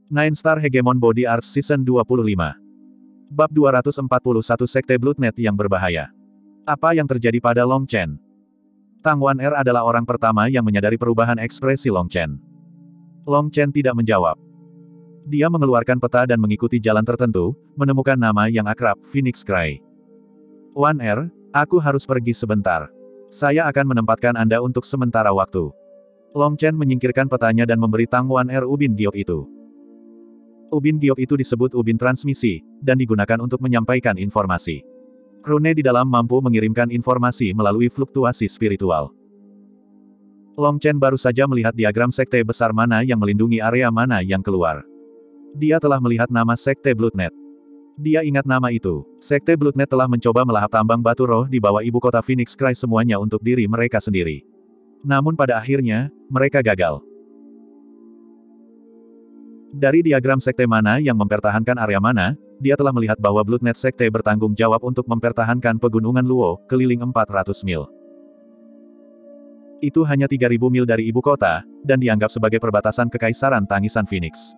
Nine Star Hegemon Body Arts Season 25. Bab 241 Sekte Bloodnet yang berbahaya. Apa yang terjadi pada Long Chen? Tang Wan-er adalah orang pertama yang menyadari perubahan ekspresi Long Chen. Long Chen tidak menjawab. Dia mengeluarkan peta dan mengikuti jalan tertentu, menemukan nama yang akrab, Phoenix Cry. Wan-er, aku harus pergi sebentar. Saya akan menempatkan Anda untuk sementara waktu. Long Chen menyingkirkan petanya dan memberi Tang Wan-er ubin giok itu. Ubin giok itu disebut ubin transmisi, dan digunakan untuk menyampaikan informasi. Rune di dalam mampu mengirimkan informasi melalui fluktuasi spiritual. Long Chen baru saja melihat diagram sekte besar mana yang melindungi area mana yang keluar. Dia telah melihat nama Sekte Bloodnet. Dia ingat nama itu. Sekte Bloodnet telah mencoba melahap tambang batu roh di bawah ibu kota Phoenix Cry semuanya untuk diri mereka sendiri. Namun pada akhirnya, mereka gagal. Dari diagram sekte mana yang mempertahankan area mana, dia telah melihat bahwa Bloodnet Sekte bertanggung jawab untuk mempertahankan pegunungan Luo, keliling 400 mil. Itu hanya 3.000 mil dari ibu kota, dan dianggap sebagai perbatasan kekaisaran tangisan Phoenix.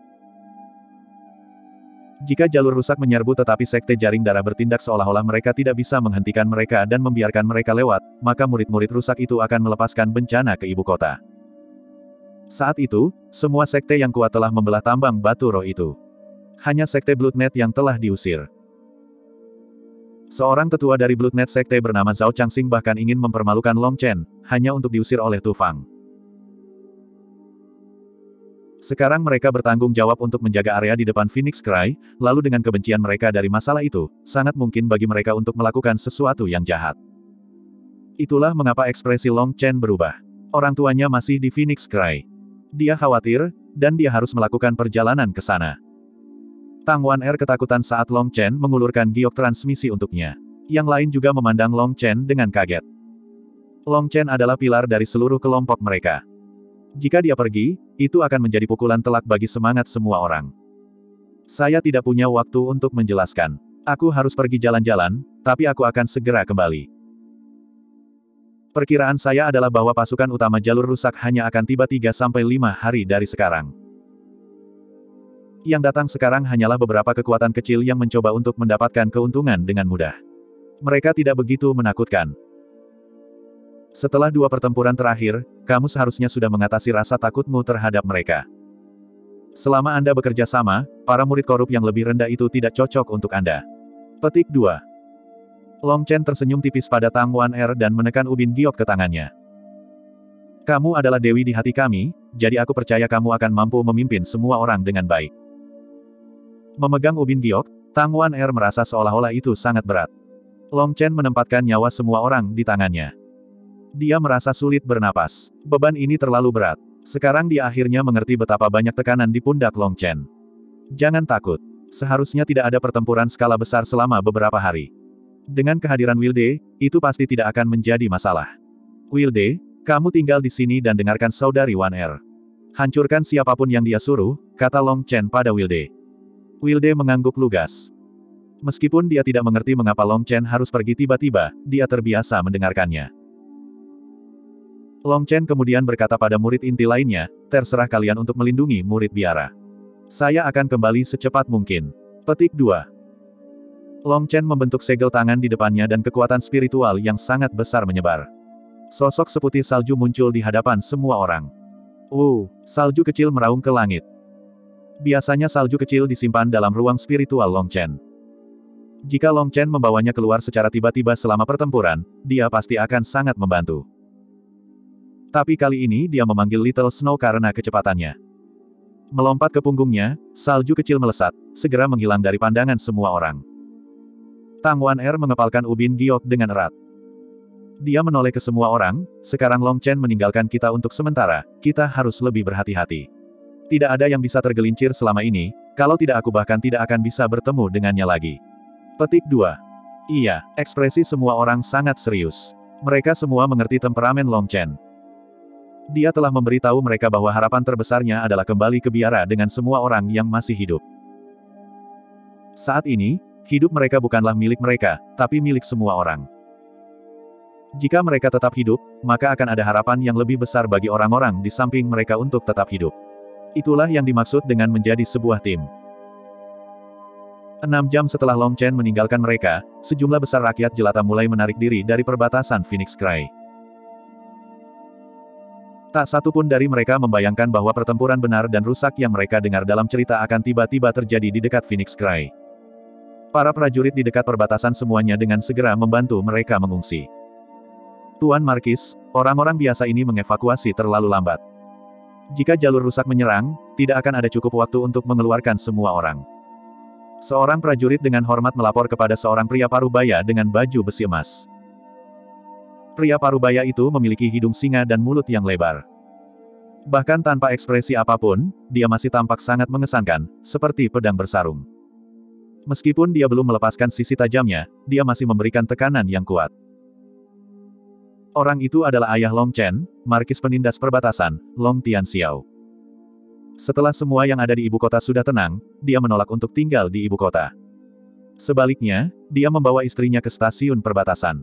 Jika jalur rusak menyerbu tetapi Sekte Jaring Darah bertindak seolah-olah mereka tidak bisa menghentikan mereka dan membiarkan mereka lewat, maka murid-murid rusak itu akan melepaskan bencana ke ibu kota. Saat itu, semua sekte yang kuat telah membelah tambang batu roh itu. Hanya Sekte Bloodnet yang telah diusir. Seorang tetua dari Bloodnet Sekte bernama Zhao Changxing bahkan ingin mempermalukan Long Chen, hanya untuk diusir oleh Tu Fang. Sekarang mereka bertanggung jawab untuk menjaga area di depan Phoenix Cry, lalu dengan kebencian mereka dari masalah itu, sangat mungkin bagi mereka untuk melakukan sesuatu yang jahat. Itulah mengapa ekspresi Long Chen berubah. Orang tuanya masih di Phoenix Cry. Dia khawatir, dan dia harus melakukan perjalanan ke sana. Tang Wan-er ketakutan saat Long Chen mengulurkan giok transmisi untuknya. Yang lain juga memandang Long Chen dengan kaget. Long Chen adalah pilar dari seluruh kelompok mereka. Jika dia pergi, itu akan menjadi pukulan telak bagi semangat semua orang. Saya tidak punya waktu untuk menjelaskan. Aku harus pergi jalan-jalan, tapi aku akan segera kembali. Perkiraan saya adalah bahwa pasukan utama jalur rusak hanya akan tiba 3-5 hari dari sekarang. Yang datang sekarang hanyalah beberapa kekuatan kecil yang mencoba untuk mendapatkan keuntungan dengan mudah. Mereka tidak begitu menakutkan. Setelah 2 pertempuran terakhir, kamu seharusnya sudah mengatasi rasa takutmu terhadap mereka. Selama Anda bekerja sama, para murid korup yang lebih rendah itu tidak cocok untuk Anda. Petik 2. Long Chen tersenyum tipis pada Tang Wan-er dan menekan ubin giok ke tangannya. Kamu adalah dewi di hati kami, jadi aku percaya kamu akan mampu memimpin semua orang dengan baik. Memegang ubin giok, Tang Wan-er merasa seolah-olah itu sangat berat. Long Chen menempatkan nyawa semua orang di tangannya. Dia merasa sulit bernapas. Beban ini terlalu berat. Sekarang dia akhirnya mengerti betapa banyak tekanan di pundak Long Chen. Jangan takut. Seharusnya tidak ada pertempuran skala besar selama beberapa hari. Dengan kehadiran Wilde, itu pasti tidak akan menjadi masalah. Wilde, kamu tinggal di sini dan dengarkan saudari Wan-er. Hancurkan siapapun yang dia suruh, kata Long Chen pada Wilde. Wilde mengangguk lugas. Meskipun dia tidak mengerti mengapa Long Chen harus pergi tiba-tiba, dia terbiasa mendengarkannya. Long Chen kemudian berkata pada murid inti lainnya, terserah kalian untuk melindungi murid biara. Saya akan kembali secepat mungkin. Petik 2. Long Chen membentuk segel tangan di depannya dan kekuatan spiritual yang sangat besar menyebar. Sosok seputih salju muncul di hadapan semua orang. Salju kecil meraung ke langit. Biasanya salju kecil disimpan dalam ruang spiritual Long Chen. Jika Long Chen membawanya keluar secara tiba-tiba selama pertempuran, dia pasti akan sangat membantu. Tapi kali ini dia memanggil Little Snow karena kecepatannya. Melompat ke punggungnya, salju kecil melesat, segera menghilang dari pandangan semua orang. Tang Wan-er mengepalkan ubin giok dengan erat. Dia menoleh ke semua orang, sekarang Long Chen meninggalkan kita untuk sementara, kita harus lebih berhati-hati. Tidak ada yang bisa tergelincir selama ini, kalau tidak aku bahkan tidak akan bisa bertemu dengannya lagi. Petik 2. Iya, ekspresi semua orang sangat serius. Mereka semua mengerti temperamen Long Chen. Dia telah memberitahu mereka bahwa harapan terbesarnya adalah kembali ke biara dengan semua orang yang masih hidup. Saat ini, hidup mereka bukanlah milik mereka, tapi milik semua orang. Jika mereka tetap hidup, maka akan ada harapan yang lebih besar bagi orang-orang di samping mereka untuk tetap hidup. Itulah yang dimaksud dengan menjadi sebuah tim. 6 jam setelah Long Chen meninggalkan mereka, sejumlah besar rakyat jelata mulai menarik diri dari perbatasan Phoenix Cry. Tak satu pun dari mereka membayangkan bahwa pertempuran benar dan rusak yang mereka dengar dalam cerita akan tiba-tiba terjadi di dekat Phoenix Cry. Para prajurit di dekat perbatasan semuanya dengan segera membantu mereka mengungsi. Tuan Markis, orang-orang biasa ini mengevakuasi terlalu lambat. Jika jalur rusak menyerang, tidak akan ada cukup waktu untuk mengeluarkan semua orang. Seorang prajurit dengan hormat melapor kepada seorang pria parubaya dengan baju besi emas. Pria parubaya itu memiliki hidung singa dan mulut yang lebar. Bahkan tanpa ekspresi apapun, dia masih tampak sangat mengesankan, seperti pedang bersarung. Meskipun dia belum melepaskan sisi tajamnya, dia masih memberikan tekanan yang kuat. Orang itu adalah ayah Long Chen, Markis Penindas Perbatasan, Long Tianxiao. Setelah semua yang ada di ibu kota sudah tenang, dia menolak untuk tinggal di ibu kota. Sebaliknya, dia membawa istrinya ke stasiun perbatasan.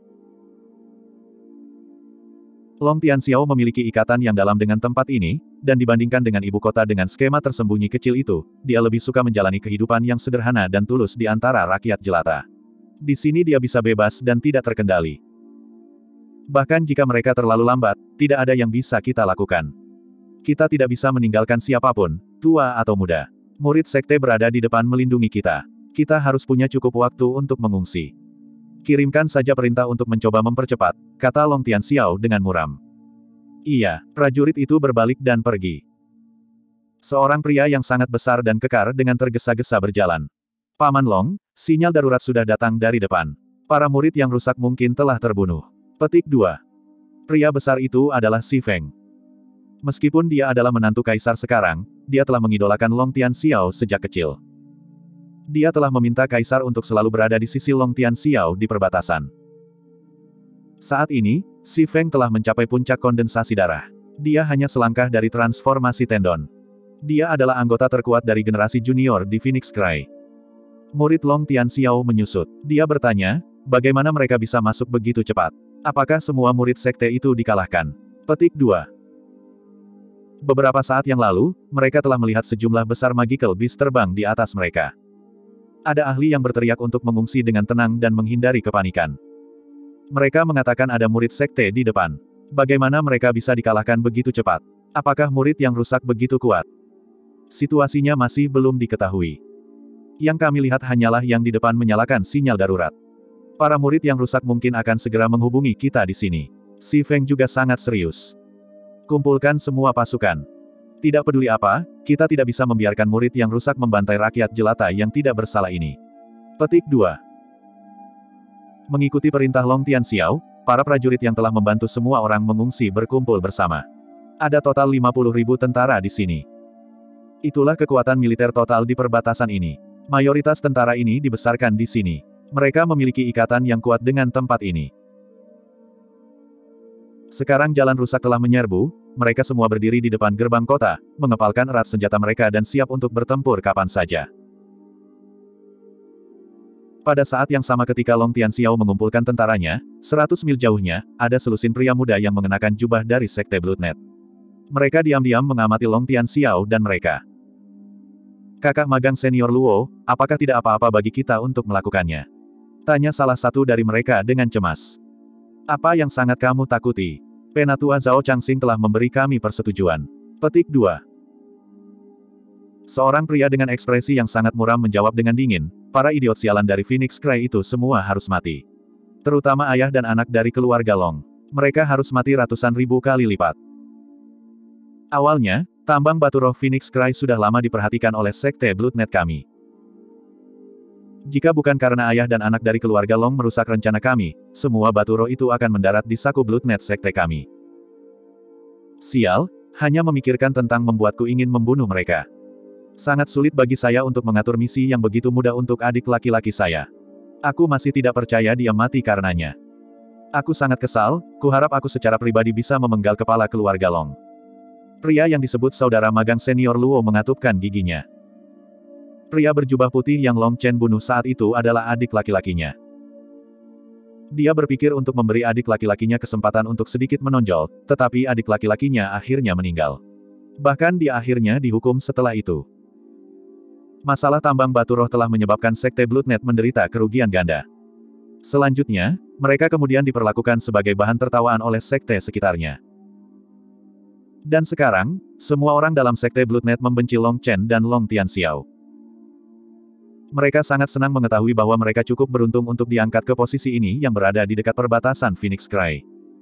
Long Tianxiao memiliki ikatan yang dalam dengan tempat ini, dan dibandingkan dengan ibu kota dengan skema tersembunyi kecil itu, dia lebih suka menjalani kehidupan yang sederhana dan tulus di antara rakyat jelata. Di sini dia bisa bebas dan tidak terkendali. Bahkan jika mereka terlalu lambat, tidak ada yang bisa kita lakukan. Kita tidak bisa meninggalkan siapapun, tua atau muda. Murid sekte berada di depan melindungi kita. Kita harus punya cukup waktu untuk mengungsi. Kirimkan saja perintah untuk mencoba mempercepat, kata Long Tianxiao dengan muram. Iya, prajurit itu berbalik dan pergi. Seorang pria yang sangat besar dan kekar dengan tergesa-gesa berjalan. Paman Long, sinyal darurat sudah datang dari depan. Para murid yang rusak mungkin telah terbunuh. Petik 2. Pria besar itu adalah Si Feng. Meskipun dia adalah menantu kaisar sekarang, dia telah mengidolakan Long Tianxiao sejak kecil. Dia telah meminta kaisar untuk selalu berada di sisi Long Tianxiao di perbatasan. Saat ini, Si Feng telah mencapai puncak kondensasi darah. Dia hanya selangkah dari transformasi tendon. Dia adalah anggota terkuat dari generasi junior di Phoenix Cry. Murid Long Tianxiao menyusut. Dia bertanya, bagaimana mereka bisa masuk begitu cepat? Apakah semua murid sekte itu dikalahkan? Petik 2. Beberapa saat yang lalu, mereka telah melihat sejumlah besar magical beast terbang di atas mereka. Ada ahli yang berteriak untuk mengungsi dengan tenang dan menghindari kepanikan. Mereka mengatakan ada murid sekte di depan. Bagaimana mereka bisa dikalahkan begitu cepat? Apakah murid yang rusak begitu kuat? Situasinya masih belum diketahui. Yang kami lihat hanyalah yang di depan menyalakan sinyal darurat. Para murid yang rusak mungkin akan segera menghubungi kita di sini. Si Feng juga sangat serius. Kumpulkan semua pasukan. Tidak peduli apa, kita tidak bisa membiarkan murid yang rusak membantai rakyat jelata yang tidak bersalah ini. Petik 2. Mengikuti perintah Long Tianxiao, para prajurit yang telah membantu semua orang mengungsi berkumpul bersama. Ada total 50.000 tentara di sini. Itulah kekuatan militer total di perbatasan ini. Mayoritas tentara ini dibesarkan di sini. Mereka memiliki ikatan yang kuat dengan tempat ini. Sekarang jalan rusak telah menyerbu, mereka semua berdiri di depan gerbang kota, mengepalkan erat senjata mereka dan siap untuk bertempur kapan saja. Pada saat yang sama ketika Long Tianxiao mengumpulkan tentaranya, 100 mil jauhnya, ada selusin pria muda yang mengenakan jubah dari Sekte Bloodnet. Mereka diam-diam mengamati Long Tianxiao dan mereka. Kakak magang senior Luo, apakah tidak apa-apa bagi kita untuk melakukannya? Tanya salah satu dari mereka dengan cemas. Apa yang sangat kamu takuti? Penatua Zhao Changxing telah memberi kami persetujuan. Petik 2. Seorang pria dengan ekspresi yang sangat muram menjawab dengan dingin, para idiot sialan dari Phoenix Cry itu semua harus mati. Terutama ayah dan anak dari keluarga Long. Mereka harus mati ratusan ribu kali lipat. Awalnya, tambang batu roh Phoenix Cry sudah lama diperhatikan oleh Sekte Bloodnet kami. Jika bukan karena ayah dan anak dari keluarga Long merusak rencana kami, semua batu roh itu akan mendarat di saku Bloodnet sekte kami. Sial, hanya memikirkan tentang membuatku ingin membunuh mereka. Sangat sulit bagi saya untuk mengatur misi yang begitu mudah untuk adik laki-laki saya. Aku masih tidak percaya dia mati karenanya. Aku sangat kesal, kuharap aku secara pribadi bisa memenggal kepala keluarga Long. Pria yang disebut saudara magang senior Luo mengatupkan giginya. Pria berjubah putih yang Long Chen bunuh saat itu adalah adik laki-lakinya. Dia berpikir untuk memberi adik laki-lakinya kesempatan untuk sedikit menonjol, tetapi adik laki-lakinya akhirnya meninggal. Bahkan dia akhirnya dihukum setelah itu. Masalah tambang batu roh telah menyebabkan Sekte Bloodnet menderita kerugian ganda. Selanjutnya, mereka kemudian diperlakukan sebagai bahan tertawaan oleh sekte sekitarnya. Dan sekarang, semua orang dalam Sekte Bloodnet membenci Long Chen dan Long Tianxiao. Mereka sangat senang mengetahui bahwa mereka cukup beruntung untuk diangkat ke posisi ini yang berada di dekat perbatasan Phoenix Cry.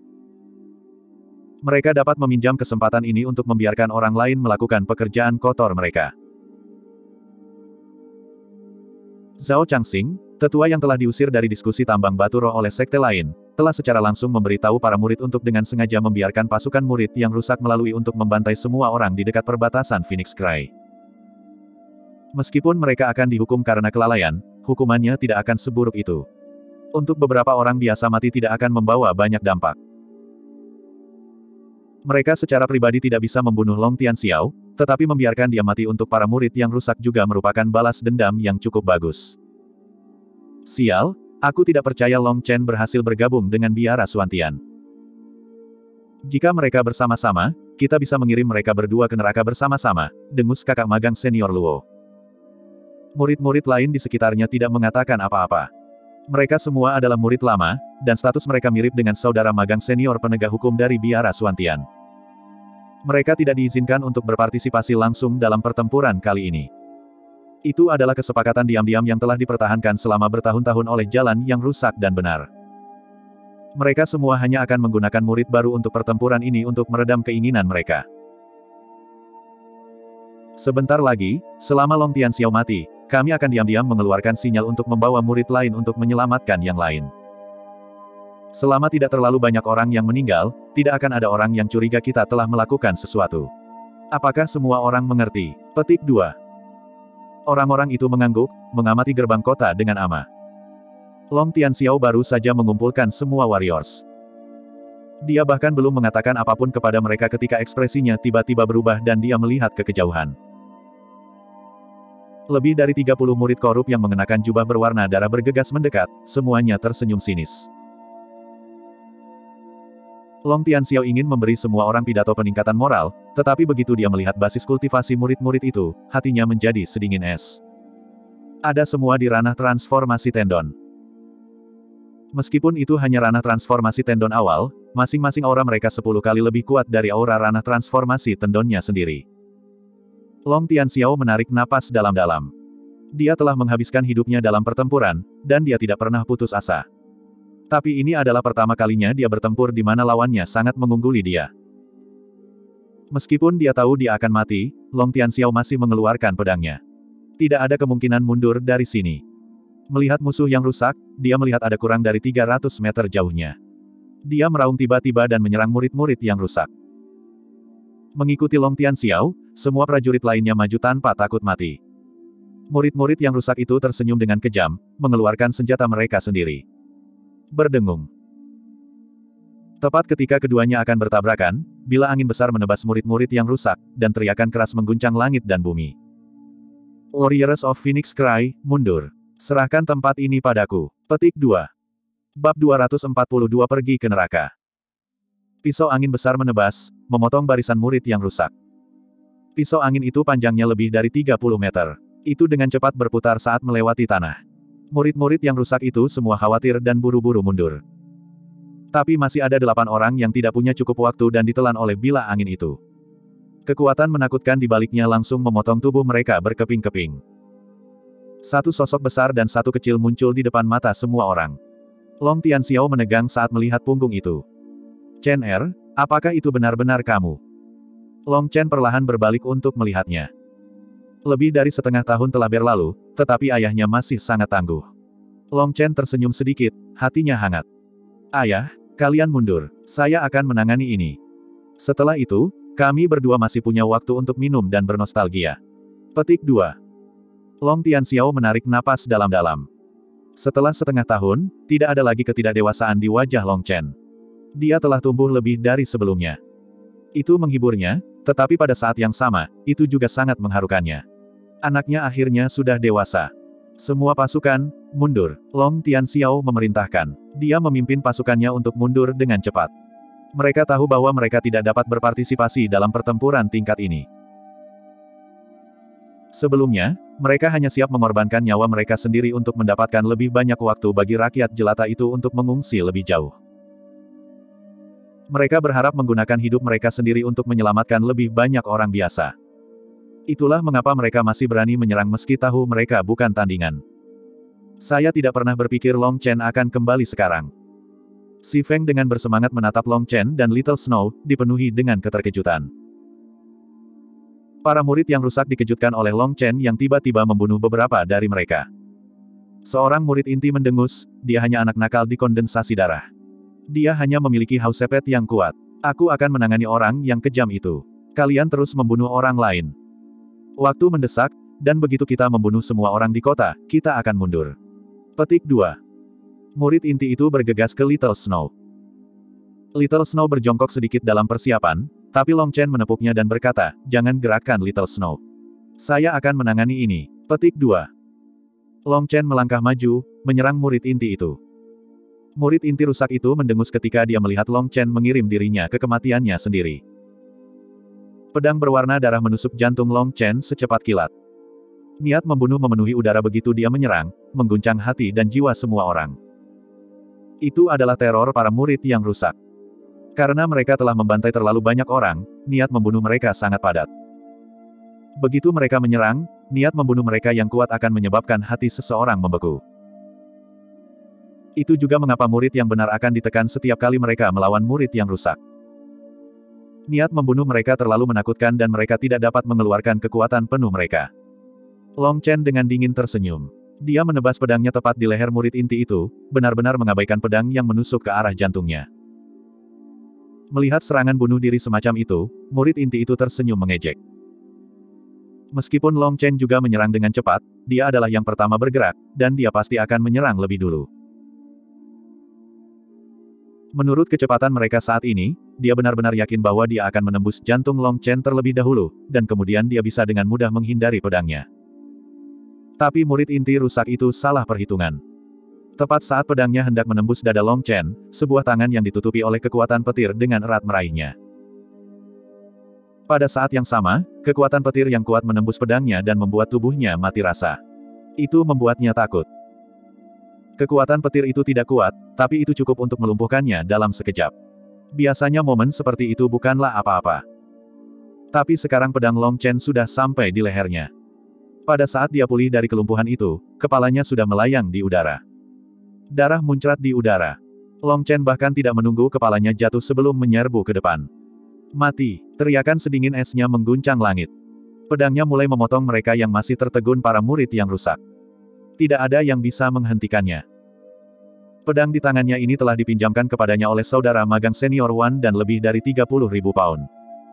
Mereka dapat meminjam kesempatan ini untuk membiarkan orang lain melakukan pekerjaan kotor mereka. Zhao Changxing, tetua yang telah diusir dari diskusi tambang batu roh oleh sekte lain, telah secara langsung memberitahu para murid untuk dengan sengaja membiarkan pasukan murid yang rusak melalui untuk membantai semua orang di dekat perbatasan Phoenix Cry. Meskipun mereka akan dihukum karena kelalaian, hukumannya tidak akan seburuk itu. Untuk beberapa orang biasa mati tidak akan membawa banyak dampak. Mereka secara pribadi tidak bisa membunuh Long Tianxiao, tetapi membiarkan dia mati untuk para murid yang rusak juga merupakan balas dendam yang cukup bagus. Sial, aku tidak percaya Long Chen berhasil bergabung dengan biara Suantian. Jika mereka bersama-sama, kita bisa mengirim mereka berdua ke neraka bersama-sama, dengus kakak magang senior Luo. Murid-murid lain di sekitarnya tidak mengatakan apa-apa. Mereka semua adalah murid lama, dan status mereka mirip dengan saudara magang senior penegak hukum dari biara Suantian. Mereka tidak diizinkan untuk berpartisipasi langsung dalam pertempuran kali ini. Itu adalah kesepakatan diam-diam yang telah dipertahankan selama bertahun-tahun oleh jalan yang rusak dan benar. Mereka semua hanya akan menggunakan murid baru untuk pertempuran ini untuk meredam keinginan mereka. Sebentar lagi, selama Long Tianxiao mati, kami akan diam-diam mengeluarkan sinyal untuk membawa murid lain untuk menyelamatkan yang lain. Selama tidak terlalu banyak orang yang meninggal, tidak akan ada orang yang curiga kita telah melakukan sesuatu. Apakah semua orang mengerti? Petik 2. Orang-orang itu mengangguk, mengamati gerbang kota dengan ama. Long Tianxiao baru saja mengumpulkan semua warriors. Dia bahkan belum mengatakan apapun kepada mereka ketika ekspresinya tiba-tiba berubah dan dia melihat ke kejauhan. Lebih dari 30 murid korup yang mengenakan jubah berwarna darah bergegas mendekat, semuanya tersenyum sinis. Long Tianxiao ingin memberi semua orang pidato peningkatan moral, tetapi begitu dia melihat basis kultivasi murid-murid itu, hatinya menjadi sedingin es. Ada semua di ranah transformasi tendon. Meskipun itu hanya ranah transformasi tendon awal, masing-masing aura mereka 10 kali lebih kuat dari aura ranah transformasi tendonnya sendiri. Long Tianxiao menarik napas dalam-dalam. Dia telah menghabiskan hidupnya dalam pertempuran, dan dia tidak pernah putus asa. Tapi ini adalah pertama kalinya dia bertempur di mana lawannya sangat mengungguli dia. Meskipun dia tahu dia akan mati, Long Tianxiao masih mengeluarkan pedangnya. Tidak ada kemungkinan mundur dari sini. Melihat musuh yang rusak, dia melihat ada kurang dari 300 meter jauhnya. Dia meraung tiba-tiba dan menyerang murid-murid yang rusak. Mengikuti Long Tianxiao, semua prajurit lainnya maju tanpa takut mati. Murid-murid yang rusak itu tersenyum dengan kejam, mengeluarkan senjata mereka sendiri. Berdengung. Tepat ketika keduanya akan bertabrakan, bila angin besar menebas murid-murid yang rusak, dan teriakan keras mengguncang langit dan bumi. Warriors of Phoenix Cry, mundur. Serahkan tempat ini padaku. Petik 2. Bab 242 pergi ke neraka. Pisau angin besar menebas, memotong barisan murid yang rusak. Pisau angin itu panjangnya lebih dari 30 meter. Itu dengan cepat berputar saat melewati tanah. Murid-murid yang rusak itu semua khawatir dan buru-buru mundur. Tapi masih ada 8 orang yang tidak punya cukup waktu dan ditelan oleh bilah angin itu. Kekuatan menakutkan di baliknya langsung memotong tubuh mereka berkeping-keping. Satu sosok besar dan satu kecil muncul di depan mata semua orang. Long Tianxiao menegang saat melihat punggung itu. Chen Er, apakah itu benar-benar kamu? Long Chen perlahan berbalik untuk melihatnya. Lebih dari setengah tahun telah berlalu, tetapi ayahnya masih sangat tangguh. Long Chen tersenyum sedikit, hatinya hangat. Ayah, kalian mundur. Saya akan menangani ini. Setelah itu, kami berdua masih punya waktu untuk minum dan bernostalgia. Petik 2. Long Tianxiao menarik napas dalam-dalam. Setelah setengah tahun, tidak ada lagi ketidakdewasaan di wajah Long Chen. Dia telah tumbuh lebih dari sebelumnya. Itu menghiburnya, tetapi pada saat yang sama, itu juga sangat mengharukannya. Anaknya akhirnya sudah dewasa. Semua pasukan, mundur. Long Tianxiao memerintahkan. Dia memimpin pasukannya untuk mundur dengan cepat. Mereka tahu bahwa mereka tidak dapat berpartisipasi dalam pertempuran tingkat ini. Sebelumnya, mereka hanya siap mengorbankan nyawa mereka sendiri untuk mendapatkan lebih banyak waktu bagi rakyat jelata itu untuk mengungsi lebih jauh. Mereka berharap menggunakan hidup mereka sendiri untuk menyelamatkan lebih banyak orang biasa. Itulah mengapa mereka masih berani menyerang meski tahu mereka bukan tandingan. Saya tidak pernah berpikir Long Chen akan kembali sekarang. Si Feng dengan bersemangat menatap Long Chen dan Little Snow, dipenuhi dengan keterkejutan. Para murid yang rusak dikejutkan oleh Long Chen yang tiba-tiba membunuh beberapa dari mereka. Seorang murid inti mendengus, dia hanya anak nakal di kondensasi darah. Dia hanya memiliki haus sepet yang kuat. Aku akan menangani orang yang kejam itu. Kalian terus membunuh orang lain. Waktu mendesak, dan begitu kita membunuh semua orang di kota, kita akan mundur. Petik 2. Murid inti itu bergegas ke Little Snow. Little Snow berjongkok sedikit dalam persiapan, tapi Long Chen menepuknya dan berkata, jangan gerakkan Little Snow. Saya akan menangani ini. Petik 2. Long Chen melangkah maju, menyerang murid inti itu. Murid inti rusak itu mendengus ketika dia melihat Long Chen mengirim dirinya ke kematiannya sendiri. Pedang berwarna darah menusuk jantung Long Chen secepat kilat. Niat membunuh memenuhi udara begitu dia menyerang, mengguncang hati dan jiwa semua orang. Itu adalah teror para murid yang rusak. Karena mereka telah membantai terlalu banyak orang, niat membunuh mereka sangat padat. Begitu mereka menyerang, niat membunuh mereka yang kuat akan menyebabkan hati seseorang membeku. Itu juga mengapa murid yang benar akan ditekan setiap kali mereka melawan murid yang rusak. Niat membunuh mereka terlalu menakutkan dan mereka tidak dapat mengeluarkan kekuatan penuh mereka. Long Chen dengan dingin tersenyum. Dia menebas pedangnya tepat di leher murid inti itu, benar-benar mengabaikan pedang yang menusuk ke arah jantungnya. Melihat serangan bunuh diri semacam itu, murid inti itu tersenyum mengejek. Meskipun Long Chen juga menyerang dengan cepat, dia adalah yang pertama bergerak, dan dia pasti akan menyerang lebih dulu. Menurut kecepatan mereka saat ini, dia benar-benar yakin bahwa dia akan menembus jantung Long Chen terlebih dahulu, dan kemudian dia bisa dengan mudah menghindari pedangnya. Tapi murid inti rusak itu salah perhitungan. Tepat saat pedangnya hendak menembus dada Long Chen, sebuah tangan yang ditutupi oleh kekuatan petir dengan erat meraihnya. Pada saat yang sama, kekuatan petir yang kuat menembus pedangnya dan membuat tubuhnya mati rasa. Itu membuatnya takut. Kekuatan petir itu tidak kuat, tapi itu cukup untuk melumpuhkannya dalam sekejap. Biasanya momen seperti itu bukanlah apa-apa. Tapi sekarang pedang Long Chen sudah sampai di lehernya. Pada saat dia pulih dari kelumpuhan itu, kepalanya sudah melayang di udara. Darah muncrat di udara. Long Chen bahkan tidak menunggu kepalanya jatuh sebelum menyerbu ke depan. Mati! Teriakan sedingin esnya mengguncang langit. Pedangnya mulai memotong mereka yang masih tertegun para murid yang rusak. Tidak ada yang bisa menghentikannya. Pedang di tangannya ini telah dipinjamkan kepadanya oleh saudara magang senior Wan dan lebih dari 30.000 pound.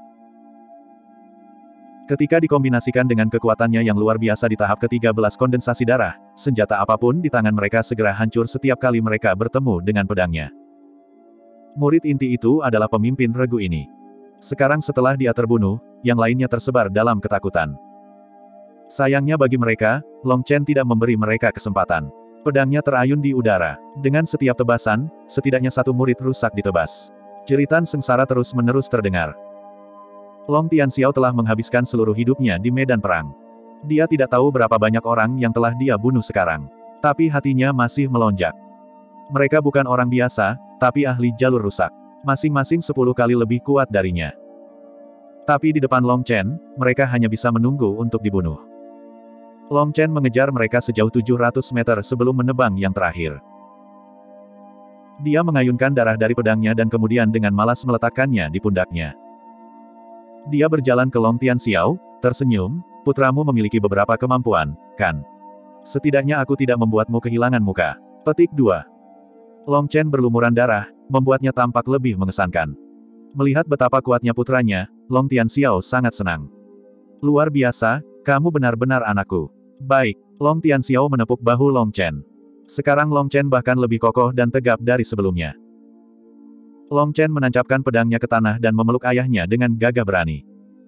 Ketika dikombinasikan dengan kekuatannya yang luar biasa di tahap ke-13 kondensasi darah, senjata apapun di tangan mereka segera hancur setiap kali mereka bertemu dengan pedangnya. Murid inti itu adalah pemimpin regu ini. Sekarang setelah dia terbunuh, yang lainnya tersebar dalam ketakutan. Sayangnya bagi mereka, Long Chen tidak memberi mereka kesempatan. Pedangnya terayun di udara. Dengan setiap tebasan, setidaknya satu murid rusak ditebas. Jeritan sengsara terus-menerus terdengar. Long Tianxiao telah menghabiskan seluruh hidupnya di medan perang. Dia tidak tahu berapa banyak orang yang telah dia bunuh sekarang. Tapi hatinya masih melonjak. Mereka bukan orang biasa, tapi ahli jalur rusak. Masing-masing 10 kali lebih kuat darinya. Tapi di depan Long Chen, mereka hanya bisa menunggu untuk dibunuh. Long Chen mengejar mereka sejauh 700 meter sebelum menebang yang terakhir. Dia mengayunkan darah dari pedangnya dan kemudian dengan malas meletakkannya di pundaknya. Dia berjalan ke Long Tianxiao, tersenyum, putramu memiliki beberapa kemampuan, kan? Setidaknya aku tidak membuatmu kehilangan muka. Petik 2. Long Chen berlumuran darah, membuatnya tampak lebih mengesankan. Melihat betapa kuatnya putranya, Long Tianxiao sangat senang. Luar biasa, kamu benar-benar anakku. Baik, Long Tianxiao menepuk bahu Long Chen. Sekarang Long Chen bahkan lebih kokoh dan tegap dari sebelumnya. Long Chen menancapkan pedangnya ke tanah dan memeluk ayahnya dengan gagah berani.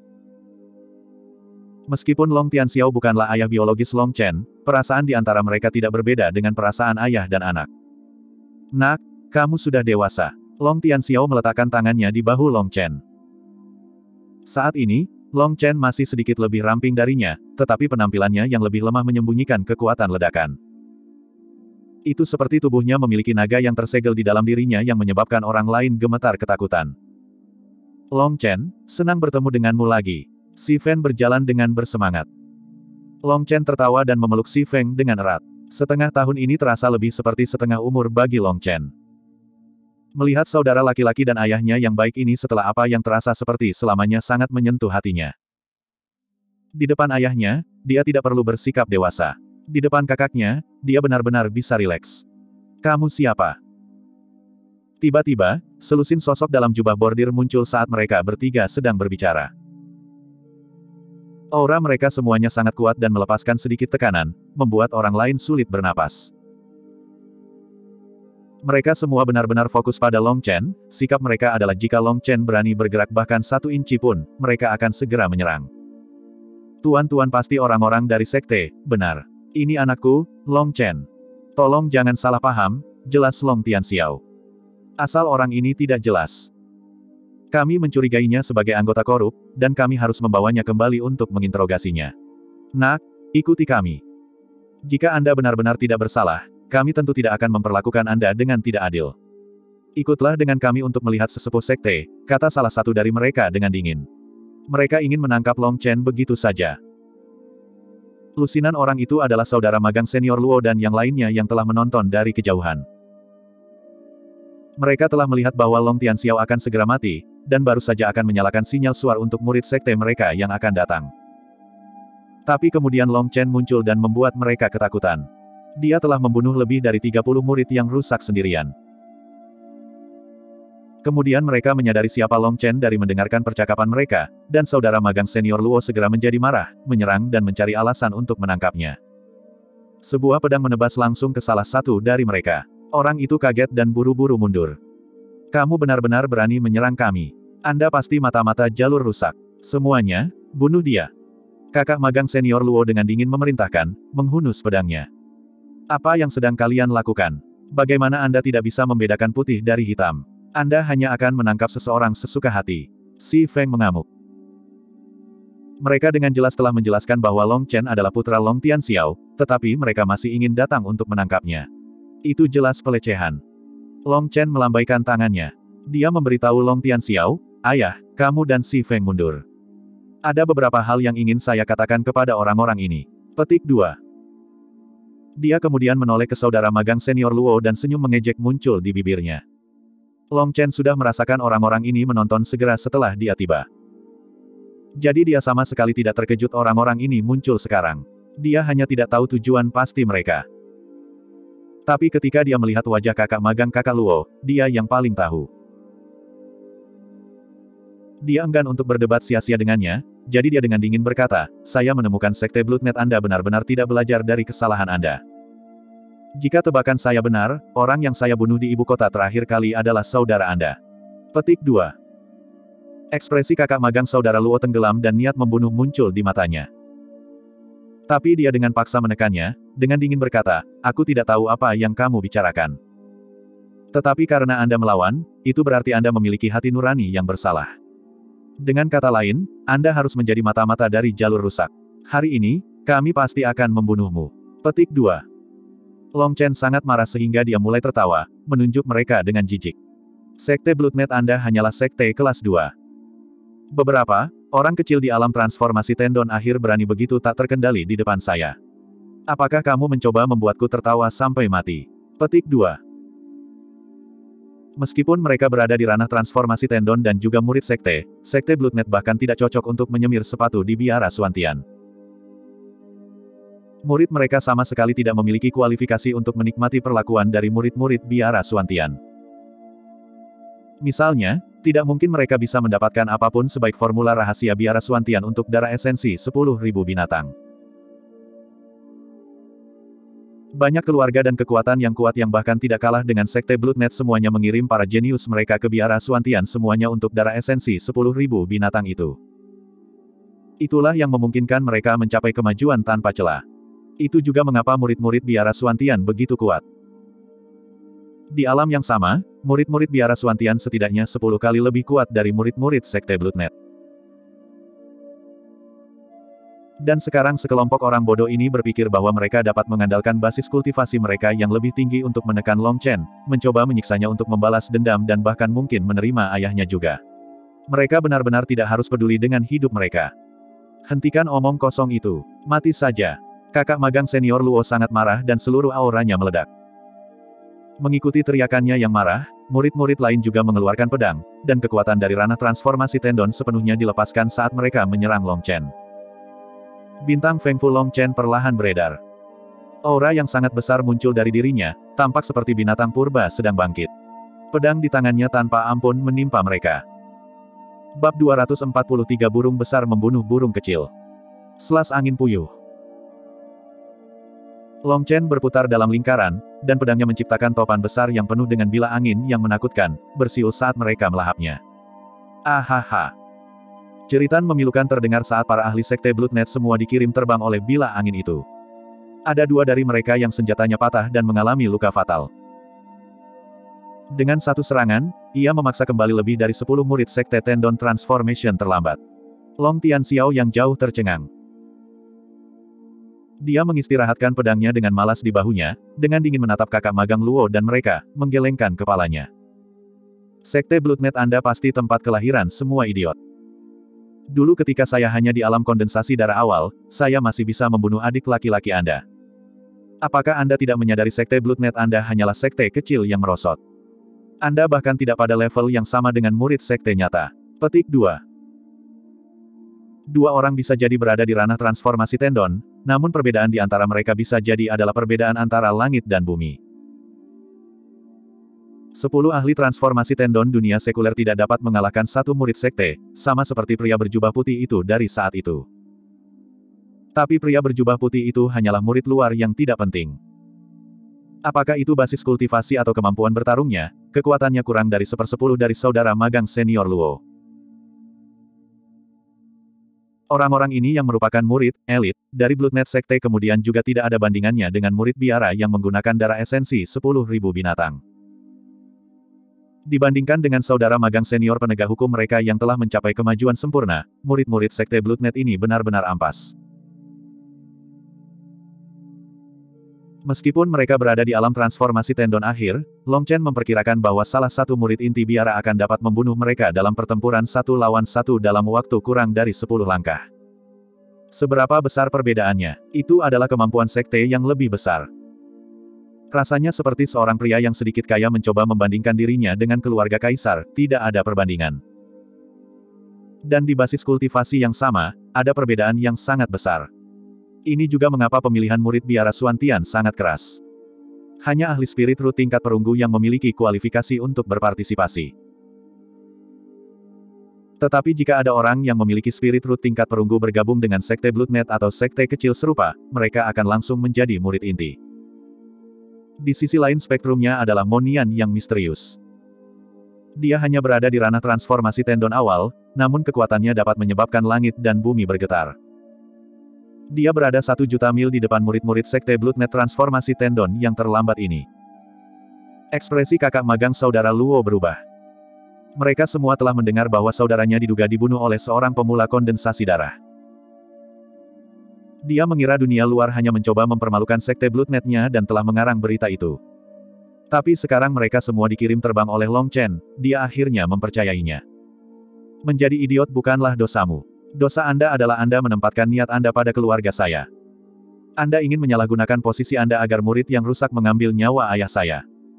Meskipun Long Tianxiao bukanlah ayah biologis Long Chen, perasaan di antara mereka tidak berbeda dengan perasaan ayah dan anak. Nak, kamu sudah dewasa. Long Tianxiao meletakkan tangannya di bahu Long Chen. Saat ini, Long Chen masih sedikit lebih ramping darinya, tetapi penampilannya yang lebih lemah menyembunyikan kekuatan ledakan. Itu seperti tubuhnya memiliki naga yang tersegel di dalam dirinya yang menyebabkan orang lain gemetar ketakutan. Long Chen, senang bertemu denganmu lagi. Si Fen berjalan dengan bersemangat. Long Chen tertawa dan memeluk Si Feng dengan erat. Setengah tahun ini terasa lebih seperti setengah umur bagi Long Chen. Melihat saudara laki-laki dan ayahnya yang baik ini setelah apa yang terasa seperti selamanya sangat menyentuh hatinya. Di depan ayahnya, dia tidak perlu bersikap dewasa. Di depan kakaknya, dia benar-benar bisa rileks. Kamu siapa? Tiba-tiba, selusin sosok dalam jubah bordir muncul saat mereka bertiga sedang berbicara. Aura mereka semuanya sangat kuat dan melepaskan sedikit tekanan, membuat orang lain sulit bernapas. Mereka semua benar-benar fokus pada Long Chen, sikap mereka adalah jika Long Chen berani bergerak bahkan 1 inci pun, mereka akan segera menyerang. Tuan-tuan pasti orang-orang dari sekte, benar. Ini anakku, Long Chen. Tolong jangan salah paham, jelas Long Tianxiao. Asal orang ini tidak jelas. Kami mencurigainya sebagai anggota korup, dan kami harus membawanya kembali untuk menginterogasinya. Nak, ikuti kami. Jika Anda benar-benar tidak bersalah, kami tentu tidak akan memperlakukan Anda dengan tidak adil. Ikutlah dengan kami untuk melihat sesepuh sekte, kata salah satu dari mereka dengan dingin. Mereka ingin menangkap Long Chen begitu saja. Lusinan orang itu adalah saudara magang senior Luo dan yang lainnya yang telah menonton dari kejauhan. Mereka telah melihat bahwa Long Tianxiao akan segera mati, dan baru saja akan menyalakan sinyal suar untuk murid sekte mereka yang akan datang. Tapi kemudian Long Chen muncul dan membuat mereka ketakutan. Dia telah membunuh lebih dari 30 murid yang rusak sendirian. Kemudian mereka menyadari siapa Long Chen dari mendengarkan percakapan mereka, dan saudara magang senior Luo segera menjadi marah, menyerang dan mencari alasan untuk menangkapnya. Sebuah pedang menebas langsung ke salah satu dari mereka. Orang itu kaget dan buru-buru mundur. Kamu benar-benar berani menyerang kami. Anda pasti mata-mata jalur rusak. Semuanya, bunuh dia. Kakak magang senior Luo dengan dingin memerintahkan, menghunus pedangnya. Apa yang sedang kalian lakukan? Bagaimana Anda tidak bisa membedakan putih dari hitam? Anda hanya akan menangkap seseorang sesuka hati. Si Feng mengamuk. Mereka dengan jelas telah menjelaskan bahwa Long Chen adalah putra Long Tianxiao, tetapi mereka masih ingin datang untuk menangkapnya. Itu jelas pelecehan. Long Chen melambaikan tangannya. Dia memberitahu Long Tianxiao, ayah, kamu dan Si Feng mundur. Ada beberapa hal yang ingin saya katakan kepada orang-orang ini. Petik 2. Dia kemudian menoleh ke saudara magang senior Luo dan senyum mengejek muncul di bibirnya. Long Chen sudah merasakan orang-orang ini menonton segera setelah dia tiba. Jadi dia sama sekali tidak terkejut orang-orang ini muncul sekarang. Dia hanya tidak tahu tujuan pasti mereka. Tapi ketika dia melihat wajah kakak magang kakak Luo, dia yang paling tahu. Dia enggan untuk berdebat sia-sia dengannya, jadi dia dengan dingin berkata, saya menemukan sekte Bloodnet Anda benar-benar tidak belajar dari kesalahan Anda. Jika tebakan saya benar, orang yang saya bunuh di ibu kota terakhir kali adalah saudara Anda. Petik 2. Ekspresi kakak magang saudara Luo tenggelam dan niat membunuh muncul di matanya. Tapi dia dengan paksa menekannya, dengan dingin berkata, aku tidak tahu apa yang kamu bicarakan. Tetapi karena Anda melawan, itu berarti Anda memiliki hati nurani yang bersalah. Dengan kata lain, Anda harus menjadi mata-mata dari jalur rusak. Hari ini, kami pasti akan membunuhmu. Petik 2. Long Chen sangat marah sehingga dia mulai tertawa, menunjuk mereka dengan jijik. Sekte Bloodnet Anda hanyalah sekte kelas 2. Beberapa orang kecil di alam transformasi tendon akhir berani begitu tak terkendali di depan saya. Apakah kamu mencoba membuatku tertawa sampai mati? Petik 2. Meskipun mereka berada di ranah transformasi tendon dan juga murid sekte Bloodnet bahkan tidak cocok untuk menyemir sepatu di biara Suantian. Murid mereka sama sekali tidak memiliki kualifikasi untuk menikmati perlakuan dari murid-murid biara Suantian. Misalnya, tidak mungkin mereka bisa mendapatkan apapun sebaik formula rahasia biara Suantian untuk darah esensi 10.000 binatang. Banyak keluarga dan kekuatan yang kuat yang bahkan tidak kalah dengan sekte Bloodnet semuanya mengirim para jenius mereka ke biara Suantian semuanya untuk darah esensi 10.000 binatang itu. Itulah yang memungkinkan mereka mencapai kemajuan tanpa celah. Itu juga mengapa murid-murid biara Suantian begitu kuat. Di alam yang sama, murid-murid biara Suantian setidaknya 10 kali lebih kuat dari murid-murid Sekte Bloodnet. Dan sekarang sekelompok orang bodoh ini berpikir bahwa mereka dapat mengandalkan basis kultivasi mereka yang lebih tinggi untuk menekan Long Chen, mencoba menyiksanya untuk membalas dendam dan bahkan mungkin menerima ayahnya juga. Mereka benar-benar tidak harus peduli dengan hidup mereka. Hentikan omong kosong itu. Mati saja. Kakak magang senior Luo sangat marah dan seluruh auranya meledak. Mengikuti teriakannya yang marah, murid-murid lain juga mengeluarkan pedang, dan kekuatan dari ranah transformasi tendon sepenuhnya dilepaskan saat mereka menyerang Long Chen. Bintang Feng Fu Long Chen perlahan beredar. Aura yang sangat besar muncul dari dirinya, tampak seperti binatang purba sedang bangkit. Pedang di tangannya tanpa ampun menimpa mereka. Bab 243 Burung Besar Membunuh Burung Kecil. Selas angin puyuh. Long Chen berputar dalam lingkaran, dan pedangnya menciptakan topan besar yang penuh dengan bila angin yang menakutkan, bersiul saat mereka melahapnya. Ahaha. Jeritan memilukan terdengar saat para ahli Sekte Bloodnet semua dikirim terbang oleh bila angin itu. Ada 2 dari mereka yang senjatanya patah dan mengalami luka fatal. Dengan satu serangan, ia memaksa kembali lebih dari 10 murid Sekte Tendon Transformation terlambat. Long Tianxiao yang jauh tercengang. Dia mengistirahatkan pedangnya dengan malas di bahunya, dengan dingin menatap kakak magang Luo dan mereka, menggelengkan kepalanya. Sekte Bloodnet Anda pasti tempat kelahiran semua idiot. Dulu ketika saya hanya di alam kondensasi darah awal, saya masih bisa membunuh adik laki-laki Anda. Apakah Anda tidak menyadari Sekte Bloodnet Anda hanyalah sekte kecil yang merosot? Anda bahkan tidak pada level yang sama dengan murid sekte nyata. Petik 2. 2 orang bisa jadi berada di ranah transformasi tendon, namun perbedaan di antara mereka bisa jadi adalah perbedaan antara langit dan bumi. 10 ahli transformasi tendon dunia sekuler tidak dapat mengalahkan satu murid sekte, sama seperti pria berjubah putih itu dari saat itu. Tapi pria berjubah putih itu hanyalah murid luar yang tidak penting. Apakah itu basis kultivasi atau kemampuan bertarungnya, kekuatannya kurang dari 1/10 dari saudara magang senior Luo. Orang-orang ini yang merupakan murid, elit, dari Bloodnet Sekte kemudian juga tidak ada bandingannya dengan murid biara yang menggunakan darah esensi 10.000 binatang. Dibandingkan dengan saudara magang senior penegak hukum mereka yang telah mencapai kemajuan sempurna, murid-murid Sekte Bloodnet ini benar-benar ampas. Meskipun mereka berada di alam transformasi tendon akhir, Long Chen memperkirakan bahwa salah satu murid inti biara akan dapat membunuh mereka dalam pertempuran 1 lawan 1 dalam waktu kurang dari 10 langkah. Seberapa besar perbedaannya? Itu adalah kemampuan sekte yang lebih besar. Rasanya seperti seorang pria yang sedikit kaya mencoba membandingkan dirinya dengan keluarga kaisar, tidak ada perbandingan. Dan di basis kultivasi yang sama, ada perbedaan yang sangat besar. Ini juga mengapa pemilihan murid biara Suantian sangat keras. Hanya ahli spirit root tingkat perunggu yang memiliki kualifikasi untuk berpartisipasi. Tetapi jika ada orang yang memiliki spirit root tingkat perunggu bergabung dengan Sekte Bloodnet atau sekte kecil serupa, mereka akan langsung menjadi murid inti. Di sisi lain spektrumnya adalah Monian yang misterius. Dia hanya berada di ranah transformasi tendon awal, namun kekuatannya dapat menyebabkan langit dan bumi bergetar. Dia berada 1 juta mil di depan murid-murid Sekte Bloodnet transformasi tendon yang terlambat ini. Ekspresi kakak magang saudara Luo berubah. Mereka semua telah mendengar bahwa saudaranya diduga dibunuh oleh seorang pemula kondensasi darah. Dia mengira dunia luar hanya mencoba mempermalukan Sekte Bloodnet-nya dan telah mengarang berita itu. Tapi sekarang mereka semua dikirim terbang oleh Long Chen, dia akhirnya mempercayainya. Menjadi idiot bukanlah dosamu. Dosa Anda adalah Anda menempatkan niat Anda pada keluarga saya. Anda ingin menyalahgunakan posisi Anda agar murid yang rusak mengambil nyawa ayah saya.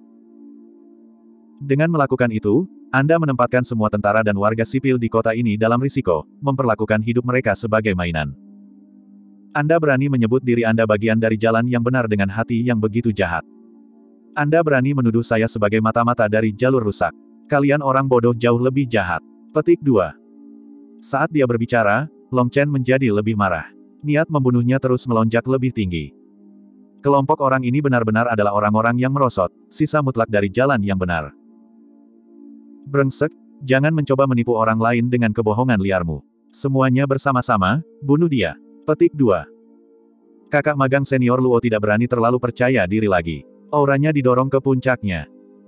Dengan melakukan itu, Anda menempatkan semua tentara dan warga sipil di kota ini dalam risiko, memperlakukan hidup mereka sebagai mainan. Anda berani menyebut diri Anda bagian dari jalan yang benar dengan hati yang begitu jahat. Anda berani menuduh saya sebagai mata-mata dari jalur rusak. Kalian orang bodoh jauh lebih jahat. Petik 2. Saat dia berbicara, Long Chen menjadi lebih marah. Niat membunuhnya terus melonjak lebih tinggi. Kelompok orang ini benar-benar adalah orang-orang yang merosot, sisa mutlak dari jalan yang benar. Brengsek, jangan mencoba menipu orang lain dengan kebohongan liarmu. Semuanya bersama-sama, bunuh dia. Petik 2. Kakak magang senior Luo tidak berani terlalu percaya diri lagi. Auranya didorong ke puncaknya.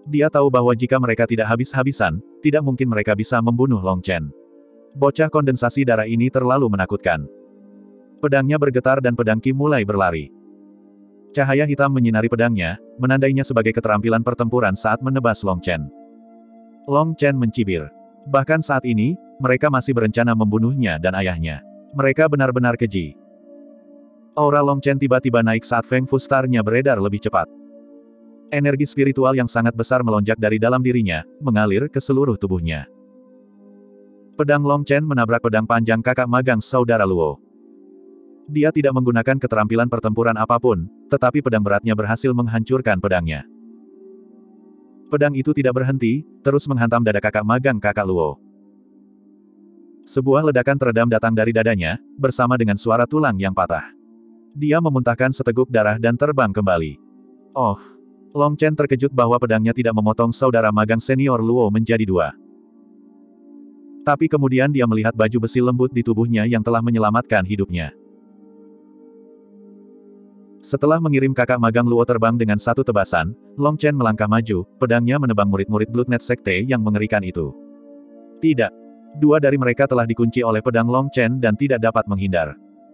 Dia tahu bahwa jika mereka tidak habis-habisan, tidak mungkin mereka bisa membunuh Long Chen. Bocah kondensasi darah ini terlalu menakutkan. Pedangnya bergetar dan pedang Qi mulai berlari. Cahaya hitam menyinari pedangnya, menandainya sebagai keterampilan pertempuran saat menebas Long Chen. Long Chen mencibir. Bahkan saat ini, mereka masih berencana membunuhnya dan ayahnya. Mereka benar-benar keji. Aura Long Chen tiba-tiba naik saat Feng Fu Star-nya beredar lebih cepat. Energi spiritual yang sangat besar melonjak dari dalam dirinya, mengalir ke seluruh tubuhnya. Pedang Long Chen menabrak pedang panjang kakak magang saudara Luo. Dia tidak menggunakan keterampilan pertempuran apapun, tetapi pedang beratnya berhasil menghancurkan pedangnya. Pedang itu tidak berhenti, terus menghantam dada kakak magang kakak Luo. Sebuah ledakan teredam datang dari dadanya, bersama dengan suara tulang yang patah. Dia memuntahkan seteguk darah dan terbang kembali. Oh! Long Chen terkejut bahwa pedangnya tidak memotong saudara magang senior Luo menjadi dua. Tapi kemudian dia melihat baju besi lembut di tubuhnya yang telah menyelamatkan hidupnya. Setelah mengirim kakak magang Luo terbang dengan satu tebasan, Long Chen melangkah maju, pedangnya menebang murid-murid Bloodnet Sekte yang mengerikan itu. Tidak. Dua dari mereka telah dikunci oleh pedang Long Chen dan tidak dapat menghindar.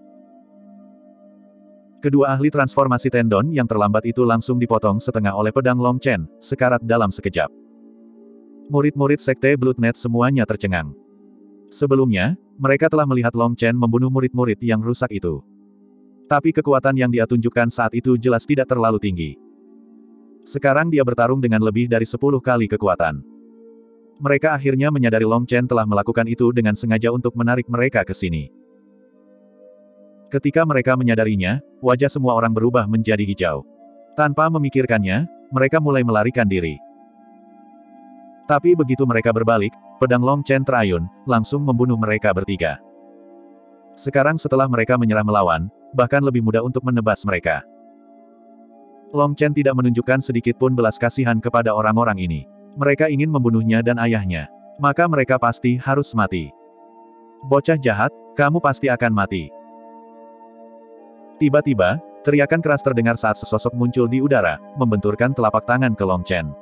Kedua ahli transformasi tendon yang terlambat itu langsung dipotong setengah oleh pedang Long Chen, sekarat dalam sekejap. Murid-murid Sekte Bloodnet semuanya tercengang. Sebelumnya, mereka telah melihat Long Chen membunuh murid-murid yang rusak itu. Tapi kekuatan yang dia tunjukkan saat itu jelas tidak terlalu tinggi. Sekarang dia bertarung dengan lebih dari 10 kali kekuatan. Mereka akhirnya menyadari Long Chen telah melakukan itu dengan sengaja untuk menarik mereka ke sini. Ketika mereka menyadarinya, wajah semua orang berubah menjadi hijau. Tanpa memikirkannya, mereka mulai melarikan diri. Tapi begitu mereka berbalik, pedang Long Chen terayun, langsung membunuh mereka bertiga. Sekarang setelah mereka menyerah melawan, bahkan lebih mudah untuk menebas mereka. Long Chen tidak menunjukkan sedikit pun belas kasihan kepada orang-orang ini. Mereka ingin membunuhnya dan ayahnya. Maka mereka pasti harus mati. Bocah jahat, kamu pasti akan mati. Tiba-tiba, teriakan keras terdengar saat sesosok muncul di udara, membenturkan telapak tangan ke Long Chen.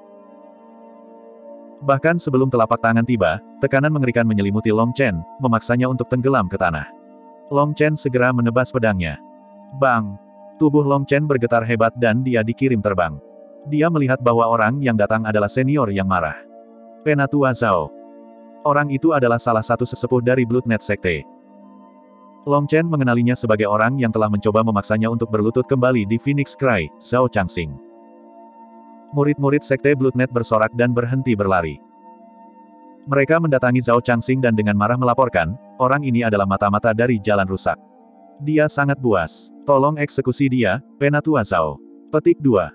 Bahkan sebelum telapak tangan tiba, tekanan mengerikan menyelimuti Long Chen, memaksanya untuk tenggelam ke tanah. Long Chen segera menebas pedangnya. Bang! Tubuh Long Chen bergetar hebat dan dia dikirim terbang. Dia melihat bahwa orang yang datang adalah senior yang marah. Penatua Zhao. Orang itu adalah salah satu sesepuh dari Bloodnet Sekte. Long Chen mengenalinya sebagai orang yang telah mencoba memaksanya untuk berlutut kembali di Phoenix Cry, Zhao Changxing. Murid-murid Sekte Bloodnet bersorak dan berhenti berlari. Mereka mendatangi Zhao Changxing dan dengan marah melaporkan, orang ini adalah mata-mata dari jalan rusak. Dia sangat buas. Tolong eksekusi dia, Penatua Zhao. Petik 2.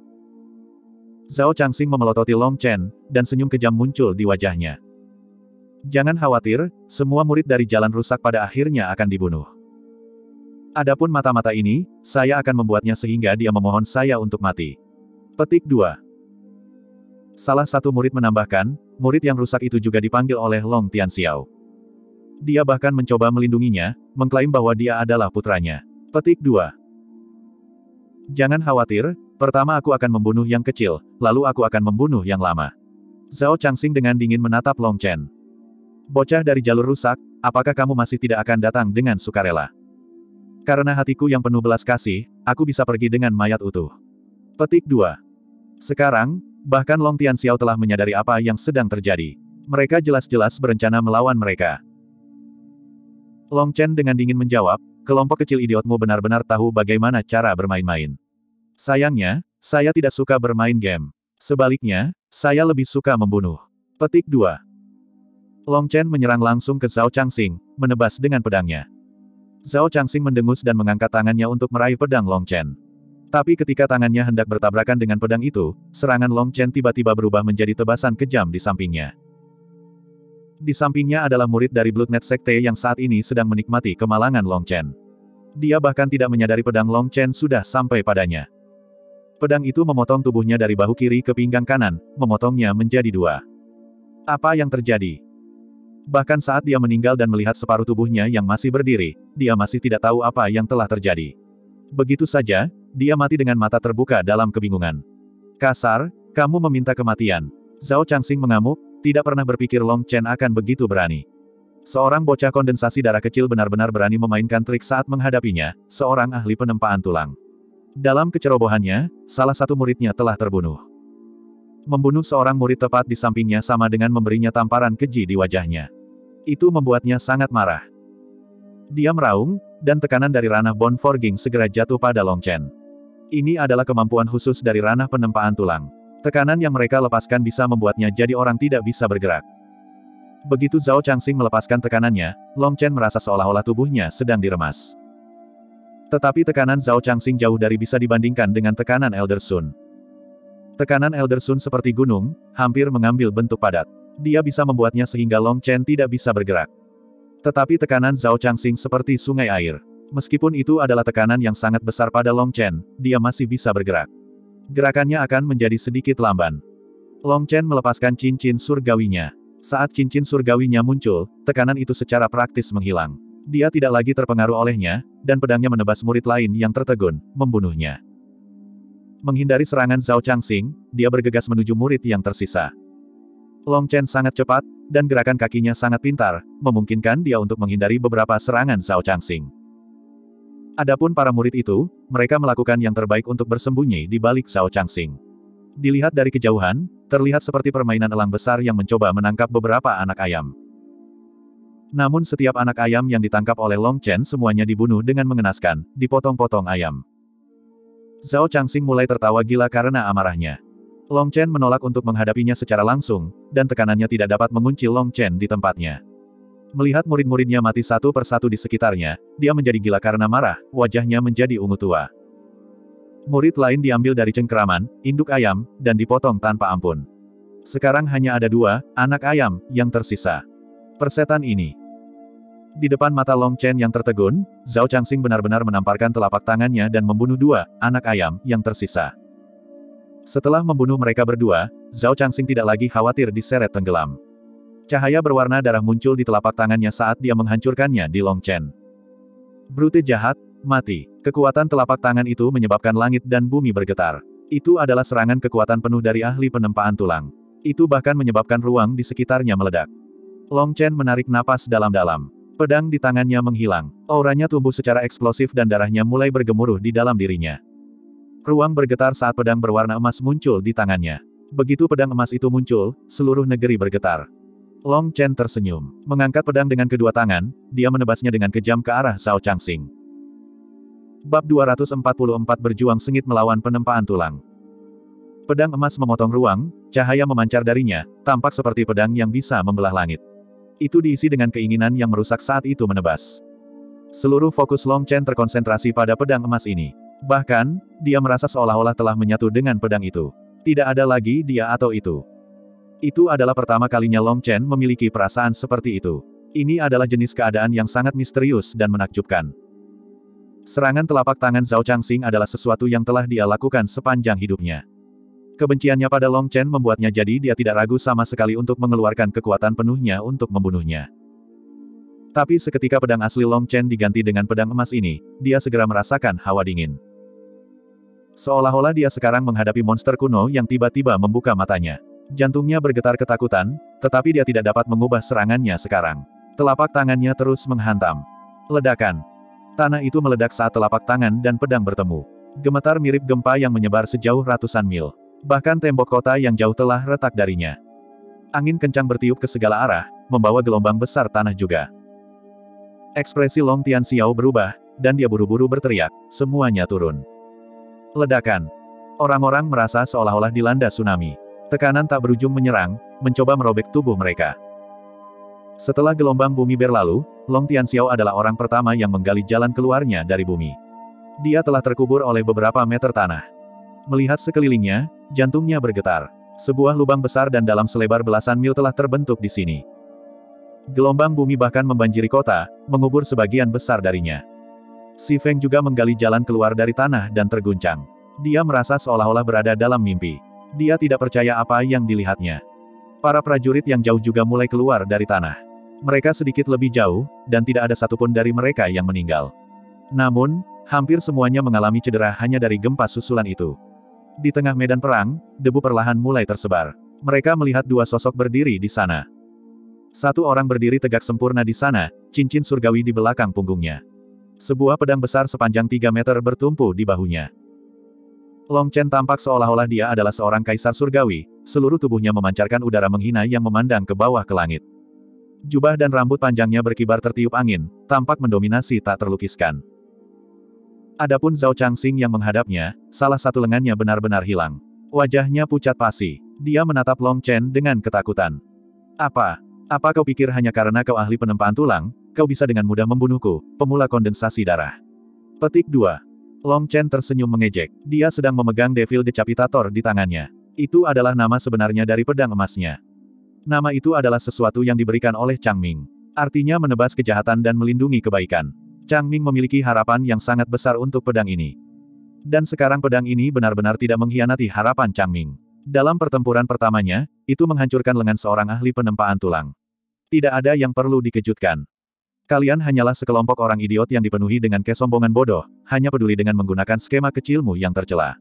Zhao Changxing memelototi Long Chen, dan senyum kejam muncul di wajahnya. Jangan khawatir, semua murid dari jalan rusak pada akhirnya akan dibunuh. Adapun mata-mata ini, saya akan membuatnya sehingga dia memohon saya untuk mati. Petik 2. Salah satu murid menambahkan, murid yang rusak itu juga dipanggil oleh Long Tianxiao. Dia bahkan mencoba melindunginya, mengklaim bahwa dia adalah putranya. Petik 2. Jangan khawatir, pertama aku akan membunuh yang kecil, lalu aku akan membunuh yang lama. Zhao Changxing dengan dingin menatap Long Chen. Bocah dari jalur rusak, apakah kamu masih tidak akan datang dengan sukarela? Karena hatiku yang penuh belas kasih, aku bisa pergi dengan mayat utuh. Petik 2. Sekarang, bahkan Long Tianxiao telah menyadari apa yang sedang terjadi. Mereka jelas-jelas berencana melawan mereka. Long Chen dengan dingin menjawab, kelompok kecil idiotmu benar-benar tahu bagaimana cara bermain-main. Sayangnya, saya tidak suka bermain game. Sebaliknya, saya lebih suka membunuh. Petik 2. Long Chen menyerang langsung ke Zhao Changxing, menebas dengan pedangnya. Zhao Changxing mendengus dan mengangkat tangannya untuk meraih pedang Long Chen. Tapi ketika tangannya hendak bertabrakan dengan pedang itu, serangan Long Chen tiba-tiba berubah menjadi tebasan kejam di sampingnya. Di sampingnya adalah murid dari Bloodnet Sekte yang saat ini sedang menikmati kemalangan Long Chen. Dia bahkan tidak menyadari pedang Long Chen sudah sampai padanya. Pedang itu memotong tubuhnya dari bahu kiri ke pinggang kanan, memotongnya menjadi dua. Apa yang terjadi? Bahkan saat dia meninggal dan melihat separuh tubuhnya yang masih berdiri, dia masih tidak tahu apa yang telah terjadi. Begitu saja, dia mati dengan mata terbuka dalam kebingungan. Kasar Kamu meminta kematian. Zhao Changxing mengamuk, tidak pernah berpikir Long Chen akan begitu berani. Seorang bocah kondensasi darah kecil benar-benar berani memainkan trik saat menghadapinya, seorang ahli penempaan tulang. Dalam kecerobohannya, salah satu muridnya telah terbunuh. Membunuh seorang murid tepat di sampingnya sama dengan memberinya tamparan keji di wajahnya. Itu membuatnya sangat marah. Dia meraung, dan tekanan dari ranah Bone Forging segera jatuh pada Long Chen. Ini adalah kemampuan khusus dari ranah penempaan tulang. Tekanan yang mereka lepaskan bisa membuatnya jadi orang tidak bisa bergerak. Begitu Zhao Changxing melepaskan tekanannya, Long Chen merasa seolah-olah tubuhnya sedang diremas. Tetapi tekanan Zhao Changxing jauh dari bisa dibandingkan dengan tekanan Elder Sun. Tekanan Elder Sun seperti gunung, hampir mengambil bentuk padat. Dia bisa membuatnya sehingga Long Chen tidak bisa bergerak. Tetapi tekanan Zhao Changxing seperti sungai air. Meskipun itu adalah tekanan yang sangat besar pada Long Chen, dia masih bisa bergerak. Gerakannya akan menjadi sedikit lamban. Long Chen melepaskan cincin surgawinya. Saat cincin surgawinya muncul, tekanan itu secara praktis menghilang. Dia tidak lagi terpengaruh olehnya, dan pedangnya menebas murid lain yang tertegun, membunuhnya. Menghindari serangan Zhao Changxing, dia bergegas menuju murid yang tersisa. Long Chen sangat cepat, dan gerakan kakinya sangat pintar, memungkinkan dia untuk menghindari beberapa serangan Zhao Changxing. Adapun para murid itu, mereka melakukan yang terbaik untuk bersembunyi di balik Zhao Changxing. Dilihat dari kejauhan, terlihat seperti permainan elang besar yang mencoba menangkap beberapa anak ayam. Namun setiap anak ayam yang ditangkap oleh Long Chen semuanya dibunuh dengan mengenaskan, dipotong-potong ayam. Zhao Changxing mulai tertawa gila karena amarahnya. Long Chen menolak untuk menghadapinya secara langsung, dan tekanannya tidak dapat mengunci Long Chen di tempatnya. Melihat murid-muridnya mati satu persatu di sekitarnya, dia menjadi gila karena marah, wajahnya menjadi ungu tua. Murid lain diambil dari cengkeraman, induk ayam, dan dipotong tanpa ampun. Sekarang hanya ada 2 anak ayam yang tersisa. Persetan ini. Di depan mata Long Chen yang tertegun, Zhao Changxing benar-benar menamparkan telapak tangannya dan membunuh 2 anak ayam yang tersisa. Setelah membunuh mereka berdua, Zhao Changxing tidak lagi khawatir diseret tenggelam. Cahaya berwarna darah muncul di telapak tangannya saat dia menghancurkannya di Long Chen. Brute jahat, mati. Kekuatan telapak tangan itu menyebabkan langit dan bumi bergetar. Itu adalah serangan kekuatan penuh dari ahli penempaan tulang. Itu bahkan menyebabkan ruang di sekitarnya meledak. Long Chen menarik napas dalam-dalam. Pedang di tangannya menghilang. Auranya tumbuh secara eksplosif dan darahnya mulai bergemuruh di dalam dirinya. Ruang bergetar saat pedang berwarna emas muncul di tangannya. Begitu pedang emas itu muncul, seluruh negeri bergetar. Long Chen tersenyum. Mengangkat pedang dengan kedua tangan, dia menebasnya dengan kejam ke arah Zhao Changxing. Bab 244 berjuang sengit melawan penempaan tulang. Pedang emas memotong ruang, cahaya memancar darinya, tampak seperti pedang yang bisa membelah langit. Itu diisi dengan keinginan yang merusak saat itu menebas. Seluruh fokus Long Chen terkonsentrasi pada pedang emas ini. Bahkan, dia merasa seolah-olah telah menyatu dengan pedang itu. Tidak ada lagi dia atau itu. Itu adalah pertama kalinya Long Chen memiliki perasaan seperti itu. Ini adalah jenis keadaan yang sangat misterius dan menakjubkan. Serangan telapak tangan Zhao Changxing adalah sesuatu yang telah dia lakukan sepanjang hidupnya. Kebenciannya pada Long Chen membuatnya jadi dia tidak ragu sama sekali untuk mengeluarkan kekuatan penuhnya untuk membunuhnya. Tapi seketika pedang asli Long Chen diganti dengan pedang emas ini, dia segera merasakan hawa dingin. Seolah-olah dia sekarang menghadapi monster kuno yang tiba-tiba membuka matanya. Jantungnya bergetar ketakutan, tetapi dia tidak dapat mengubah serangannya sekarang. Telapak tangannya terus menghantam. Ledakan. Tanah itu meledak saat telapak tangan dan pedang bertemu. Gemetar mirip gempa yang menyebar sejauh ratusan mil. Bahkan tembok kota yang jauh telah retak darinya. Angin kencang bertiup ke segala arah, membawa gelombang besar tanah juga. Ekspresi Long Tianxiao berubah, dan dia buru-buru berteriak, semuanya turun. Ledakan. Orang-orang merasa seolah-olah dilanda tsunami. Tekanan tak berujung menyerang, mencoba merobek tubuh mereka. Setelah gelombang bumi berlalu, Long Tianxiao adalah orang pertama yang menggali jalan keluarnya dari bumi. Dia telah terkubur oleh beberapa meter tanah. Melihat sekelilingnya, jantungnya bergetar. Sebuah lubang besar dan dalam selebar belasan mil telah terbentuk di sini. Gelombang bumi bahkan membanjiri kota, mengubur sebagian besar darinya. Si Feng juga menggali jalan keluar dari tanah dan terguncang. Dia merasa seolah-olah berada dalam mimpi. Dia tidak percaya apa yang dilihatnya. Para prajurit yang jauh juga mulai keluar dari tanah. Mereka sedikit lebih jauh, dan tidak ada satupun dari mereka yang meninggal. Namun, hampir semuanya mengalami cedera hanya dari gempa susulan itu. Di tengah medan perang, debu perlahan mulai tersebar. Mereka melihat dua sosok berdiri di sana. Satu orang berdiri tegak sempurna di sana, cincin surgawi di belakang punggungnya. Sebuah pedang besar sepanjang 3 meter bertumpu di bahunya. Long Chen tampak seolah-olah dia adalah seorang kaisar surgawi, seluruh tubuhnya memancarkan udara menghina yang memandang ke bawah ke langit. Jubah dan rambut panjangnya berkibar tertiup angin, tampak mendominasi tak terlukiskan. Adapun Zhao Changxing yang menghadapnya, salah satu lengannya benar-benar hilang. Wajahnya pucat pasi. Dia menatap Long Chen dengan ketakutan. Apa kau pikir hanya karena kau ahli penempaan tulang, kau bisa dengan mudah membunuhku, pemula kondensasi darah? Petik 2. Long Chen tersenyum mengejek. Dia sedang memegang Devil Decapitator di tangannya. Itu adalah nama sebenarnya dari pedang emasnya. Nama itu adalah sesuatu yang diberikan oleh Changming. Artinya menebas kejahatan dan melindungi kebaikan. Changming memiliki harapan yang sangat besar untuk pedang ini. Dan sekarang pedang ini benar-benar tidak mengkhianati harapan Changming. Dalam pertempuran pertamanya, itu menghancurkan lengan seorang ahli penempaan tulang. Tidak ada yang perlu dikejutkan. Kalian hanyalah sekelompok orang idiot yang dipenuhi dengan kesombongan bodoh, hanya peduli dengan menggunakan skema kecilmu yang tercela.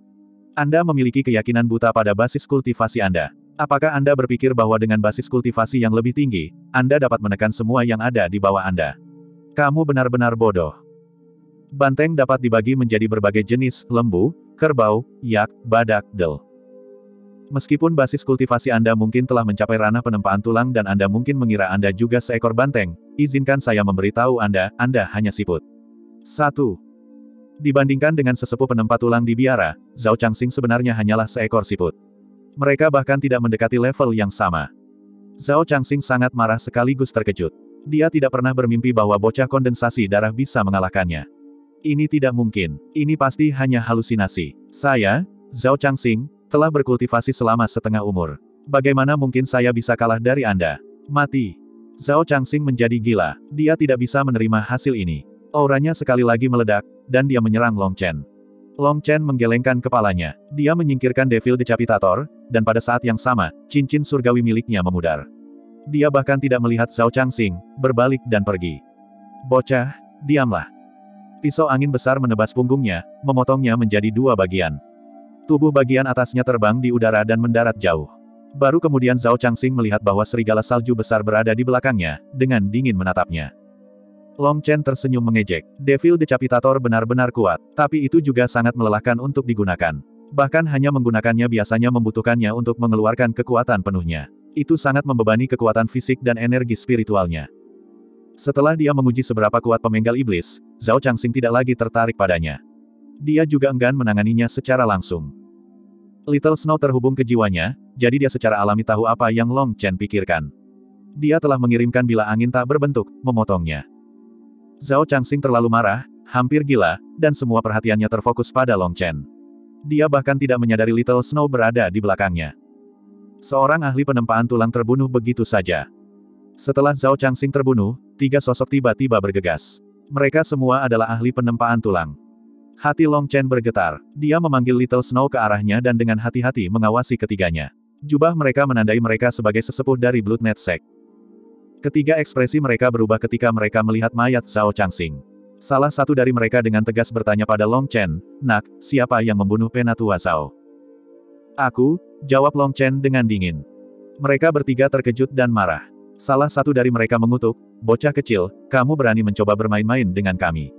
Anda memiliki keyakinan buta pada basis kultivasi Anda. Apakah Anda berpikir bahwa dengan basis kultivasi yang lebih tinggi, Anda dapat menekan semua yang ada di bawah Anda? Kamu benar-benar bodoh. Banteng dapat dibagi menjadi berbagai jenis, lembu, kerbau, yak, badak, del. Meskipun basis kultivasi Anda mungkin telah mencapai ranah penempaan tulang dan Anda mungkin mengira Anda juga seekor banteng, izinkan saya memberitahu Anda hanya siput. 1. Dibandingkan dengan sesepuh penempa tulang di biara, Zhao Changxing sebenarnya hanyalah seekor siput. Mereka bahkan tidak mendekati level yang sama. Zhao Changxing sangat marah sekaligus terkejut. Dia tidak pernah bermimpi bahwa bocah kondensasi darah bisa mengalahkannya. Ini tidak mungkin. Ini pasti hanya halusinasi. Saya, Zhao Changxing, telah berkultivasi selama setengah umur. Bagaimana mungkin saya bisa kalah dari Anda? Mati. Zhao Changxing menjadi gila. Dia tidak bisa menerima hasil ini. Auranya sekali lagi meledak, dan dia menyerang Long Chen. Long Chen menggelengkan kepalanya. Dia menyingkirkan Devil Decapitator, dan pada saat yang sama, cincin surgawi miliknya memudar. Dia bahkan tidak melihat Zhao Changxing, berbalik dan pergi. Bocah, diamlah. Pisau angin besar menebas punggungnya, memotongnya menjadi 2 bagian. Tubuh bagian atasnya terbang di udara dan mendarat jauh. Baru kemudian Zhao Changxing melihat bahwa serigala salju besar berada di belakangnya, dengan dingin menatapnya. Long Chen tersenyum mengejek. Devil Decapitator benar-benar kuat, tapi itu juga sangat melelahkan untuk digunakan. Bahkan hanya menggunakannya biasanya membutuhkannya untuk mengeluarkan kekuatan penuhnya. Itu sangat membebani kekuatan fisik dan energi spiritualnya. Setelah dia menguji seberapa kuat pemenggal iblis, Zhao Changxing tidak lagi tertarik padanya. Dia juga enggan menanganinya secara langsung. Little Snow terhubung ke jiwanya, jadi dia secara alami tahu apa yang Long Chen pikirkan. Dia telah mengirimkan bilah angin tak berbentuk, memotongnya. Zhao Changxing terlalu marah, hampir gila, dan semua perhatiannya terfokus pada Long Chen. Dia bahkan tidak menyadari Little Snow berada di belakangnya. Seorang ahli penempaan tulang terbunuh begitu saja. Setelah Zhao Changxing terbunuh, 3 sosok tiba-tiba bergegas. Mereka semua adalah ahli penempaan tulang. Hati Long Chen bergetar. Dia memanggil Little Snow ke arahnya dan dengan hati-hati mengawasi ketiganya. Jubah mereka menandai mereka sebagai sesepuh dari Bloodnet Sect. Ketiga ekspresi mereka berubah ketika mereka melihat mayat Zhao Changxing. Salah satu dari mereka dengan tegas bertanya pada Long Chen, "Nak, siapa yang membunuh Penatua Zhao?" "Aku," jawab Long Chen dengan dingin. Mereka bertiga terkejut dan marah. Salah satu dari mereka mengutuk, "Bocah kecil, kamu berani mencoba bermain-main dengan kami.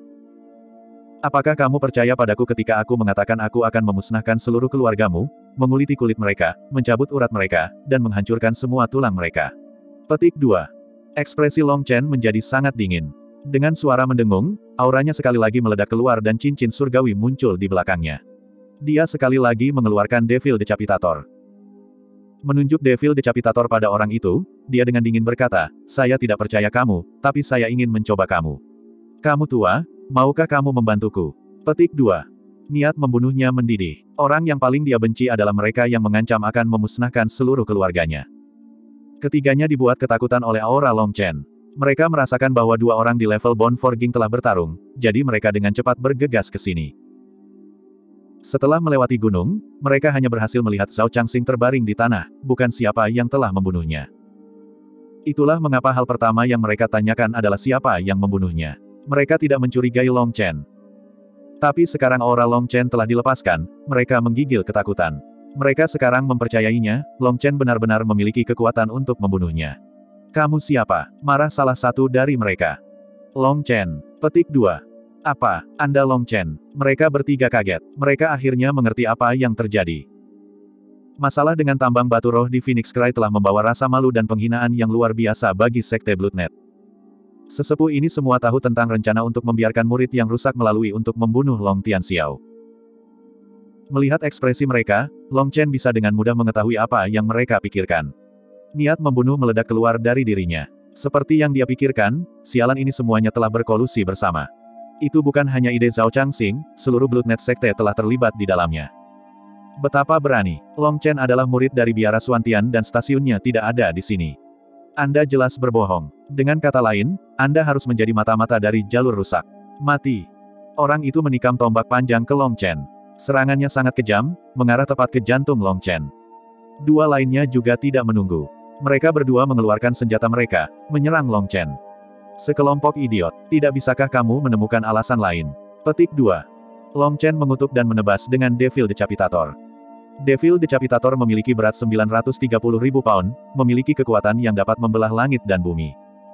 Apakah kamu percaya padaku ketika aku mengatakan aku akan memusnahkan seluruh keluargamu, menguliti kulit mereka, mencabut urat mereka, dan menghancurkan semua tulang mereka?" Petik 2. Ekspresi Long Chen menjadi sangat dingin. Dengan suara mendengung, auranya sekali lagi meledak keluar dan cincin surgawi muncul di belakangnya. Dia sekali lagi mengeluarkan Devil Decapitator. Menunjuk Devil Decapitator pada orang itu, dia dengan dingin berkata, "Saya tidak percaya kamu, tapi saya ingin mencoba kamu. Kamu tua, maukah kamu membantuku?" Petik 2. Niat membunuhnya mendidih. Orang yang paling dia benci adalah mereka yang mengancam akan memusnahkan seluruh keluarganya. Ketiganya dibuat ketakutan oleh aura Long Chen. Mereka merasakan bahwa 2 orang di level Bone Forging telah bertarung, jadi mereka dengan cepat bergegas ke sini. Setelah melewati gunung, mereka hanya berhasil melihat Zhao Changxing terbaring di tanah, bukan siapa yang telah membunuhnya. Itulah mengapa hal pertama yang mereka tanyakan adalah siapa yang membunuhnya. Mereka tidak mencurigai Long Chen. Tapi sekarang aura Long Chen telah dilepaskan, mereka menggigil ketakutan. Mereka sekarang mempercayainya, Long Chen benar-benar memiliki kekuatan untuk membunuhnya. Kamu siapa? Marah salah satu dari mereka. Long Chen. Petik 2. Apa, Anda Long Chen? Mereka bertiga kaget. Mereka akhirnya mengerti apa yang terjadi. Masalah dengan tambang batu roh di Phoenix Cry telah membawa rasa malu dan penghinaan yang luar biasa bagi Sekte Bloodnet. Sesepuh ini semua tahu tentang rencana untuk membiarkan murid yang rusak melalui untuk membunuh Long Tianxiao. Melihat ekspresi mereka, Long Chen bisa dengan mudah mengetahui apa yang mereka pikirkan. Niat membunuh meledak keluar dari dirinya. Seperti yang dia pikirkan, sialan ini semuanya telah berkolusi bersama. Itu bukan hanya ide Zhao Changxing, seluruh Bloodnet Sekte telah terlibat di dalamnya. Betapa berani. Long Chen adalah murid dari Biara Suantian dan stasiunnya tidak ada di sini. Anda jelas berbohong. Dengan kata lain, Anda harus menjadi mata-mata dari jalur rusak. Mati. Orang itu menikam tombak panjang ke Long Chen. Serangannya sangat kejam, mengarah tepat ke jantung Long Chen. Dua lainnya juga tidak menunggu. Mereka berdua mengeluarkan senjata mereka, menyerang Long Chen. Sekelompok idiot, tidak bisakah kamu menemukan alasan lain? Petik 2. Long Chen mengutuk dan menebas dengan Devil Decapitator. Devil Decapitator memiliki berat 930.000 pound, memiliki kekuatan yang dapat membelah langit dan bumi.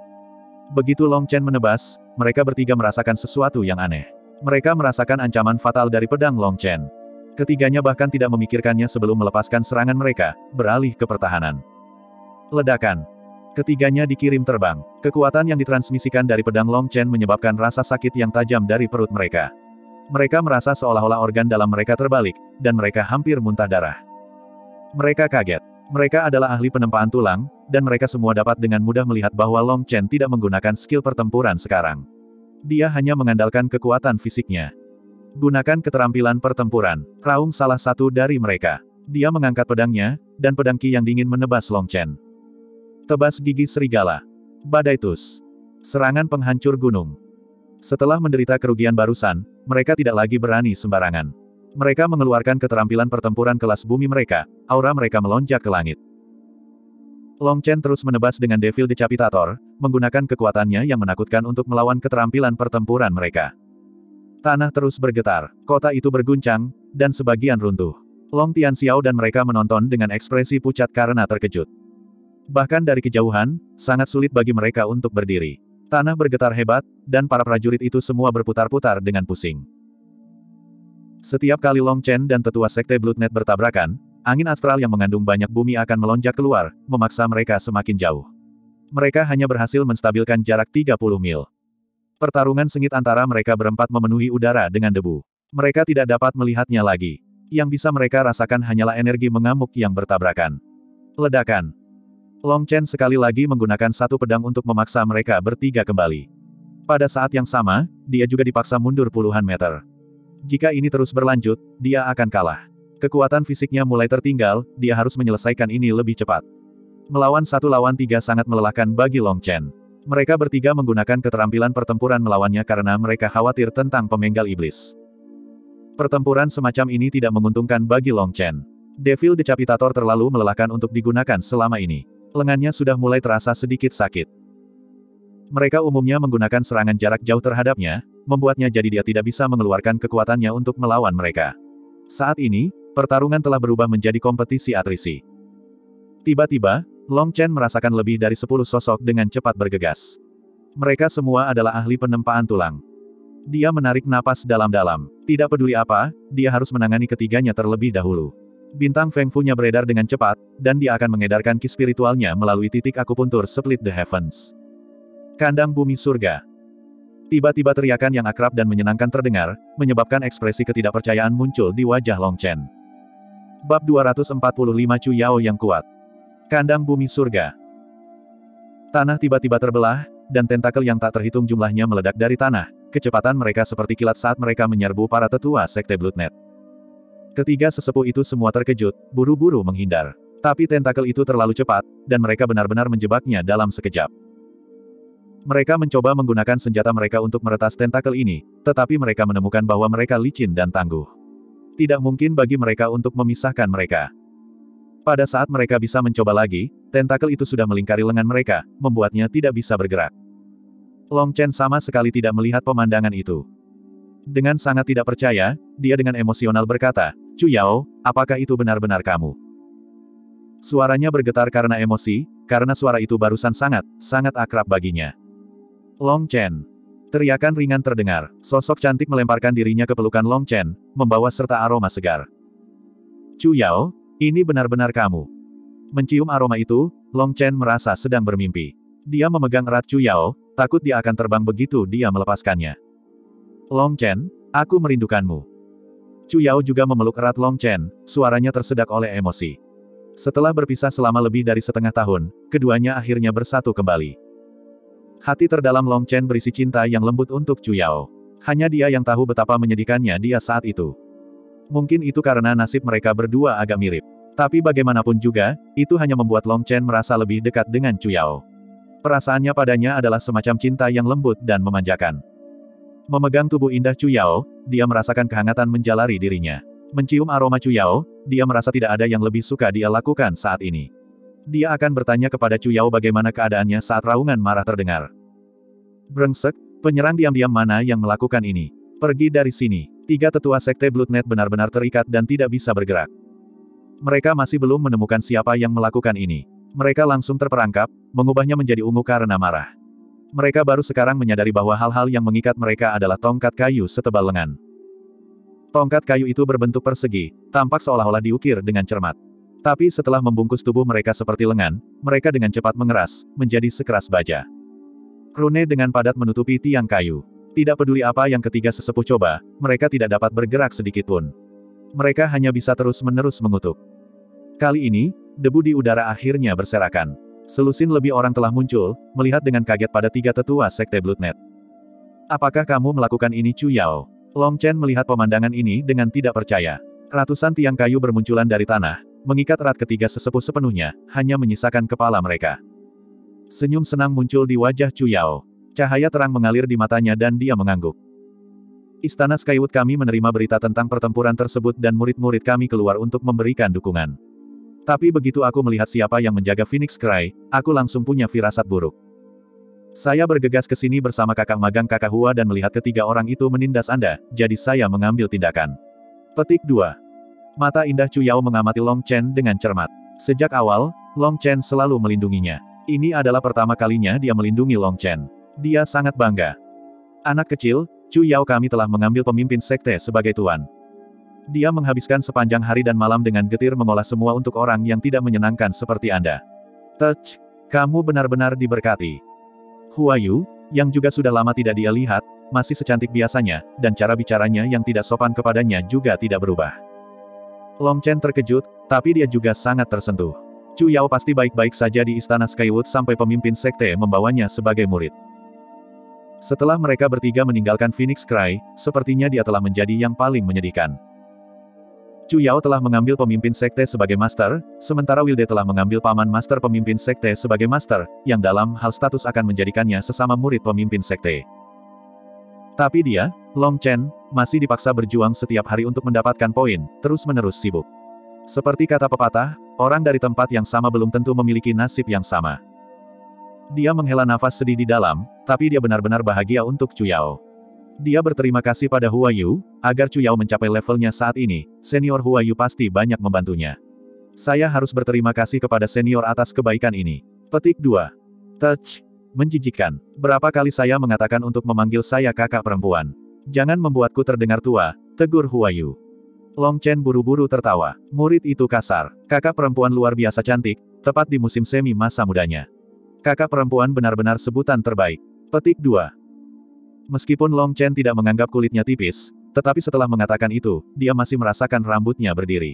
Begitu Long Chen menebas, mereka bertiga merasakan sesuatu yang aneh. Mereka merasakan ancaman fatal dari pedang Long Chen. Ketiganya bahkan tidak memikirkannya sebelum melepaskan serangan mereka, beralih ke pertahanan. Ledakan. Ketiganya dikirim terbang. Kekuatan yang ditransmisikan dari pedang Long Chen menyebabkan rasa sakit yang tajam dari perut mereka. Mereka merasa seolah-olah organ dalam mereka terbalik, dan mereka hampir muntah darah. Mereka kaget. Mereka adalah ahli penempaan tulang, dan mereka semua dapat dengan mudah melihat bahwa Long Chen tidak menggunakan skill pertempuran sekarang. Dia hanya mengandalkan kekuatan fisiknya. Gunakan keterampilan pertempuran, raung salah satu dari mereka. Dia mengangkat pedangnya, dan pedang Qi yang dingin menebas Long Chen. Tebas gigi serigala. Badai tus. Serangan penghancur gunung. Setelah menderita kerugian barusan, mereka tidak lagi berani sembarangan. Mereka mengeluarkan keterampilan pertempuran kelas bumi mereka, aura mereka melonjak ke langit. Long Chen terus menebas dengan Devil Decapitator, menggunakan kekuatannya yang menakutkan untuk melawan keterampilan pertempuran mereka. Tanah terus bergetar, kota itu berguncang, dan sebagian runtuh. Long Tianxiao dan mereka menonton dengan ekspresi pucat karena terkejut. Bahkan dari kejauhan, sangat sulit bagi mereka untuk berdiri. Tanah bergetar hebat, dan para prajurit itu semua berputar-putar dengan pusing. Setiap kali Long Chen dan tetua Sekte Bloodnet bertabrakan, angin astral yang mengandung banyak bumi akan melonjak keluar, memaksa mereka semakin jauh. Mereka hanya berhasil menstabilkan jarak 30 mil. Pertarungan sengit antara mereka berempat memenuhi udara dengan debu. Mereka tidak dapat melihatnya lagi. Yang bisa mereka rasakan hanyalah energi mengamuk yang bertabrakan. Ledakan. Long Chen sekali lagi menggunakan satu pedang untuk memaksa mereka bertiga kembali. Pada saat yang sama, dia juga dipaksa mundur puluhan meter. Jika ini terus berlanjut, dia akan kalah. Kekuatan fisiknya mulai tertinggal, dia harus menyelesaikan ini lebih cepat. Melawan 1 lawan 3 sangat melelahkan bagi Long Chen. Mereka bertiga menggunakan keterampilan pertempuran melawannya karena mereka khawatir tentang pemenggal iblis. Pertempuran semacam ini tidak menguntungkan bagi Long Chen. Devil Decapitator terlalu melelahkan untuk digunakan selama ini. Lengannya sudah mulai terasa sedikit sakit. Mereka umumnya menggunakan serangan jarak jauh terhadapnya, membuatnya jadi dia tidak bisa mengeluarkan kekuatannya untuk melawan mereka. Saat ini, pertarungan telah berubah menjadi kompetisi atrisi. Tiba-tiba, Long Chen merasakan lebih dari 10 sosok dengan cepat bergegas. Mereka semua adalah ahli penempaan tulang. Dia menarik napas dalam-dalam. Tidak peduli apa, dia harus menangani ketiganya terlebih dahulu. Bintang Feng Fu-nya beredar dengan cepat, dan dia akan mengedarkan ki spiritualnya melalui titik akupuntur Split the Heavens. Kandang bumi surga. Tiba-tiba teriakan yang akrab dan menyenangkan terdengar, menyebabkan ekspresi ketidakpercayaan muncul di wajah Long Chen. Bab 245 Cu Yao yang kuat. Kandang bumi surga. Tanah tiba-tiba terbelah, dan tentakel yang tak terhitung jumlahnya meledak dari tanah. Kecepatan mereka seperti kilat saat mereka menyerbu para tetua Sekte Bloodnet. Ketiga sesepuh itu semua terkejut, buru-buru menghindar. Tapi tentakel itu terlalu cepat, dan mereka benar-benar menjebaknya dalam sekejap. Mereka mencoba menggunakan senjata mereka untuk meretas tentakel ini, tetapi mereka menemukan bahwa mereka licin dan tangguh. Tidak mungkin bagi mereka untuk memisahkan mereka. Pada saat mereka bisa mencoba lagi, tentakel itu sudah melingkari lengan mereka, membuatnya tidak bisa bergerak. Long Chen sama sekali tidak melihat pemandangan itu. Dengan sangat tidak percaya, dia dengan emosional berkata, Chu Yao, apakah itu benar-benar kamu? Suaranya bergetar karena emosi, karena suara itu barusan sangat akrab baginya. Long Chen. Teriakan ringan terdengar, sosok cantik melemparkan dirinya ke pelukan Long Chen, membawa serta aroma segar. Chu Yao, ini benar-benar kamu. Mencium aroma itu, Long Chen merasa sedang bermimpi. Dia memegang erat Chu Yao, takut dia akan terbang begitu dia melepaskannya. Long Chen, aku merindukanmu. Chu Yao juga memeluk erat Long Chen, suaranya tersedak oleh emosi. Setelah berpisah selama lebih dari setengah tahun, keduanya akhirnya bersatu kembali. Hati terdalam Long Chen berisi cinta yang lembut untuk Chu Yao. Hanya dia yang tahu betapa menyedihkannya dia saat itu. Mungkin itu karena nasib mereka berdua agak mirip. Tapi bagaimanapun juga, itu hanya membuat Long Chen merasa lebih dekat dengan Chu Yao. Perasaannya padanya adalah semacam cinta yang lembut dan memanjakan. Memegang tubuh indah Chu Yao, dia merasakan kehangatan menjalari dirinya. Mencium aroma Chu Yao, dia merasa tidak ada yang lebih suka dia lakukan saat ini. Dia akan bertanya kepada Chu Yao bagaimana keadaannya saat raungan marah terdengar. Brengsek, penyerang diam-diam mana yang melakukan ini? Pergi dari sini. 3 tetua sekte Bloodnet benar-benar terikat dan tidak bisa bergerak. Mereka masih belum menemukan siapa yang melakukan ini. Mereka langsung terperangkap, mengubahnya menjadi ungu karena marah. Mereka baru sekarang menyadari bahwa hal-hal yang mengikat mereka adalah tongkat kayu setebal lengan. Tongkat kayu itu berbentuk persegi, tampak seolah-olah diukir dengan cermat. Tapi setelah membungkus tubuh mereka seperti lengan, mereka dengan cepat mengeras, menjadi sekeras baja. Rune dengan padat menutupi tiang kayu. Tidak peduli apa yang ketiga sesepuh coba, mereka tidak dapat bergerak sedikitpun. Mereka hanya bisa terus-menerus mengutuk. Kali ini, debu di udara akhirnya berserakan. Selusin lebih orang telah muncul, melihat dengan kaget pada 3 tetua sekte Bloodnet. Apakah kamu melakukan ini Chu Yao? Long Chen melihat pemandangan ini dengan tidak percaya. Ratusan tiang kayu bermunculan dari tanah, mengikat erat ketiga sesepuh sepenuhnya, hanya menyisakan kepala mereka. Senyum senang muncul di wajah Chu Yao. Cahaya terang mengalir di matanya dan dia mengangguk. Istana Skywood kami menerima berita tentang pertempuran tersebut dan murid-murid kami keluar untuk memberikan dukungan. Tapi begitu aku melihat siapa yang menjaga Phoenix Cry, aku langsung punya firasat buruk. Saya bergegas ke sini bersama kakak magang kakak Hua dan melihat ketiga orang itu menindas Anda, jadi saya mengambil tindakan. Petik 2. Mata indah Chu Yao mengamati Long Chen dengan cermat. Sejak awal, Long Chen selalu melindunginya. Ini adalah pertama kalinya dia melindungi Long Chen. Dia sangat bangga. Anak kecil, Chu Yao kami telah mengambil pemimpin sekte sebagai tuan. Dia menghabiskan sepanjang hari dan malam dengan getir mengolah semua untuk orang yang tidak menyenangkan seperti Anda. Touch, kamu benar-benar diberkati. Hua Yu, yang juga sudah lama tidak dia lihat, masih secantik biasanya, dan cara bicaranya yang tidak sopan kepadanya juga tidak berubah. Long Chen terkejut, tapi dia juga sangat tersentuh. Chu Yao pasti baik-baik saja di istana Skywood sampai pemimpin sekte membawanya sebagai murid. Setelah mereka bertiga meninggalkan Phoenix Cry, sepertinya dia telah menjadi yang paling menyedihkan. Chu Yao telah mengambil pemimpin sekte sebagai master, sementara Wilde telah mengambil paman master pemimpin sekte sebagai master, yang dalam hal status akan menjadikannya sesama murid pemimpin sekte. Tapi dia, Long Chen, masih dipaksa berjuang setiap hari untuk mendapatkan poin, terus-menerus sibuk. Seperti kata pepatah, orang dari tempat yang sama belum tentu memiliki nasib yang sama. Dia menghela nafas sedih di dalam, tapi dia benar-benar bahagia untuk Chu Yao. Dia berterima kasih pada Hua Yu, agar Chu Yao mencapai levelnya saat ini, senior Hua Yu pasti banyak membantunya. Saya harus berterima kasih kepada senior atas kebaikan ini. Petik 2. Touch. Menjijikkan. Berapa kali saya mengatakan untuk memanggil saya kakak perempuan? Jangan membuatku terdengar tua, tegur Hua Yu. Long Chen buru-buru tertawa. Murid itu kasar. Kakak perempuan luar biasa cantik, tepat di musim semi masa mudanya. Kakak perempuan benar-benar sebutan terbaik. Petik 2. Meskipun Long Chen tidak menganggap kulitnya tipis, tetapi setelah mengatakan itu, dia masih merasakan rambutnya berdiri.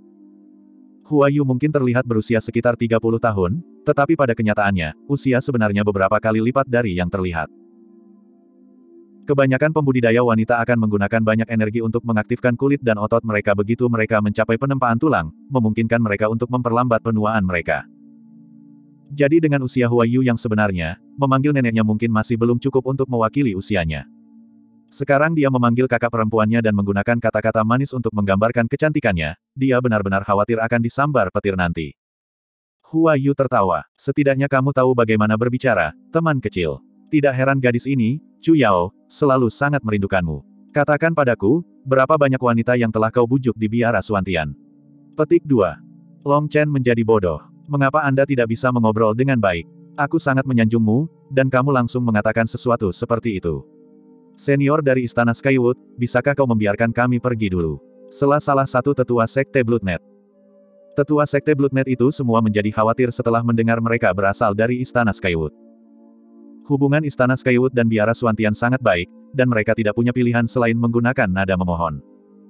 Hua Yu mungkin terlihat berusia sekitar 30 tahun, tetapi pada kenyataannya, usia sebenarnya beberapa kali lipat dari yang terlihat. Kebanyakan pembudidaya wanita akan menggunakan banyak energi untuk mengaktifkan kulit dan otot mereka begitu mereka mencapai penempaan tulang, memungkinkan mereka untuk memperlambat penuaan mereka. Jadi dengan usia Hua Yu yang sebenarnya, memanggil neneknya mungkin masih belum cukup untuk mewakili usianya. Sekarang dia memanggil kakak perempuannya dan menggunakan kata-kata manis untuk menggambarkan kecantikannya, dia benar-benar khawatir akan disambar petir nanti. Hua Yu tertawa, setidaknya kamu tahu bagaimana berbicara, teman kecil. Tidak heran gadis ini, Chu Yao, selalu sangat merindukanmu. Katakan padaku, berapa banyak wanita yang telah kau bujuk di biara Suantian? Petik 2. Long Chen menjadi bodoh. Mengapa Anda tidak bisa mengobrol dengan baik? Aku sangat menyanjungmu, dan kamu langsung mengatakan sesuatu seperti itu. Senior dari Istana Skywood, bisakah kau membiarkan kami pergi dulu? Salah satu tetua Sekte Bloodnet. Tetua Sekte Bloodnet itu semua menjadi khawatir setelah mendengar mereka berasal dari Istana Skywood. Hubungan Istana Skywood dan biara Suantian sangat baik, dan mereka tidak punya pilihan selain menggunakan nada memohon.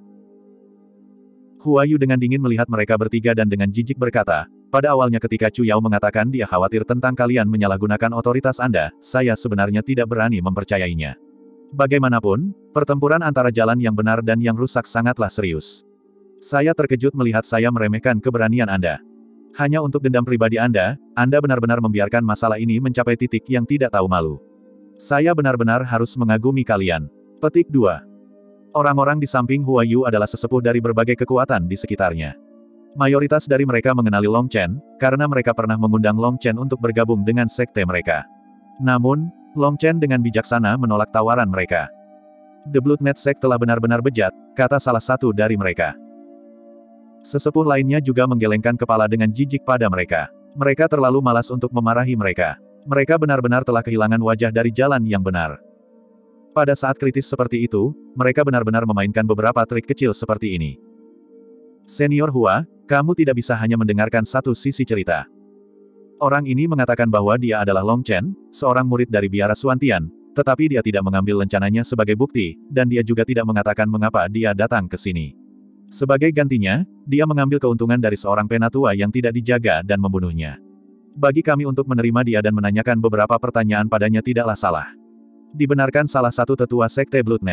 Hua Yu dengan dingin melihat mereka bertiga dan dengan jijik berkata, pada awalnya ketika Chu Yao mengatakan dia khawatir tentang kalian menyalahgunakan otoritas Anda, saya sebenarnya tidak berani mempercayainya. Bagaimanapun, pertempuran antara jalan yang benar dan yang rusak sangatlah serius. Saya terkejut melihat saya meremehkan keberanian Anda. Hanya untuk dendam pribadi Anda benar-benar membiarkan masalah ini mencapai titik yang tidak tahu malu. Saya benar-benar harus mengagumi kalian. Petik 2. Orang-orang di samping Hua Yu adalah sesepuh dari berbagai kekuatan di sekitarnya. Mayoritas dari mereka mengenali Long Chen, karena mereka pernah mengundang Long Chen untuk bergabung dengan sekte mereka. Namun, Long Chen dengan bijaksana menolak tawaran mereka. The Bloodnet Sect telah benar-benar bejat, kata salah satu dari mereka. Sesepuh lainnya juga menggelengkan kepala dengan jijik pada mereka. Mereka terlalu malas untuk memarahi mereka. Mereka benar-benar telah kehilangan wajah dari jalan yang benar. Pada saat kritis seperti itu, mereka benar-benar memainkan beberapa trik kecil seperti ini. Senior Hua, kamu tidak bisa hanya mendengarkan satu sisi cerita. Orang ini mengatakan bahwa dia adalah Long Chen, seorang murid dari biara Suantian, tetapi dia tidak mengambil rencananya sebagai bukti, dan dia juga tidak mengatakan mengapa dia datang ke sini. Sebagai gantinya, dia mengambil keuntungan dari seorang penatua yang tidak dijaga dan membunuhnya. Bagi kami untuk menerima dia dan menanyakan beberapa pertanyaan padanya tidaklah salah. Dibenarkan salah satu tetua Sekte Bloodnet.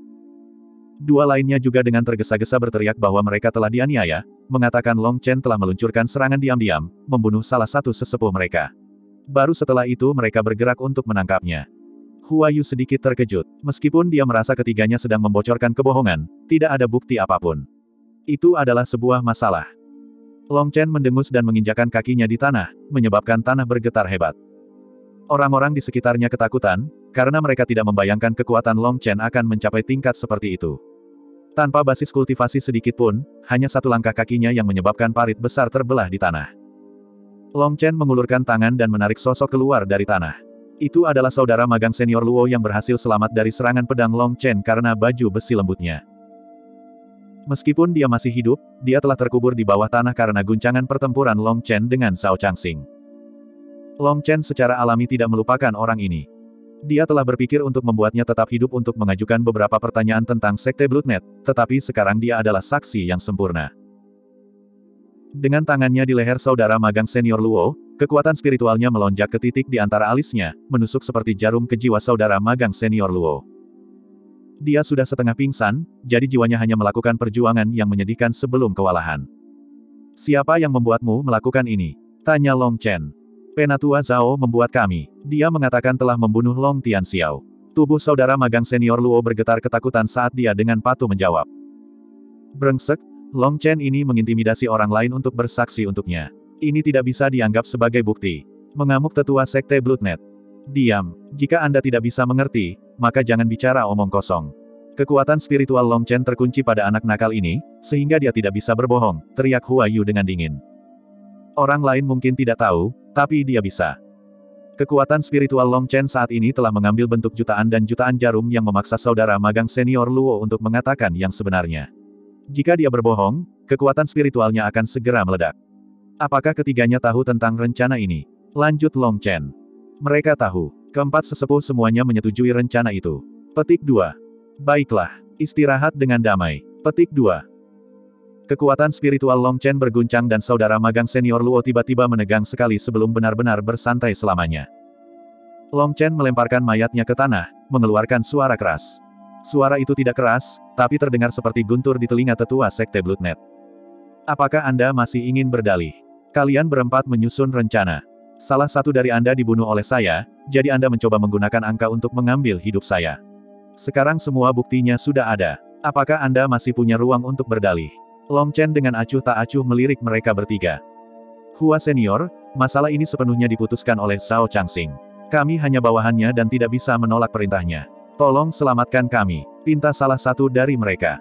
Dua lainnya juga dengan tergesa-gesa berteriak bahwa mereka telah dianiaya, mengatakan Long Chen telah meluncurkan serangan diam-diam, membunuh salah satu sesepuh mereka. Baru setelah itu mereka bergerak untuk menangkapnya. Hua Yu sedikit terkejut, meskipun dia merasa ketiganya sedang membocorkan kebohongan, tidak ada bukti apapun. Itu adalah sebuah masalah. Long Chen mendengus dan menginjakkan kakinya di tanah, menyebabkan tanah bergetar hebat. Orang-orang di sekitarnya ketakutan, karena mereka tidak membayangkan kekuatan Long Chen akan mencapai tingkat seperti itu. Tanpa basis kultivasi sedikit pun, hanya satu langkah kakinya yang menyebabkan parit besar terbelah di tanah. Long Chen mengulurkan tangan dan menarik sosok keluar dari tanah. Itu adalah saudara magang senior Luo yang berhasil selamat dari serangan pedang Long Chen karena baju besi lembutnya. Meskipun dia masih hidup, dia telah terkubur di bawah tanah karena guncangan pertempuran Long Chen dengan Zhao Changxing. Long Chen secara alami tidak melupakan orang ini. Dia telah berpikir untuk membuatnya tetap hidup untuk mengajukan beberapa pertanyaan tentang Sekte Bloodnet, tetapi sekarang dia adalah saksi yang sempurna. Dengan tangannya di leher saudara magang senior Luo, kekuatan spiritualnya melonjak ke titik di antara alisnya, menusuk seperti jarum ke jiwa saudara magang senior Luo. Dia sudah setengah pingsan, jadi jiwanya hanya melakukan perjuangan yang menyedihkan sebelum kewalahan. Siapa yang membuatmu melakukan ini? Tanya Long Chen. Penatua Zhao membuat kami. Dia mengatakan telah membunuh Long Tianxiao. Tubuh saudara magang senior Luo bergetar ketakutan saat dia dengan patuh menjawab. Brengsek, Long Chen ini mengintimidasi orang lain untuk bersaksi untuknya. Ini tidak bisa dianggap sebagai bukti. Mengamuk tetua Sekte Bloodnet. Diam. Jika Anda tidak bisa mengerti, maka jangan bicara omong kosong. Kekuatan spiritual Long Chen terkunci pada anak nakal ini, sehingga dia tidak bisa berbohong, teriak Hua Yu dengan dingin. Orang lain mungkin tidak tahu, tapi dia bisa. Kekuatan spiritual Long Chen saat ini telah mengambil bentuk jutaan dan jutaan jarum yang memaksa saudara magang senior Luo untuk mengatakan yang sebenarnya. Jika dia berbohong, kekuatan spiritualnya akan segera meledak. Apakah ketiganya tahu tentang rencana ini? Lanjut Long Chen. Mereka tahu. Keempat sesepuh semuanya menyetujui rencana itu. Petik 2. Baiklah. Istirahat dengan damai. Petik 2. Kekuatan spiritual Long Chen berguncang dan saudara magang senior Luo tiba-tiba menegang sekali sebelum benar-benar bersantai selamanya. Long Chen melemparkan mayatnya ke tanah, mengeluarkan suara keras. Suara itu tidak keras, tapi terdengar seperti guntur di telinga tetua Sekte Bloodnet. Apakah Anda masih ingin berdalih? Kalian berempat menyusun rencana. Salah satu dari Anda dibunuh oleh saya, jadi Anda mencoba menggunakan angka untuk mengambil hidup saya. Sekarang semua buktinya sudah ada. Apakah Anda masih punya ruang untuk berdalih? Long Chen dengan acuh tak acuh melirik mereka bertiga. Hua Senior, masalah ini sepenuhnya diputuskan oleh Zhao Changxing. Kami hanya bawahannya dan tidak bisa menolak perintahnya. Tolong selamatkan kami. Pinta salah satu dari mereka.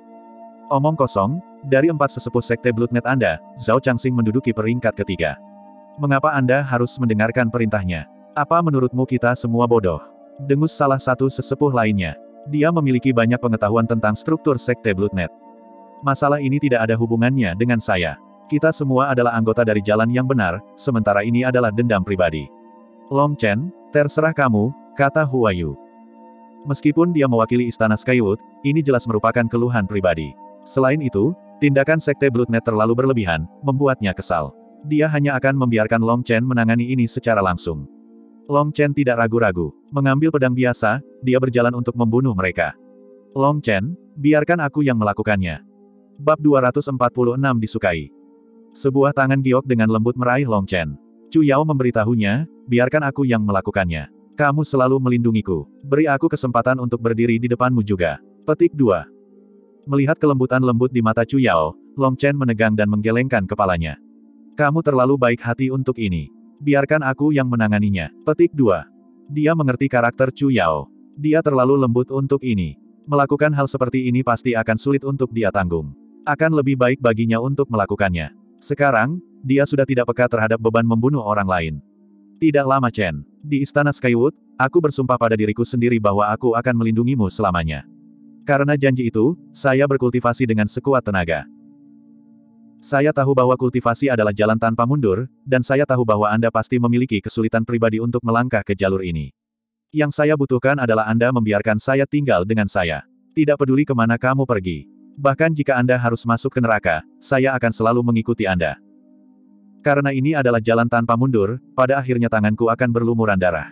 Omong kosong, dari 4 sesepuh sekte Bloodnet Anda, Zhao Changxing menduduki peringkat ketiga. Mengapa Anda harus mendengarkan perintahnya? Apa menurutmu kita semua bodoh? Dengus salah satu sesepuh lainnya. Dia memiliki banyak pengetahuan tentang struktur sekte Bloodnet. Masalah ini tidak ada hubungannya dengan saya. Kita semua adalah anggota dari jalan yang benar, sementara ini adalah dendam pribadi. Long Chen, terserah kamu, kata Hua Yu. Meskipun dia mewakili istana Skywood, ini jelas merupakan keluhan pribadi. Selain itu, tindakan sekte Bloodnet terlalu berlebihan, membuatnya kesal. Dia hanya akan membiarkan Long Chen menangani ini secara langsung. Long Chen tidak ragu-ragu. Mengambil pedang biasa, dia berjalan untuk membunuh mereka. Long Chen, biarkan aku yang melakukannya. Bab 246 disukai. Sebuah tangan giok dengan lembut meraih Long Chen. Chu Yao memberitahunya, biarkan aku yang melakukannya. Kamu selalu melindungiku. Beri aku kesempatan untuk berdiri di depanmu juga. Petik 2. Melihat kelembutan lembut di mata Chu Yao, Long Chen menegang dan menggelengkan kepalanya. Kamu terlalu baik hati untuk ini. Biarkan aku yang menanganinya. Petik 2. Dia mengerti karakter Chu Yao. Dia terlalu lembut untuk ini. Melakukan hal seperti ini pasti akan sulit untuk dia tanggung. Akan lebih baik baginya untuk melakukannya. Sekarang, dia sudah tidak peka terhadap beban membunuh orang lain. Tidak lama Chen. Di istana Skywood, aku bersumpah pada diriku sendiri bahwa aku akan melindungimu selamanya. Karena janji itu, saya berkultivasi dengan sekuat tenaga. Saya tahu bahwa kultivasi adalah jalan tanpa mundur, dan saya tahu bahwa Anda pasti memiliki kesulitan pribadi untuk melangkah ke jalur ini. Yang saya butuhkan adalah Anda membiarkan saya tinggal dengan saya. Tidak peduli kemana kamu pergi. Bahkan jika Anda harus masuk ke neraka, saya akan selalu mengikuti Anda. Karena ini adalah jalan tanpa mundur, pada akhirnya tanganku akan berlumuran darah.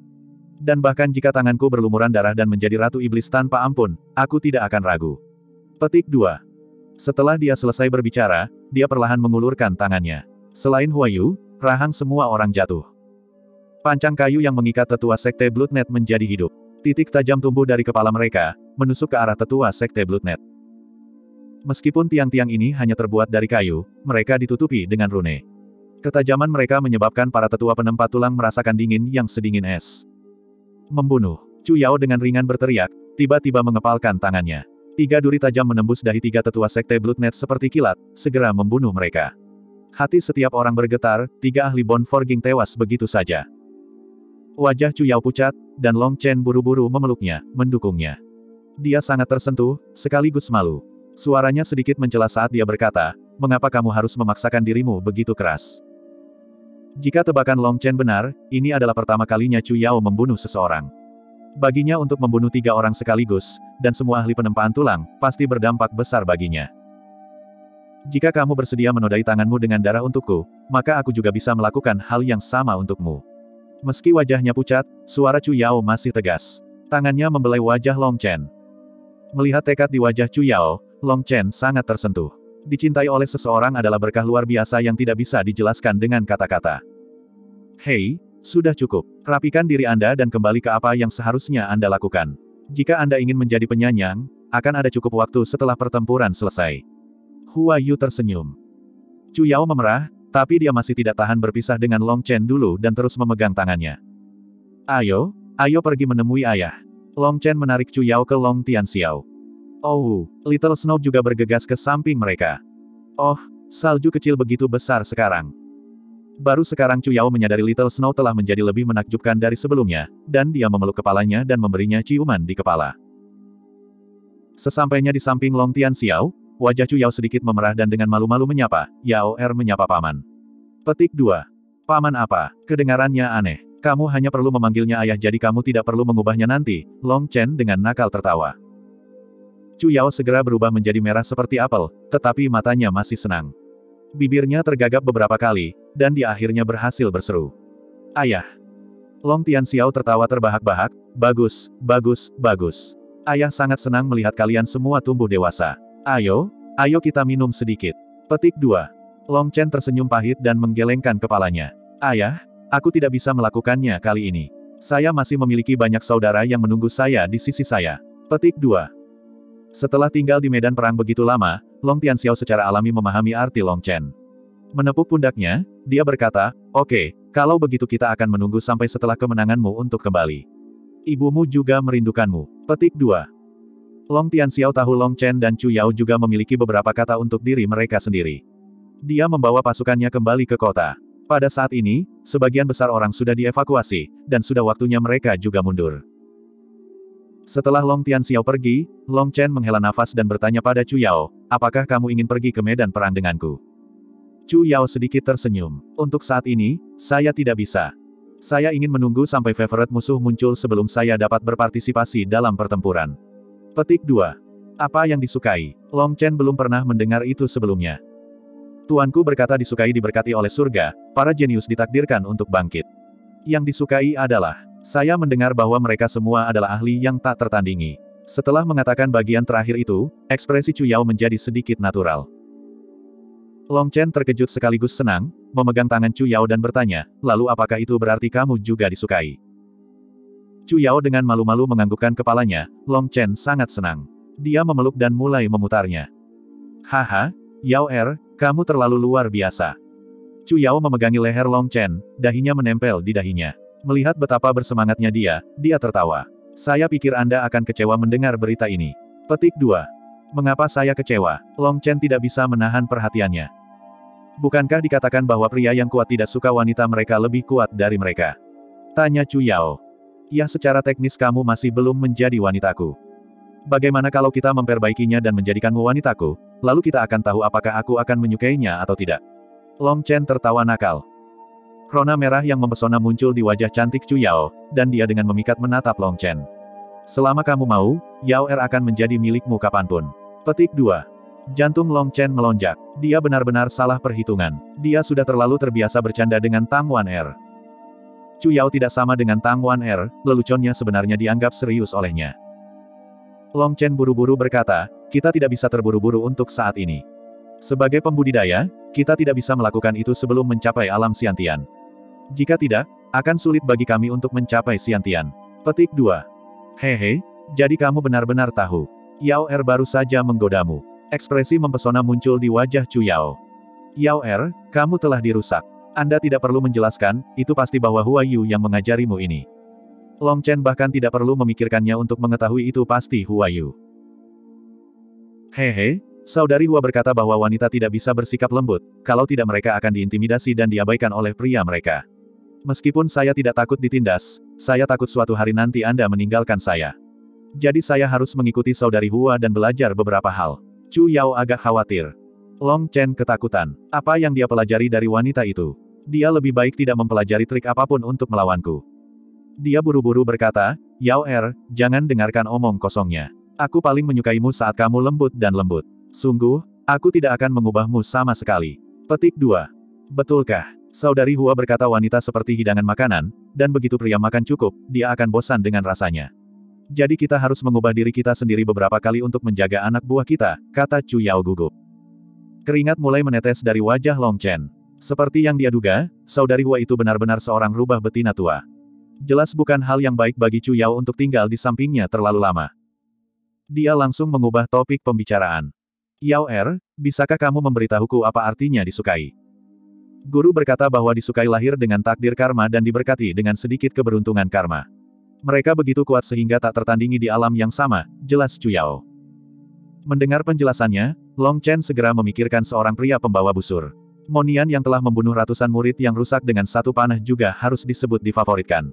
Dan bahkan jika tanganku berlumuran darah dan menjadi Ratu Iblis tanpa ampun, aku tidak akan ragu. Petik 2. Setelah dia selesai berbicara, dia perlahan mengulurkan tangannya. Selain Hua Yu, rahang semua orang jatuh. Pancang kayu yang mengikat tetua sekte Bloodnet menjadi hidup. Titik tajam tumbuh dari kepala mereka, menusuk ke arah tetua sekte Bloodnet. Meskipun tiang-tiang ini hanya terbuat dari kayu, mereka ditutupi dengan rune. Ketajaman mereka menyebabkan para tetua penempat tulang merasakan dingin yang sedingin es. Membunuh. Chu Yao dengan ringan berteriak, tiba-tiba mengepalkan tangannya. 3 duri tajam menembus dahi 3 tetua sekte Bloodnet seperti kilat, segera membunuh mereka. Hati setiap orang bergetar, 3 ahli Bone Forging tewas begitu saja. Wajah Chu Yao pucat, dan Long Chen buru-buru memeluknya, mendukungnya. Dia sangat tersentuh, sekaligus malu. Suaranya sedikit mencela saat dia berkata, mengapa kamu harus memaksakan dirimu begitu keras? Jika tebakan Long Chen benar, ini adalah pertama kalinya Chu Yao membunuh seseorang. Baginya untuk membunuh 3 orang sekaligus, dan semua ahli penempaan tulang, pasti berdampak besar baginya. Jika kamu bersedia menodai tanganmu dengan darah untukku, maka aku juga bisa melakukan hal yang sama untukmu. Meski wajahnya pucat, suara Chu Yao masih tegas. Tangannya membelai wajah Long Chen. Melihat tekad di wajah Chu Yao, Long Chen sangat tersentuh. Dicintai oleh seseorang adalah berkah luar biasa yang tidak bisa dijelaskan dengan kata-kata. Hei, sudah cukup. Rapikan diri Anda dan kembali ke apa yang seharusnya Anda lakukan. Jika Anda ingin menjadi penyanyang, akan ada cukup waktu setelah pertempuran selesai. Hua Yu tersenyum. Chu Yao memerah, tapi dia masih tidak tahan berpisah dengan Long Chen dulu dan terus memegang tangannya. Ayo pergi menemui ayah. Long Chen menarik Chu Yao ke Long Tianxiao. Oh, Little Snow juga bergegas ke samping mereka. Oh, salju kecil begitu besar sekarang. Baru sekarang Chu Yao menyadari Little Snow telah menjadi lebih menakjubkan dari sebelumnya, dan dia memeluk kepalanya dan memberinya ciuman di kepala. Sesampainya di samping Long Tianxiao, wajah Chu Yao sedikit memerah dan dengan malu-malu menyapa, Yao menyapa paman. Petik 2. Paman apa? Kedengarannya aneh. Kamu hanya perlu memanggilnya ayah jadi kamu tidak perlu mengubahnya nanti, Long Chen dengan nakal tertawa. Chu Yao segera berubah menjadi merah seperti apel, tetapi matanya masih senang. Bibirnya tergagap beberapa kali, dan dia akhirnya berhasil berseru. Ayah. Long Tianxiao tertawa terbahak-bahak, bagus, bagus, bagus. Ayah sangat senang melihat kalian semua tumbuh dewasa. Ayo kita minum sedikit. Petik 2. Long Chen tersenyum pahit dan menggelengkan kepalanya. Ayah, aku tidak bisa melakukannya kali ini. Saya masih memiliki banyak saudara yang menunggu saya di sisi saya. Petik 2. Setelah tinggal di medan perang begitu lama, Long Tianxiao secara alami memahami arti Long Chen. Menepuk pundaknya, dia berkata, oke, kalau begitu kita akan menunggu sampai setelah kemenanganmu untuk kembali. Ibumu juga merindukanmu. Petik 2. Long Tianxiao tahu Long Chen dan Chu Yao juga memiliki beberapa kata untuk diri mereka sendiri. Dia membawa pasukannya kembali ke kota. Pada saat ini, sebagian besar orang sudah dievakuasi, dan sudah waktunya mereka juga mundur. Setelah Long Tianxiao pergi, Long Chen menghela nafas dan bertanya pada Chu Yao, apakah kamu ingin pergi ke medan perang denganku? Chu Yao sedikit tersenyum. Untuk saat ini, saya tidak bisa. Saya ingin menunggu sampai favorit musuh muncul sebelum saya dapat berpartisipasi dalam pertempuran. Petik 2. Apa yang disukai? Long Chen belum pernah mendengar itu sebelumnya. Tuanku berkata disukai diberkati oleh surga, para jenius ditakdirkan untuk bangkit. Yang disukai adalah, saya mendengar bahwa mereka semua adalah ahli yang tak tertandingi. Setelah mengatakan bagian terakhir itu, ekspresi Chu Yao menjadi sedikit natural. Long Chen terkejut sekaligus senang, memegang tangan Chu Yao dan bertanya, lalu apakah itu berarti kamu juga disukai? Chu Yao dengan malu-malu menganggukkan kepalanya, Long Chen sangat senang. Dia memeluk dan mulai memutarnya. Haha, Yao kamu terlalu luar biasa. Chu Yao memegangi leher Long Chen, dahinya menempel di dahinya. Melihat betapa bersemangatnya dia tertawa. Saya pikir Anda akan kecewa mendengar berita ini. Petik 2. Mengapa saya kecewa? Long Chen tidak bisa menahan perhatiannya. Bukankah dikatakan bahwa pria yang kuat tidak suka wanita mereka lebih kuat dari mereka? Tanya Chu Yao. Ya, secara teknis kamu masih belum menjadi wanitaku. Bagaimana kalau kita memperbaikinya dan menjadikanmu wanitaku, lalu kita akan tahu apakah aku akan menyukainya atau tidak. Long Chen tertawa nakal. Rona merah yang mempesona muncul di wajah cantik Chu Yao, dan dia dengan memikat menatap Long Chen. Selama kamu mau, Yao akan menjadi milikmu kapanpun. Petik 2. Jantung Long Chen melonjak. Dia benar-benar salah perhitungan. Dia sudah terlalu terbiasa bercanda dengan Tang Wan. Chu Yao tidak sama dengan Tang Wan, leluconnya sebenarnya dianggap serius olehnya. Long Chen buru-buru berkata, kita tidak bisa terburu-buru untuk saat ini. Sebagai pembudidaya, kita tidak bisa melakukan itu sebelum mencapai alam Xiantian. Jika tidak, akan sulit bagi kami untuk mencapai Xiantian. Petik 2. Hehe, jadi kamu benar-benar tahu. Yao baru saja menggodamu. Ekspresi mempesona muncul di wajah Chu Yao. Yao kamu telah dirusak. Anda tidak perlu menjelaskan, itu pasti bahwa Hua Yu yang mengajarimu ini. Long Chen bahkan tidak perlu memikirkannya untuk mengetahui itu pasti Hua Yu. Hehe, saudari Hua berkata bahwa wanita tidak bisa bersikap lembut, kalau tidak mereka akan diintimidasi dan diabaikan oleh pria mereka. Meskipun saya tidak takut ditindas, saya takut suatu hari nanti Anda meninggalkan saya. Jadi saya harus mengikuti saudari Hua dan belajar beberapa hal. Chu Yao agak khawatir. Long Chen ketakutan. Apa yang dia pelajari dari wanita itu? Dia lebih baik tidak mempelajari trik apapun untuk melawanku. Dia buru-buru berkata, Yao jangan dengarkan omong kosongnya. Aku paling menyukaimu saat kamu lembut dan lembut. Sungguh, aku tidak akan mengubahmu sama sekali. Petik 2. Betulkah? Saudari Hua berkata wanita seperti hidangan makanan, dan begitu pria makan cukup, dia akan bosan dengan rasanya. Jadi kita harus mengubah diri kita sendiri beberapa kali untuk menjaga anak buah kita, kata Chu Yao gugup. Keringat mulai menetes dari wajah Long Chen. Seperti yang dia duga, saudari Hua itu benar-benar seorang rubah betina tua. Jelas bukan hal yang baik bagi Chu Yao untuk tinggal di sampingnya terlalu lama. Dia langsung mengubah topik pembicaraan. Yao bisakah kamu memberitahuku apa artinya disukai? Guru berkata bahwa disukai lahir dengan takdir karma dan diberkati dengan sedikit keberuntungan karma. Mereka begitu kuat sehingga tak tertandingi di alam yang sama, jelas Chu Yao. Mendengar penjelasannya, Long Chen segera memikirkan seorang pria pembawa busur. Monian yang telah membunuh ratusan murid yang rusak dengan satu panah juga harus disebut difavoritkan.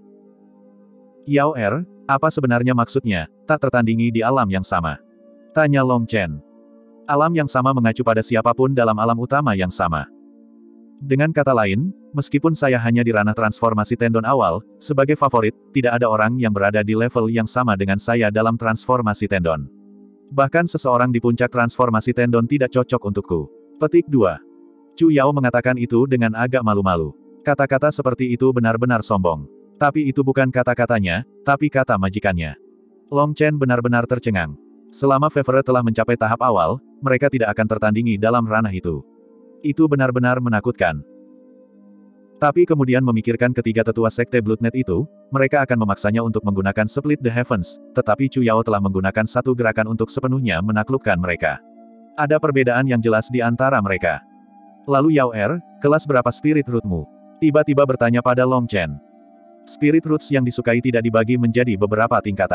Yao apa sebenarnya maksudnya, tak tertandingi di alam yang sama? Tanya Long Chen. Alam yang sama mengacu pada siapapun dalam alam utama yang sama. Dengan kata lain, meskipun saya hanya di ranah transformasi tendon awal, sebagai favorit, tidak ada orang yang berada di level yang sama dengan saya dalam transformasi tendon. Bahkan seseorang di puncak transformasi tendon tidak cocok untukku. Petik 2. Chu Yao mengatakan itu dengan agak malu-malu. Kata-kata seperti itu benar-benar sombong. Tapi itu bukan kata-katanya, tapi kata majikannya. Long Chen benar-benar tercengang. Selama Fevre telah mencapai tahap awal, mereka tidak akan tertandingi dalam ranah itu. Itu benar-benar menakutkan. Tapi kemudian memikirkan ketiga tetua sekte Bloodnet itu, mereka akan memaksanya untuk menggunakan Split the Heavens, tetapi Chu Yao telah menggunakan satu gerakan untuk sepenuhnya menaklukkan mereka. Ada perbedaan yang jelas di antara mereka. Lalu Yao kelas berapa spirit rootmu? Tiba-tiba bertanya pada Long Chen. Spirit roots yang disukai tidak dibagi menjadi beberapa tingkatan.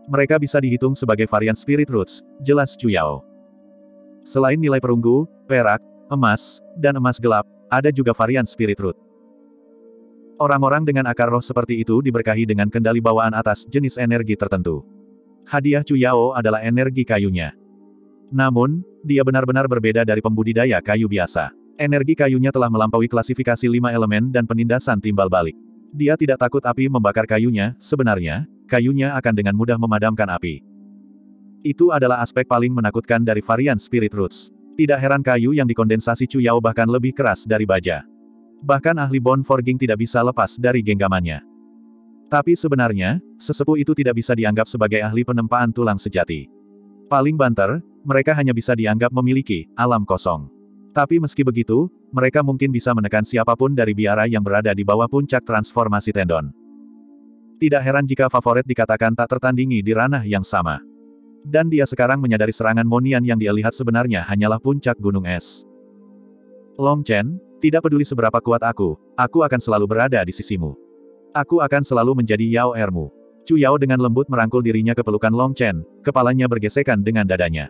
Mereka bisa dihitung sebagai varian Spirit Roots, jelas Chu Yao. Selain nilai perunggu, perak, emas, dan emas gelap, ada juga varian Spirit Root. Orang-orang dengan akar roh seperti itu diberkahi dengan kendali bawaan atas jenis energi tertentu. Hadiah Chu Yao adalah energi kayunya. Namun, dia benar-benar berbeda dari pembudidaya kayu biasa. Energi kayunya telah melampaui klasifikasi 5 elemen dan penindasan timbal balik. Dia tidak takut api membakar kayunya, sebenarnya, kayunya akan dengan mudah memadamkan api. Itu adalah aspek paling menakutkan dari varian Spirit Roots. Tidak heran kayu yang dikondensasi Chu Yao bahkan lebih keras dari baja. Bahkan ahli Bone Forging tidak bisa lepas dari genggamannya. Tapi sebenarnya, sesepuh itu tidak bisa dianggap sebagai ahli penempaan tulang sejati. Paling banter, mereka hanya bisa dianggap memiliki alam kosong. Tapi meski begitu, mereka mungkin bisa menekan siapapun dari biara yang berada di bawah puncak transformasi tendon. Tidak heran jika favorit dikatakan tak tertandingi di ranah yang sama. Dan dia sekarang menyadari serangan Monian yang dia lihat sebenarnya hanyalah puncak gunung es. Long Chen, tidak peduli seberapa kuat aku akan selalu berada di sisimu. Aku akan selalu menjadi Yao Ermu. Chu Yao dengan lembut merangkul dirinya ke pelukan Long Chen, kepalanya bergesekan dengan dadanya.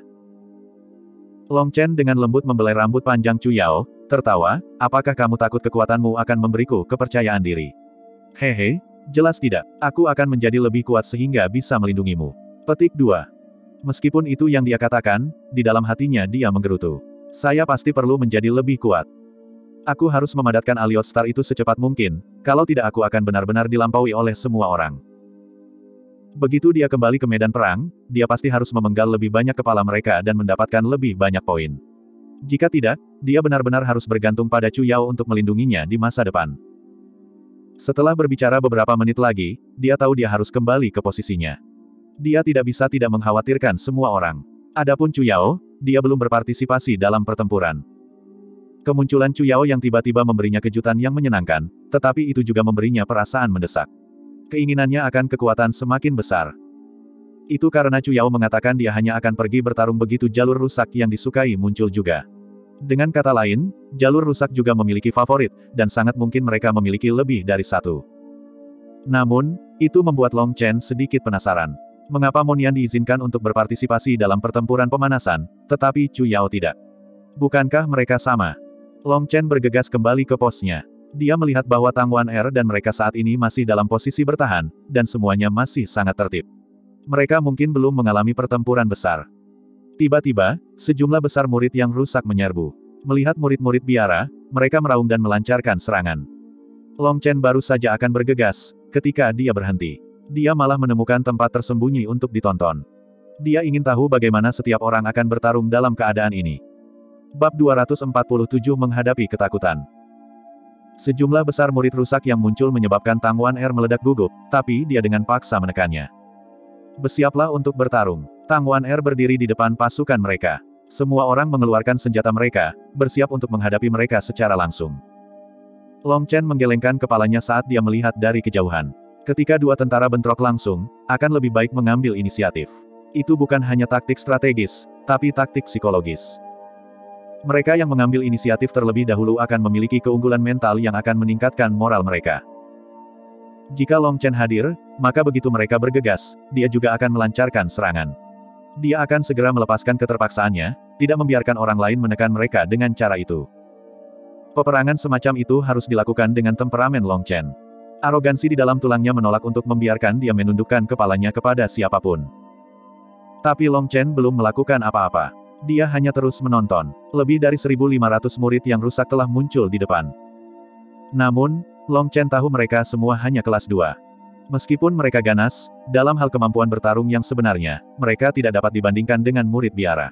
Long Chen dengan lembut membelai rambut panjang Chu Yao, tertawa, apakah kamu takut kekuatanmu akan memberiku kepercayaan diri? Hehe, jelas tidak. Aku akan menjadi lebih kuat sehingga bisa melindungimu. Petik 2. Meskipun itu yang dia katakan, di dalam hatinya dia menggerutu. Saya pasti perlu menjadi lebih kuat. Aku harus memadatkan Aliot Star itu secepat mungkin, kalau tidak aku akan benar-benar dilampaui oleh semua orang. Begitu dia kembali ke medan perang, dia pasti harus memenggal lebih banyak kepala mereka dan mendapatkan lebih banyak poin. Jika tidak, dia benar-benar harus bergantung pada Chu Yao untuk melindunginya di masa depan. Setelah berbicara beberapa menit lagi, dia tahu dia harus kembali ke posisinya. Dia tidak bisa tidak mengkhawatirkan semua orang. Adapun Chu Yao, dia belum berpartisipasi dalam pertempuran. Kemunculan Chu Yao yang tiba-tiba memberinya kejutan yang menyenangkan, tetapi itu juga memberinya perasaan mendesak. Keinginannya akan kekuatan semakin besar. Itu karena Chu Yao mengatakan dia hanya akan pergi bertarung begitu jalur rusak yang disukai muncul juga. Dengan kata lain, jalur rusak juga memiliki favorit, dan sangat mungkin mereka memiliki lebih dari satu. Namun, itu membuat Long Chen sedikit penasaran. Mengapa Monian diizinkan untuk berpartisipasi dalam pertempuran pemanasan, tetapi Chu Yao tidak? Bukankah mereka sama? Long Chen bergegas kembali ke posnya. Dia melihat bahwa Tang Wan-er dan mereka saat ini masih dalam posisi bertahan, dan semuanya masih sangat tertib. Mereka mungkin belum mengalami pertempuran besar. Tiba-tiba, sejumlah besar murid yang rusak menyerbu. Melihat murid-murid biara, mereka meraung dan melancarkan serangan. Long Chen baru saja akan bergegas, ketika dia berhenti. Dia malah menemukan tempat tersembunyi untuk ditonton. Dia ingin tahu bagaimana setiap orang akan bertarung dalam keadaan ini. Bab 247 menghadapi ketakutan. Sejumlah besar murid rusak yang muncul menyebabkan Tang Wan-er meledak gugup, tapi dia dengan paksa menekannya. Bersiaplah untuk bertarung. Tang Wan-er berdiri di depan pasukan mereka. Semua orang mengeluarkan senjata mereka, bersiap untuk menghadapi mereka secara langsung. Long Chen menggelengkan kepalanya saat dia melihat dari kejauhan. Ketika dua tentara bentrok langsung, akan lebih baik mengambil inisiatif. Itu bukan hanya taktik strategis, tapi taktik psikologis. Mereka yang mengambil inisiatif terlebih dahulu akan memiliki keunggulan mental yang akan meningkatkan moral mereka. Jika Long Chen hadir, maka begitu mereka bergegas, dia juga akan melancarkan serangan. Dia akan segera melepaskan keterpaksaannya, tidak membiarkan orang lain menekan mereka dengan cara itu. Peperangan semacam itu harus dilakukan dengan temperamen Long Chen. Arogansi di dalam tulangnya menolak untuk membiarkan dia menundukkan kepalanya kepada siapapun. Tapi Long Chen belum melakukan apa-apa. Dia hanya terus menonton. Lebih dari 1.500 murid yang rusak telah muncul di depan. Namun, Long Chen tahu mereka semua hanya kelas 2. Meskipun mereka ganas, dalam hal kemampuan bertarung yang sebenarnya, mereka tidak dapat dibandingkan dengan murid biara.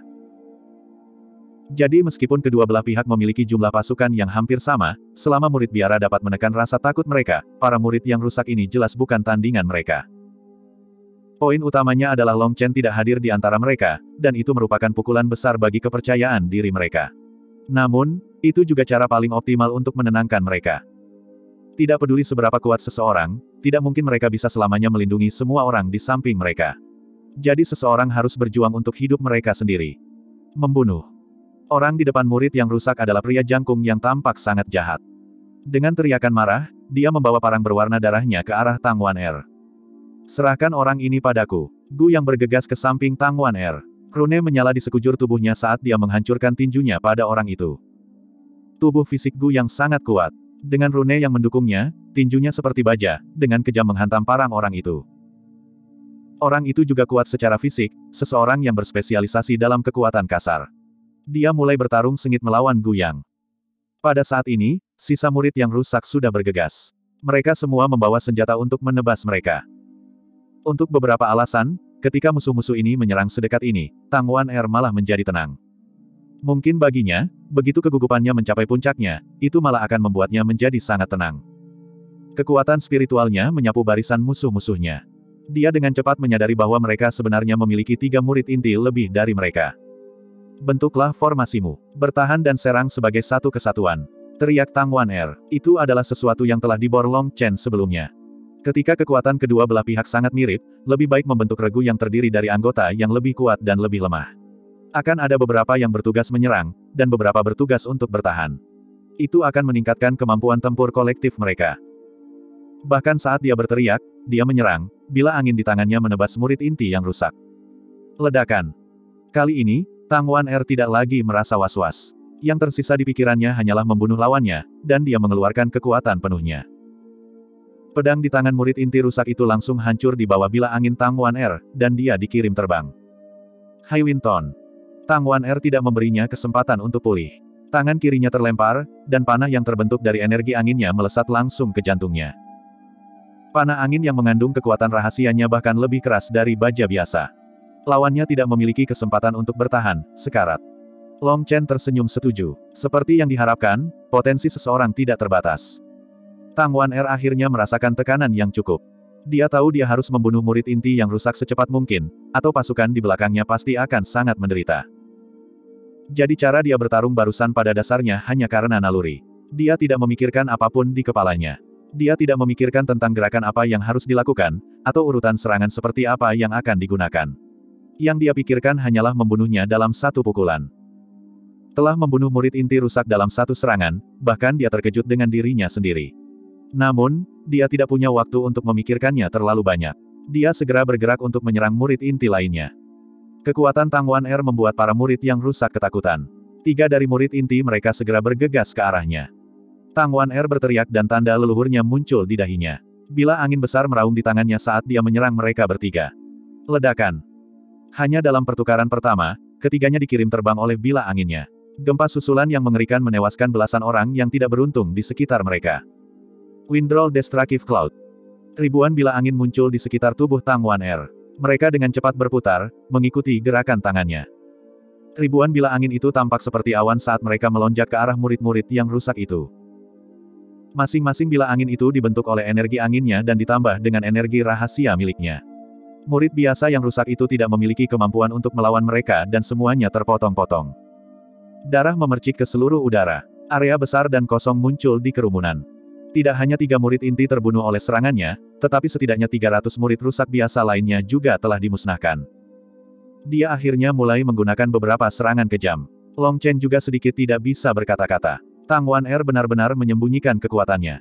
Jadi meskipun kedua belah pihak memiliki jumlah pasukan yang hampir sama, selama murid biara dapat menekan rasa takut mereka, para murid yang rusak ini jelas bukan tandingan mereka. Poin utamanya adalah Long Chen tidak hadir di antara mereka, dan itu merupakan pukulan besar bagi kepercayaan diri mereka. Namun, itu juga cara paling optimal untuk menenangkan mereka. Tidak peduli seberapa kuat seseorang, tidak mungkin mereka bisa selamanya melindungi semua orang di samping mereka. Jadi seseorang harus berjuang untuk hidup mereka sendiri. Membunuh. Orang di depan murid yang rusak adalah pria jangkung yang tampak sangat jahat. Dengan teriakan marah, dia membawa parang berwarna darahnya ke arah Tang Wan-er. Serahkan orang ini padaku. Gu yang bergegas ke samping Tang Wan Er. Rune menyala di sekujur tubuhnya saat dia menghancurkan tinjunya pada orang itu. Tubuh fisik Gu yang sangat kuat. Dengan rune yang mendukungnya, tinjunya seperti baja, dengan kejam menghantam parang orang itu. Orang itu juga kuat secara fisik, seseorang yang berspesialisasi dalam kekuatan kasar. Dia mulai bertarung sengit melawan Gu Yang. Pada saat ini, sisa murid yang rusak sudah bergegas. Mereka semua membawa senjata untuk menebas mereka. Untuk beberapa alasan, ketika musuh-musuh ini menyerang sedekat ini, Tang Wan Er malah menjadi tenang. Mungkin baginya, begitu kegugupannya mencapai puncaknya, itu malah akan membuatnya menjadi sangat tenang. Kekuatan spiritualnya menyapu barisan musuh-musuhnya. Dia dengan cepat menyadari bahwa mereka sebenarnya memiliki 3 murid inti lebih dari mereka. Bentuklah formasimu. Bertahan dan serang sebagai satu kesatuan. Teriak Tang Wan Er. Itu adalah sesuatu yang telah dibor Long Chen sebelumnya. Ketika kekuatan kedua belah pihak sangat mirip, lebih baik membentuk regu yang terdiri dari anggota yang lebih kuat dan lebih lemah. Akan ada beberapa yang bertugas menyerang, dan beberapa bertugas untuk bertahan. Itu akan meningkatkan kemampuan tempur kolektif mereka. Bahkan saat dia berteriak, dia menyerang, bila angin di tangannya menebas murid inti yang rusak. Ledakan. Kali ini, Tang Wan Er tidak lagi merasa was-was. Yang tersisa di pikirannya hanyalah membunuh lawannya, dan dia mengeluarkan kekuatan penuhnya. Pedang di tangan murid inti rusak itu langsung hancur di bawah bila angin Tang Wan Er, dan dia dikirim terbang. Hai Winton. Tang Wan Er tidak memberinya kesempatan untuk pulih. Tangan kirinya terlempar, dan panah yang terbentuk dari energi anginnya melesat langsung ke jantungnya. Panah angin yang mengandung kekuatan rahasianya bahkan lebih keras dari baja biasa. Lawannya tidak memiliki kesempatan untuk bertahan, sekarat. Long Chen tersenyum setuju. Seperti yang diharapkan, potensi seseorang tidak terbatas. Tang Wan Er akhirnya merasakan tekanan yang cukup. Dia tahu dia harus membunuh murid inti yang rusak secepat mungkin, atau pasukan di belakangnya pasti akan sangat menderita. Jadi cara dia bertarung barusan pada dasarnya hanya karena naluri. Dia tidak memikirkan apapun di kepalanya. Dia tidak memikirkan tentang gerakan apa yang harus dilakukan, atau urutan serangan seperti apa yang akan digunakan. Yang dia pikirkan hanyalah membunuhnya dalam satu pukulan. Telah membunuh murid inti rusak dalam satu serangan, bahkan dia terkejut dengan dirinya sendiri. Namun, dia tidak punya waktu untuk memikirkannya terlalu banyak. Dia segera bergerak untuk menyerang murid inti lainnya. Kekuatan Tang Wan Er membuat para murid yang rusak ketakutan. 3 dari murid inti mereka segera bergegas ke arahnya. Tang Wan Er berteriak dan tanda leluhurnya muncul di dahinya. Bila angin besar meraung di tangannya saat dia menyerang mereka bertiga. Ledakan. Hanya dalam pertukaran pertama, ketiganya dikirim terbang oleh bila anginnya. Gempa susulan yang mengerikan menewaskan belasan orang yang tidak beruntung di sekitar mereka. Windroll Destructive Cloud. Ribuan bila angin muncul di sekitar tubuh Tang Wan Er. Mereka dengan cepat berputar, mengikuti gerakan tangannya. Ribuan bila angin itu tampak seperti awan saat mereka melonjak ke arah murid-murid yang rusak itu. Masing-masing bila angin itu dibentuk oleh energi anginnya dan ditambah dengan energi rahasia miliknya. Murid biasa yang rusak itu tidak memiliki kemampuan untuk melawan mereka dan semuanya terpotong-potong. Darah memercik ke seluruh udara. Area besar dan kosong muncul di kerumunan. Tidak hanya 3 murid inti terbunuh oleh serangannya, tetapi setidaknya 300 murid rusak biasa lainnya juga telah dimusnahkan. Dia akhirnya mulai menggunakan beberapa serangan kejam. Long Chen juga sedikit tidak bisa berkata-kata. Tang Wan Er benar-benar menyembunyikan kekuatannya.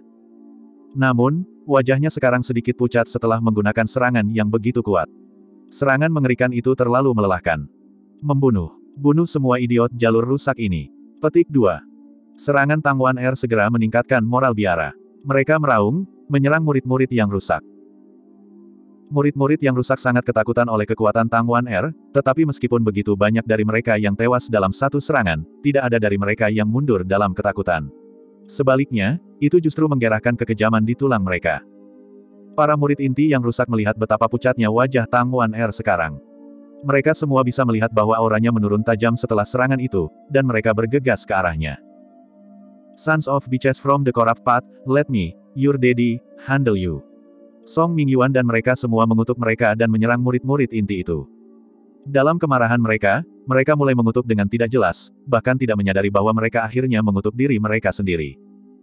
Namun, wajahnya sekarang sedikit pucat setelah menggunakan serangan yang begitu kuat. Serangan mengerikan itu terlalu melelahkan. Membunuh. Bunuh semua idiot jalur rusak ini. Petik 2. Serangan Tang Wan Er segera meningkatkan moral biara. Mereka meraung, menyerang murid-murid yang rusak. Murid-murid yang rusak sangat ketakutan oleh kekuatan Tang Wan Er, tetapi meskipun begitu banyak dari mereka yang tewas dalam satu serangan, tidak ada dari mereka yang mundur dalam ketakutan. Sebaliknya, itu justru menggerahkan kekejaman di tulang mereka. Para murid inti yang rusak melihat betapa pucatnya wajah Tang Wan Er sekarang. Mereka semua bisa melihat bahwa auranya menurun tajam setelah serangan itu, dan mereka bergegas ke arahnya. Sons of Bitches from the Corrupt Path, let me, your daddy, handle you. Song Mingyuan dan mereka semua mengutuk mereka dan menyerang murid-murid inti itu. Dalam kemarahan mereka, mereka mulai mengutuk dengan tidak jelas, bahkan tidak menyadari bahwa mereka akhirnya mengutuk diri mereka sendiri.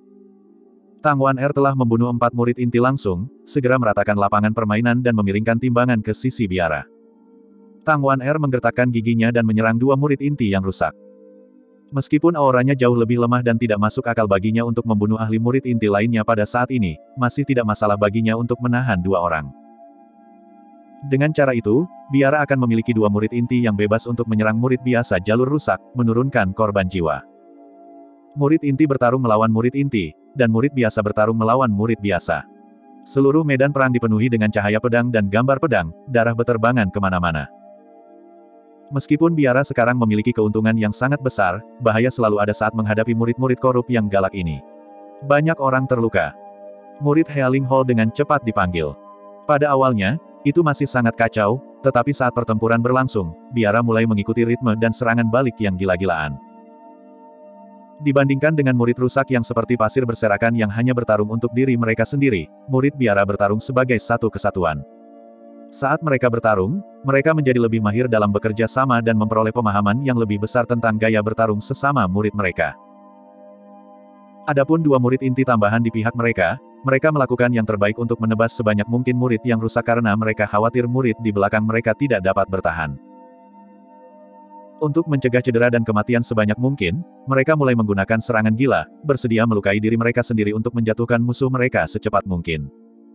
Tang Wan Er telah membunuh 4 murid inti langsung, segera meratakan lapangan permainan dan memiringkan timbangan ke sisi biara. Tang Wan Er menggertakkan giginya dan menyerang 2 murid inti yang rusak. Meskipun auranya jauh lebih lemah dan tidak masuk akal baginya untuk membunuh ahli murid inti lainnya pada saat ini, masih tidak masalah baginya untuk menahan 2 orang. Dengan cara itu, biara akan memiliki dua murid inti yang bebas untuk menyerang murid biasa jalur rusak, menurunkan korban jiwa. Murid inti bertarung melawan murid inti, dan murid biasa bertarung melawan murid biasa. Seluruh medan perang dipenuhi dengan cahaya pedang dan gambar pedang, darah beterbangan kemana-mana. Meskipun biara sekarang memiliki keuntungan yang sangat besar, bahaya selalu ada saat menghadapi murid-murid korup yang galak ini. Banyak orang terluka. Murid Healing Hall dengan cepat dipanggil. Pada awalnya, itu masih sangat kacau, tetapi saat pertempuran berlangsung, biara mulai mengikuti ritme dan serangan balik yang gila-gilaan. Dibandingkan dengan murid rusak yang seperti pasir berserakan yang hanya bertarung untuk diri mereka sendiri, murid biara bertarung sebagai satu kesatuan. Saat mereka bertarung, mereka menjadi lebih mahir dalam bekerja sama dan memperoleh pemahaman yang lebih besar tentang gaya bertarung sesama murid mereka. Adapun dua murid inti tambahan di pihak mereka, mereka melakukan yang terbaik untuk menebas sebanyak mungkin murid yang rusak karena mereka khawatir murid di belakang mereka tidak dapat bertahan. Untuk mencegah cedera dan kematian sebanyak mungkin, mereka mulai menggunakan serangan gila, bersedia melukai diri mereka sendiri untuk menjatuhkan musuh mereka secepat mungkin.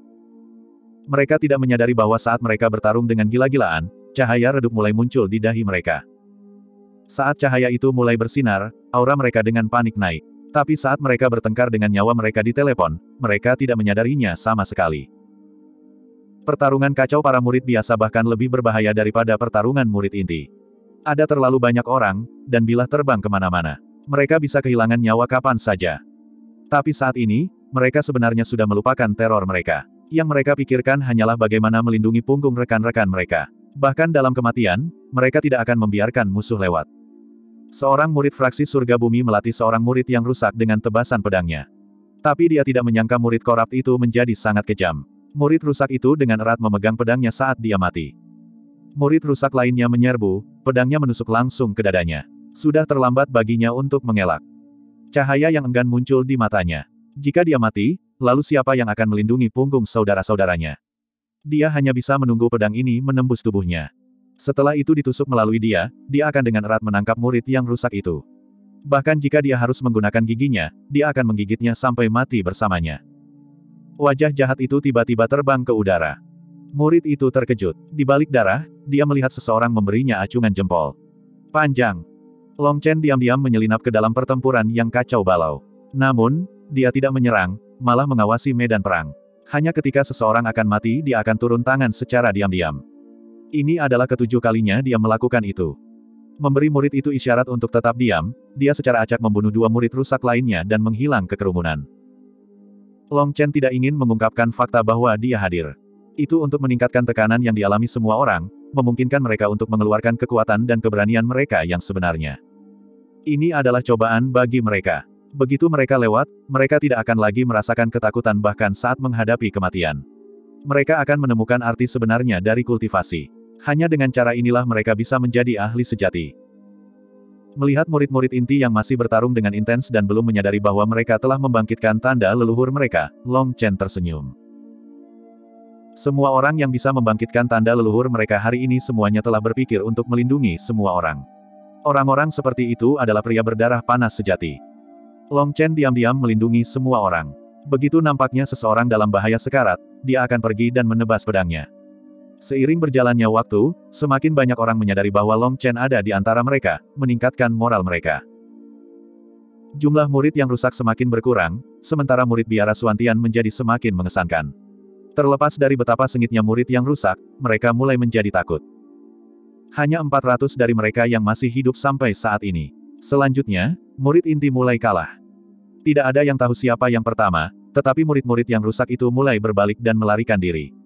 Mereka tidak menyadari bahwa saat mereka bertarung dengan gila-gilaan, cahaya redup mulai muncul di dahi mereka. Saat cahaya itu mulai bersinar, aura mereka dengan panik naik. Tapi saat mereka bertengkar dengan nyawa mereka di telepon, mereka tidak menyadarinya sama sekali. Pertarungan kacau para murid biasa bahkan lebih berbahaya daripada pertarungan murid inti. Ada terlalu banyak orang, dan bilah terbang kemana-mana. Mereka bisa kehilangan nyawa kapan saja. Tapi saat ini, mereka sebenarnya sudah melupakan teror mereka. Yang mereka pikirkan hanyalah bagaimana melindungi punggung rekan-rekan mereka. Bahkan dalam kematian, mereka tidak akan membiarkan musuh lewat. Seorang murid fraksi surga bumi melatih seorang murid yang rusak dengan tebasan pedangnya. Tapi dia tidak menyangka murid korup itu menjadi sangat kejam. Murid rusak itu dengan erat memegang pedangnya saat dia mati. Murid rusak lainnya menyerbu, pedangnya menusuk langsung ke dadanya. Sudah terlambat baginya untuk mengelak. Cahaya yang enggan muncul di matanya. Jika dia mati, lalu siapa yang akan melindungi punggung saudara-saudaranya? Dia hanya bisa menunggu pedang ini menembus tubuhnya. Setelah itu ditusuk melalui dia akan dengan erat menangkap murid yang rusak itu. Bahkan jika dia harus menggunakan giginya, dia akan menggigitnya sampai mati bersamanya. Wajah jahat itu tiba-tiba terbang ke udara. Murid itu terkejut. Di balik darah, dia melihat seseorang memberinya acungan jempol. Panjang. Long Chen diam-diam menyelinap ke dalam pertempuran yang kacau balau. Namun, dia tidak menyerang, malah mengawasi medan perang. Hanya ketika seseorang akan mati dia akan turun tangan secara diam-diam. Ini adalah ketujuh kalinya dia melakukan itu. Memberi murid itu isyarat untuk tetap diam, dia secara acak membunuh dua murid rusak lainnya dan menghilang ke kerumunan. Long Chen tidak ingin mengungkapkan fakta bahwa dia hadir. Itu untuk meningkatkan tekanan yang dialami semua orang, memungkinkan mereka untuk mengeluarkan kekuatan dan keberanian mereka yang sebenarnya. Ini adalah cobaan bagi mereka. Begitu mereka lewat, mereka tidak akan lagi merasakan ketakutan bahkan saat menghadapi kematian. Mereka akan menemukan arti sebenarnya dari kultivasi. Hanya dengan cara inilah mereka bisa menjadi ahli sejati. Melihat murid-murid inti yang masih bertarung dengan intens dan belum menyadari bahwa mereka telah membangkitkan tanda leluhur mereka, Long Chen tersenyum. Semua orang yang bisa membangkitkan tanda leluhur mereka hari ini semuanya telah berpikir untuk melindungi semua orang. Orang-orang seperti itu adalah pria berdarah panas sejati. Long Chen diam-diam melindungi semua orang. Begitu nampaknya seseorang dalam bahaya sekarat, dia akan pergi dan menebas pedangnya. Seiring berjalannya waktu, semakin banyak orang menyadari bahwa Long Chen ada di antara mereka, meningkatkan moral mereka. Jumlah murid yang rusak semakin berkurang, sementara murid biara Suantian menjadi semakin mengesankan. Terlepas dari betapa sengitnya murid yang rusak, mereka mulai menjadi takut. Hanya 400 dari mereka yang masih hidup sampai saat ini. Selanjutnya, murid inti mulai kalah. Tidak ada yang tahu siapa yang pertama, tetapi murid-murid yang rusak itu mulai berbalik dan melarikan diri.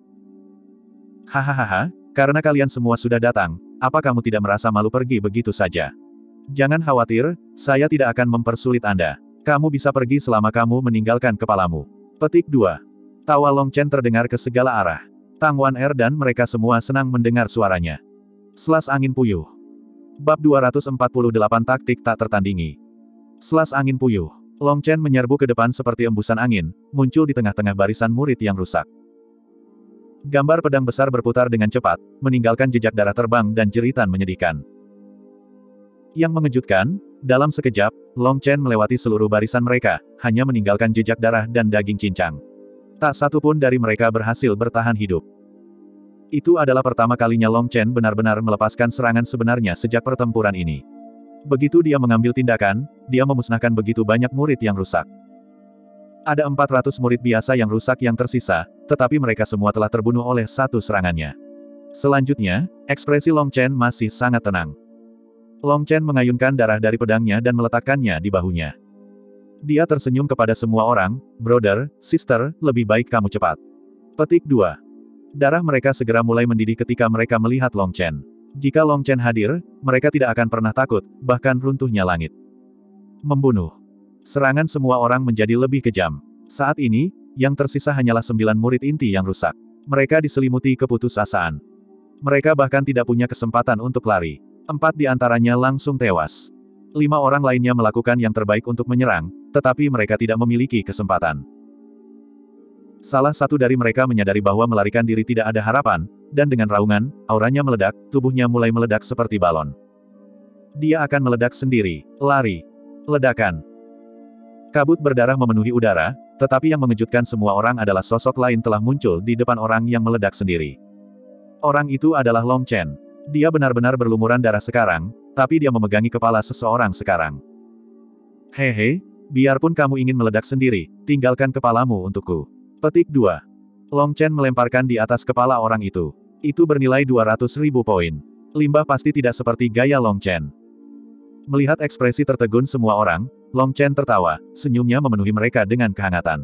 Hahaha, karena kalian semua sudah datang, apa kamu tidak merasa malu pergi begitu saja? Jangan khawatir, saya tidak akan mempersulit Anda. Kamu bisa pergi selama kamu meninggalkan kepalamu. Petik 2. Tawa Long Chen terdengar ke segala arah. Tang Wan Er dan mereka semua senang mendengar suaranya. Selas angin puyuh. Bab 248 taktik tak tertandingi. Selas angin puyuh. Long Chen menyerbu ke depan seperti embusan angin, muncul di tengah-tengah barisan murid yang rusak. Gambar pedang besar berputar dengan cepat, meninggalkan jejak darah terbang dan jeritan menyedihkan. Yang mengejutkan, dalam sekejap, Long Chen melewati seluruh barisan mereka, hanya meninggalkan jejak darah dan daging cincang. Tak satu pun dari mereka berhasil bertahan hidup. Itu adalah pertama kalinya Long Chen benar-benar melepaskan serangan sebenarnya sejak pertempuran ini. Begitu dia mengambil tindakan, dia memusnahkan begitu banyak murid yang rusak. Ada 400 murid biasa yang rusak yang tersisa, tetapi mereka semua telah terbunuh oleh satu serangannya. Selanjutnya, ekspresi Long Chen masih sangat tenang. Long Chen mengayunkan darah dari pedangnya dan meletakkannya di bahunya. Dia tersenyum kepada semua orang, "Brother, sister, lebih baik kamu cepat." Petik 2. Darah mereka segera mulai mendidih ketika mereka melihat Long Chen. Jika Long Chen hadir, mereka tidak akan pernah takut, bahkan runtuhnya langit. Membunuh. Serangan semua orang menjadi lebih kejam. Saat ini, yang tersisa hanyalah 9 murid inti yang rusak. Mereka diselimuti keputusasaan. Mereka bahkan tidak punya kesempatan untuk lari. 4 di antaranya langsung tewas. 5 orang lainnya melakukan yang terbaik untuk menyerang, tetapi mereka tidak memiliki kesempatan. Salah satu dari mereka menyadari bahwa melarikan diri tidak ada harapan, dan dengan raungan, auranya meledak, tubuhnya mulai meledak seperti balon. Dia akan meledak sendiri. Lari. Ledakan. Kabut berdarah memenuhi udara, tetapi yang mengejutkan semua orang adalah sosok lain telah muncul di depan orang yang meledak sendiri. Orang itu adalah Long Chen. Dia benar-benar berlumuran darah sekarang, tapi dia memegangi kepala seseorang sekarang. Hehe, biarpun kamu ingin meledak sendiri, tinggalkan kepalamu untukku. Petik 2. Long Chen melemparkan di atas kepala orang itu. Itu bernilai 200.000 poin. Limbah pasti tidak seperti gaya Long Chen. Melihat ekspresi tertegun semua orang, Long Chen tertawa, senyumnya memenuhi mereka dengan kehangatan.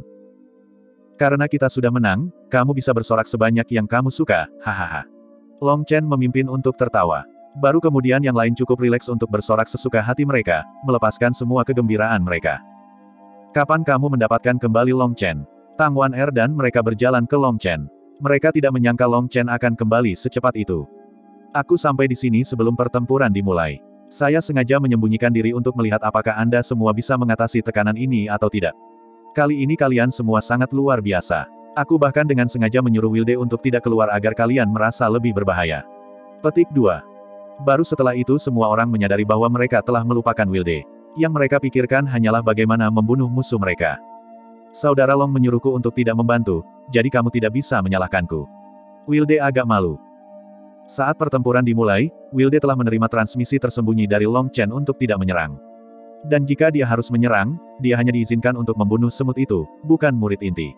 Karena kita sudah menang, kamu bisa bersorak sebanyak yang kamu suka, hahaha. Long Chen memimpin untuk tertawa. Baru kemudian yang lain cukup rileks untuk bersorak sesuka hati mereka, melepaskan semua kegembiraan mereka. Kapan kamu mendapatkan kembali Long Chen? Tang Wan-er dan mereka berjalan ke Long Chen. Mereka tidak menyangka Long Chen akan kembali secepat itu. Aku sampai di sini sebelum pertempuran dimulai. Saya sengaja menyembunyikan diri untuk melihat apakah Anda semua bisa mengatasi tekanan ini atau tidak. Kali ini kalian semua sangat luar biasa. Aku bahkan dengan sengaja menyuruh Wilde untuk tidak keluar agar kalian merasa lebih berbahaya. Petik 2. Baru setelah itu semua orang menyadari bahwa mereka telah melupakan Wilde. Yang mereka pikirkan hanyalah bagaimana membunuh musuh mereka. Saudara Long menyuruhku untuk tidak membantu, jadi kamu tidak bisa menyalahkanku. Wilde agak malu. Saat pertempuran dimulai, Wilde telah menerima transmisi tersembunyi dari Long Chen untuk tidak menyerang. Dan jika dia harus menyerang, dia hanya diizinkan untuk membunuh semut itu, bukan murid inti.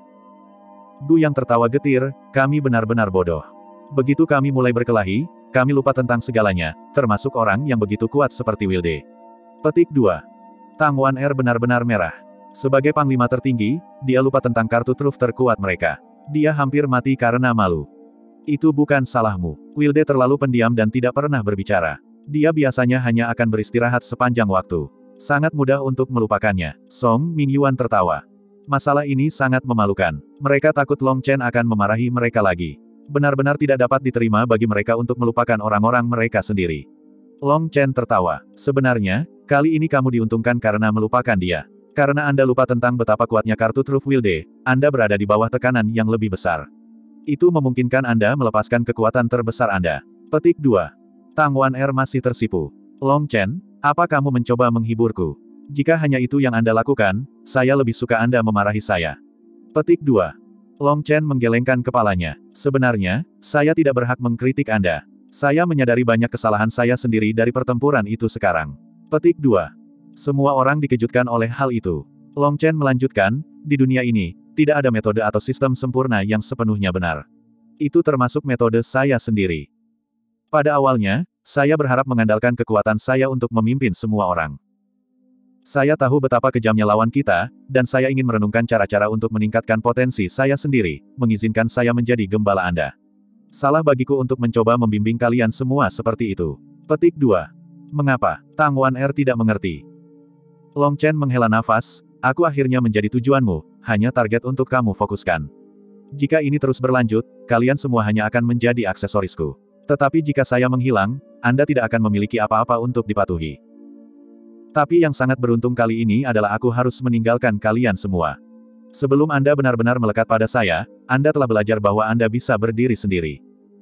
Gu yang tertawa getir, kami benar-benar bodoh. Begitu kami mulai berkelahi, kami lupa tentang segalanya, termasuk orang yang begitu kuat seperti Wilde. Petik 2. Tang Wan-er benar-benar merah. Sebagai panglima tertinggi, dia lupa tentang kartu truf terkuat mereka. Dia hampir mati karena malu. Itu bukan salahmu. Wilde terlalu pendiam dan tidak pernah berbicara. Dia biasanya hanya akan beristirahat sepanjang waktu. Sangat mudah untuk melupakannya. Song Mingyuan tertawa. Masalah ini sangat memalukan. Mereka takut Long Chen akan memarahi mereka lagi. Benar-benar tidak dapat diterima bagi mereka untuk melupakan orang-orang mereka sendiri. Long Chen tertawa. Sebenarnya, kali ini kamu diuntungkan karena melupakan dia. Karena Anda lupa tentang betapa kuatnya kartu truf Wilde, Anda berada di bawah tekanan yang lebih besar. Itu memungkinkan Anda melepaskan kekuatan terbesar Anda. Petik 2. Tang Wan-er masih tersipu. Long Chen, apa kamu mencoba menghiburku? Jika hanya itu yang Anda lakukan, saya lebih suka Anda memarahi saya. Petik 2. Long Chen menggelengkan kepalanya. Sebenarnya, saya tidak berhak mengkritik Anda. Saya menyadari banyak kesalahan saya sendiri dari pertempuran itu sekarang. Petik 2. Semua orang dikejutkan oleh hal itu. Long Chen melanjutkan, di dunia ini, tidak ada metode atau sistem sempurna yang sepenuhnya benar. Itu termasuk metode saya sendiri. Pada awalnya, saya berharap mengandalkan kekuatan saya untuk memimpin semua orang. Saya tahu betapa kejamnya lawan kita, dan saya ingin merenungkan cara-cara untuk meningkatkan potensi saya sendiri, mengizinkan saya menjadi gembala Anda. Salah bagiku untuk mencoba membimbing kalian semua seperti itu. Petik 2. Mengapa? Tang Wan-er tidak mengerti. Long Chen menghela nafas, aku akhirnya menjadi tujuanmu, hanya target untuk kamu fokuskan. Jika ini terus berlanjut, kalian semua hanya akan menjadi aksesorisku. Tetapi jika saya menghilang, Anda tidak akan memiliki apa-apa untuk dipatuhi. Tapi yang sangat beruntung kali ini adalah aku harus meninggalkan kalian semua. Sebelum Anda benar-benar melekat pada saya, Anda telah belajar bahwa Anda bisa berdiri sendiri.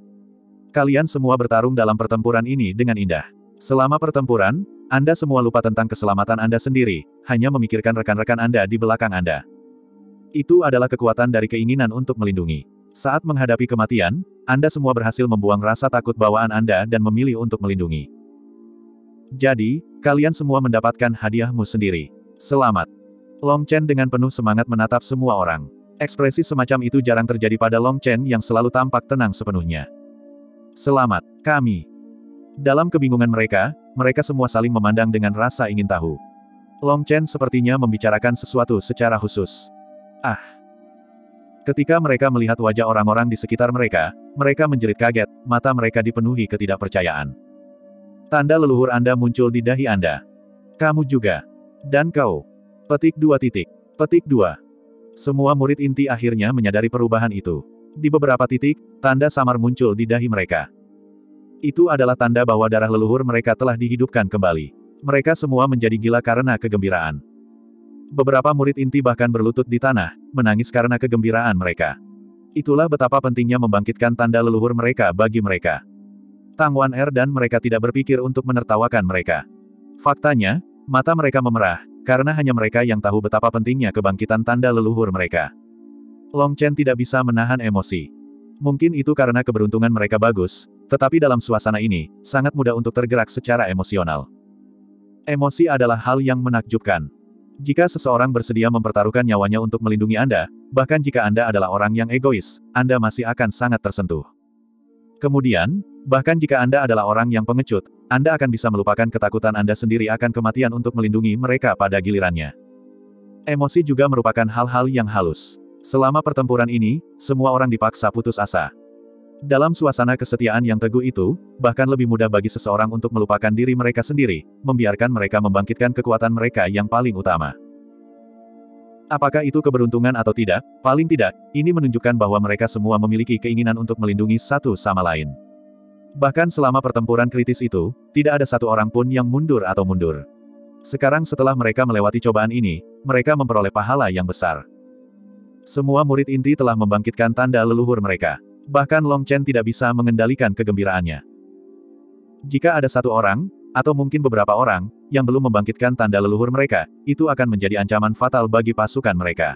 Kalian semua bertarung dalam pertempuran ini dengan indah. Selama pertempuran, Anda semua lupa tentang keselamatan Anda sendiri, hanya memikirkan rekan-rekan Anda di belakang Anda. Itu adalah kekuatan dari keinginan untuk melindungi. Saat menghadapi kematian, Anda semua berhasil membuang rasa takut bawaan Anda dan memilih untuk melindungi. Jadi, kalian semua mendapatkan hadiahmu sendiri. Selamat. Long Chen dengan penuh semangat menatap semua orang. Ekspresi semacam itu jarang terjadi pada Long Chen yang selalu tampak tenang sepenuhnya. Selamat, kami. Dalam kebingungan mereka semua saling memandang dengan rasa ingin tahu. Long Chen sepertinya membicarakan sesuatu secara khusus. Ketika mereka melihat wajah orang-orang di sekitar mereka menjerit kaget, mata mereka dipenuhi ketidakpercayaan. Tanda leluhur Anda muncul di dahi Anda. Kamu juga. Dan kau. Petik 2. Petik 2. Semua murid inti akhirnya menyadari perubahan itu. Di beberapa titik, tanda samar muncul di dahi mereka. Itu adalah tanda bahwa darah leluhur mereka telah dihidupkan kembali. Mereka semua menjadi gila karena kegembiraan. Beberapa murid inti bahkan berlutut di tanah, menangis karena kegembiraan mereka. Itulah betapa pentingnya membangkitkan tanda leluhur mereka bagi mereka. Tang Wan Er dan mereka tidak berpikir untuk menertawakan mereka. Faktanya, mata mereka memerah, karena hanya mereka yang tahu betapa pentingnya kebangkitan tanda leluhur mereka. Long Chen tidak bisa menahan emosi. Mungkin itu karena keberuntungan mereka bagus, tetapi dalam suasana ini, sangat mudah untuk tergerak secara emosional. Emosi adalah hal yang menakjubkan. Jika seseorang bersedia mempertaruhkan nyawanya untuk melindungi Anda, bahkan jika Anda adalah orang yang egois, Anda masih akan sangat tersentuh. Kemudian, bahkan jika Anda adalah orang yang pengecut, Anda akan bisa melupakan ketakutan Anda sendiri akan kematian untuk melindungi mereka pada gilirannya. Emosi juga merupakan hal-hal yang halus. Selama pertempuran ini, semua orang dipaksa putus asa. Dalam suasana kesetiaan yang teguh itu, bahkan lebih mudah bagi seseorang untuk melupakan diri mereka sendiri, membiarkan mereka membangkitkan kekuatan mereka yang paling utama. Apakah itu keberuntungan atau tidak? Paling tidak, ini menunjukkan bahwa mereka semua memiliki keinginan untuk melindungi satu sama lain. Bahkan selama pertempuran kritis itu, tidak ada satu orang pun yang mundur atau mundur. Sekarang setelah mereka melewati cobaan ini, mereka memperoleh pahala yang besar. Semua murid inti telah membangkitkan tanda leluhur mereka. Bahkan Long Chen tidak bisa mengendalikan kegembiraannya. Jika ada satu orang, atau mungkin beberapa orang, yang belum membangkitkan tanda leluhur mereka, itu akan menjadi ancaman fatal bagi pasukan mereka.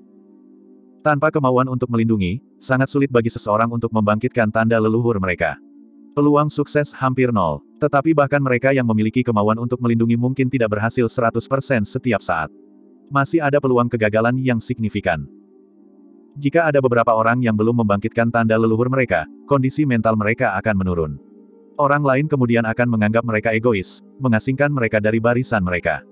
Tanpa kemauan untuk melindungi, sangat sulit bagi seseorang untuk membangkitkan tanda leluhur mereka. Peluang sukses hampir nol, tetapi bahkan mereka yang memiliki kemauan untuk melindungi mungkin tidak berhasil 100% setiap saat. Masih ada peluang kegagalan yang signifikan. Jika ada beberapa orang yang belum membangkitkan tanda leluhur mereka, kondisi mental mereka akan menurun. Orang lain kemudian akan menganggap mereka egois, mengasingkan mereka dari barisan mereka.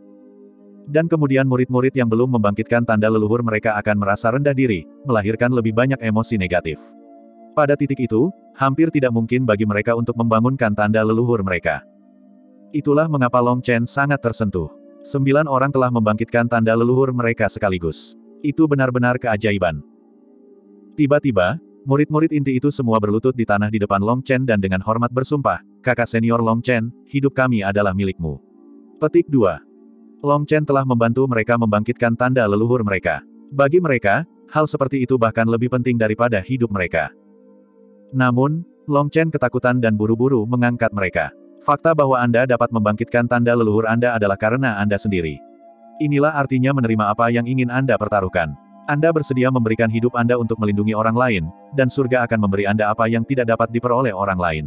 Dan kemudian murid-murid yang belum membangkitkan tanda leluhur mereka akan merasa rendah diri, melahirkan lebih banyak emosi negatif. Pada titik itu, hampir tidak mungkin bagi mereka untuk membangunkan tanda leluhur mereka. Itulah mengapa Long Chen sangat tersentuh. 9 orang telah membangkitkan tanda leluhur mereka sekaligus. Itu benar-benar keajaiban. Tiba-tiba, murid-murid inti itu semua berlutut di tanah di depan Long Chen dan dengan hormat bersumpah, "Kakak senior Long Chen, hidup kami adalah milikmu." Petik 2. Long Chen telah membantu mereka membangkitkan tanda leluhur mereka. Bagi mereka, hal seperti itu bahkan lebih penting daripada hidup mereka. Namun, Long Chen ketakutan dan buru-buru mengangkat mereka. Fakta bahwa Anda dapat membangkitkan tanda leluhur Anda adalah karena Anda sendiri. Inilah artinya menerima apa yang ingin Anda pertaruhkan. Anda bersedia memberikan hidup Anda untuk melindungi orang lain, dan surga akan memberi Anda apa yang tidak dapat diperoleh orang lain.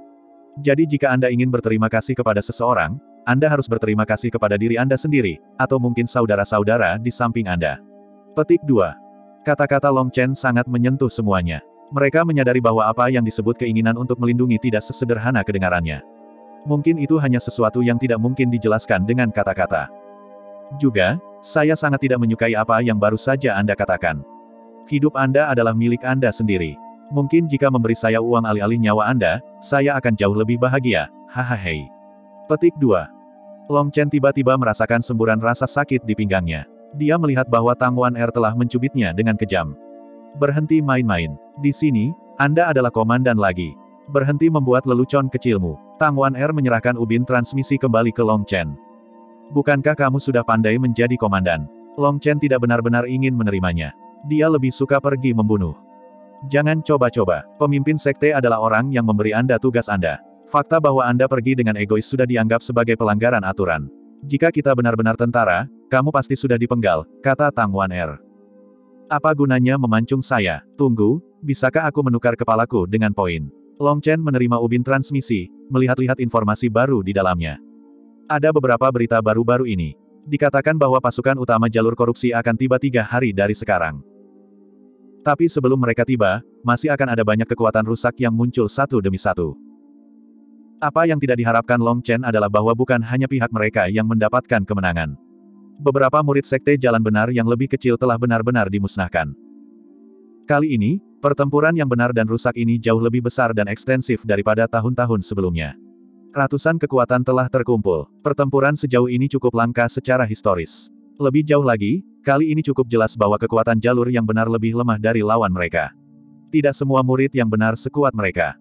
Jadi jika Anda ingin berterima kasih kepada seseorang, Anda harus berterima kasih kepada diri Anda sendiri, atau mungkin saudara-saudara di samping Anda. Petik 2. Kata-kata Long Chen sangat menyentuh semuanya. Mereka menyadari bahwa apa yang disebut keinginan untuk melindungi tidak sesederhana kedengarannya. Mungkin itu hanya sesuatu yang tidak mungkin dijelaskan dengan kata-kata. Juga, saya sangat tidak menyukai apa yang baru saja Anda katakan. Hidup Anda adalah milik Anda sendiri. Mungkin jika memberi saya uang alih-alih nyawa Anda, saya akan jauh lebih bahagia, hahaha. Petik 2. Long Chen tiba-tiba merasakan semburan rasa sakit di pinggangnya. Dia melihat bahwa Tang Wan Er telah mencubitnya dengan kejam. Berhenti main-main. Di sini, Anda adalah komandan lagi. Berhenti membuat lelucon kecilmu. Tang Wan Er menyerahkan ubin transmisi kembali ke Long Chen. Bukankah kamu sudah pandai menjadi komandan? Long Chen tidak benar-benar ingin menerimanya. Dia lebih suka pergi membunuh. Jangan coba-coba. Pemimpin sekte adalah orang yang memberi Anda tugas Anda. Fakta bahwa Anda pergi dengan egois sudah dianggap sebagai pelanggaran aturan. Jika kita benar-benar tentara, kamu pasti sudah dipenggal, kata Tang Wan Er. Apa gunanya memancung saya? Tunggu, Bisakah aku menukar kepalaku dengan poin? Long Chen menerima ubin transmisi, melihat-lihat informasi baru di dalamnya. Ada beberapa berita baru-baru ini. Dikatakan bahwa pasukan utama jalur korupsi akan tiba 3 hari dari sekarang. Tapi sebelum mereka tiba, masih akan ada banyak kekuatan rusak yang muncul satu demi satu. Apa yang tidak diharapkan Long Chen adalah bahwa bukan hanya pihak mereka yang mendapatkan kemenangan. Beberapa murid sekte jalan benar yang lebih kecil telah benar-benar dimusnahkan. Kali ini, pertempuran yang benar dan rusak ini jauh lebih besar dan ekstensif daripada tahun-tahun sebelumnya. Ratusan kekuatan telah terkumpul. Pertempuran sejauh ini cukup langka secara historis. Lebih jauh lagi, kali ini cukup jelas bahwa kekuatan jalur yang benar lebih lemah dari lawan mereka. Tidak semua murid yang benar sekuat mereka.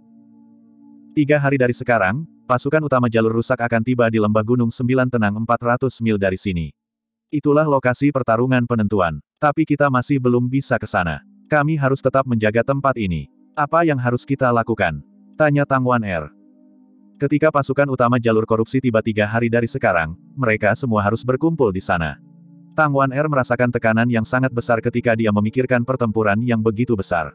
3 hari dari sekarang, pasukan utama jalur rusak akan tiba di lembah Gunung 9 Tenang 400 mil dari sini. Itulah lokasi pertarungan penentuan. Tapi kita masih belum bisa ke sana. Kami harus tetap menjaga tempat ini. Apa yang harus kita lakukan? Tanya Tang Wan Er. Ketika pasukan utama jalur korupsi tiba 3 hari dari sekarang, mereka semua harus berkumpul di sana. Tang Wan Er merasakan tekanan yang sangat besar ketika dia memikirkan pertempuran yang begitu besar.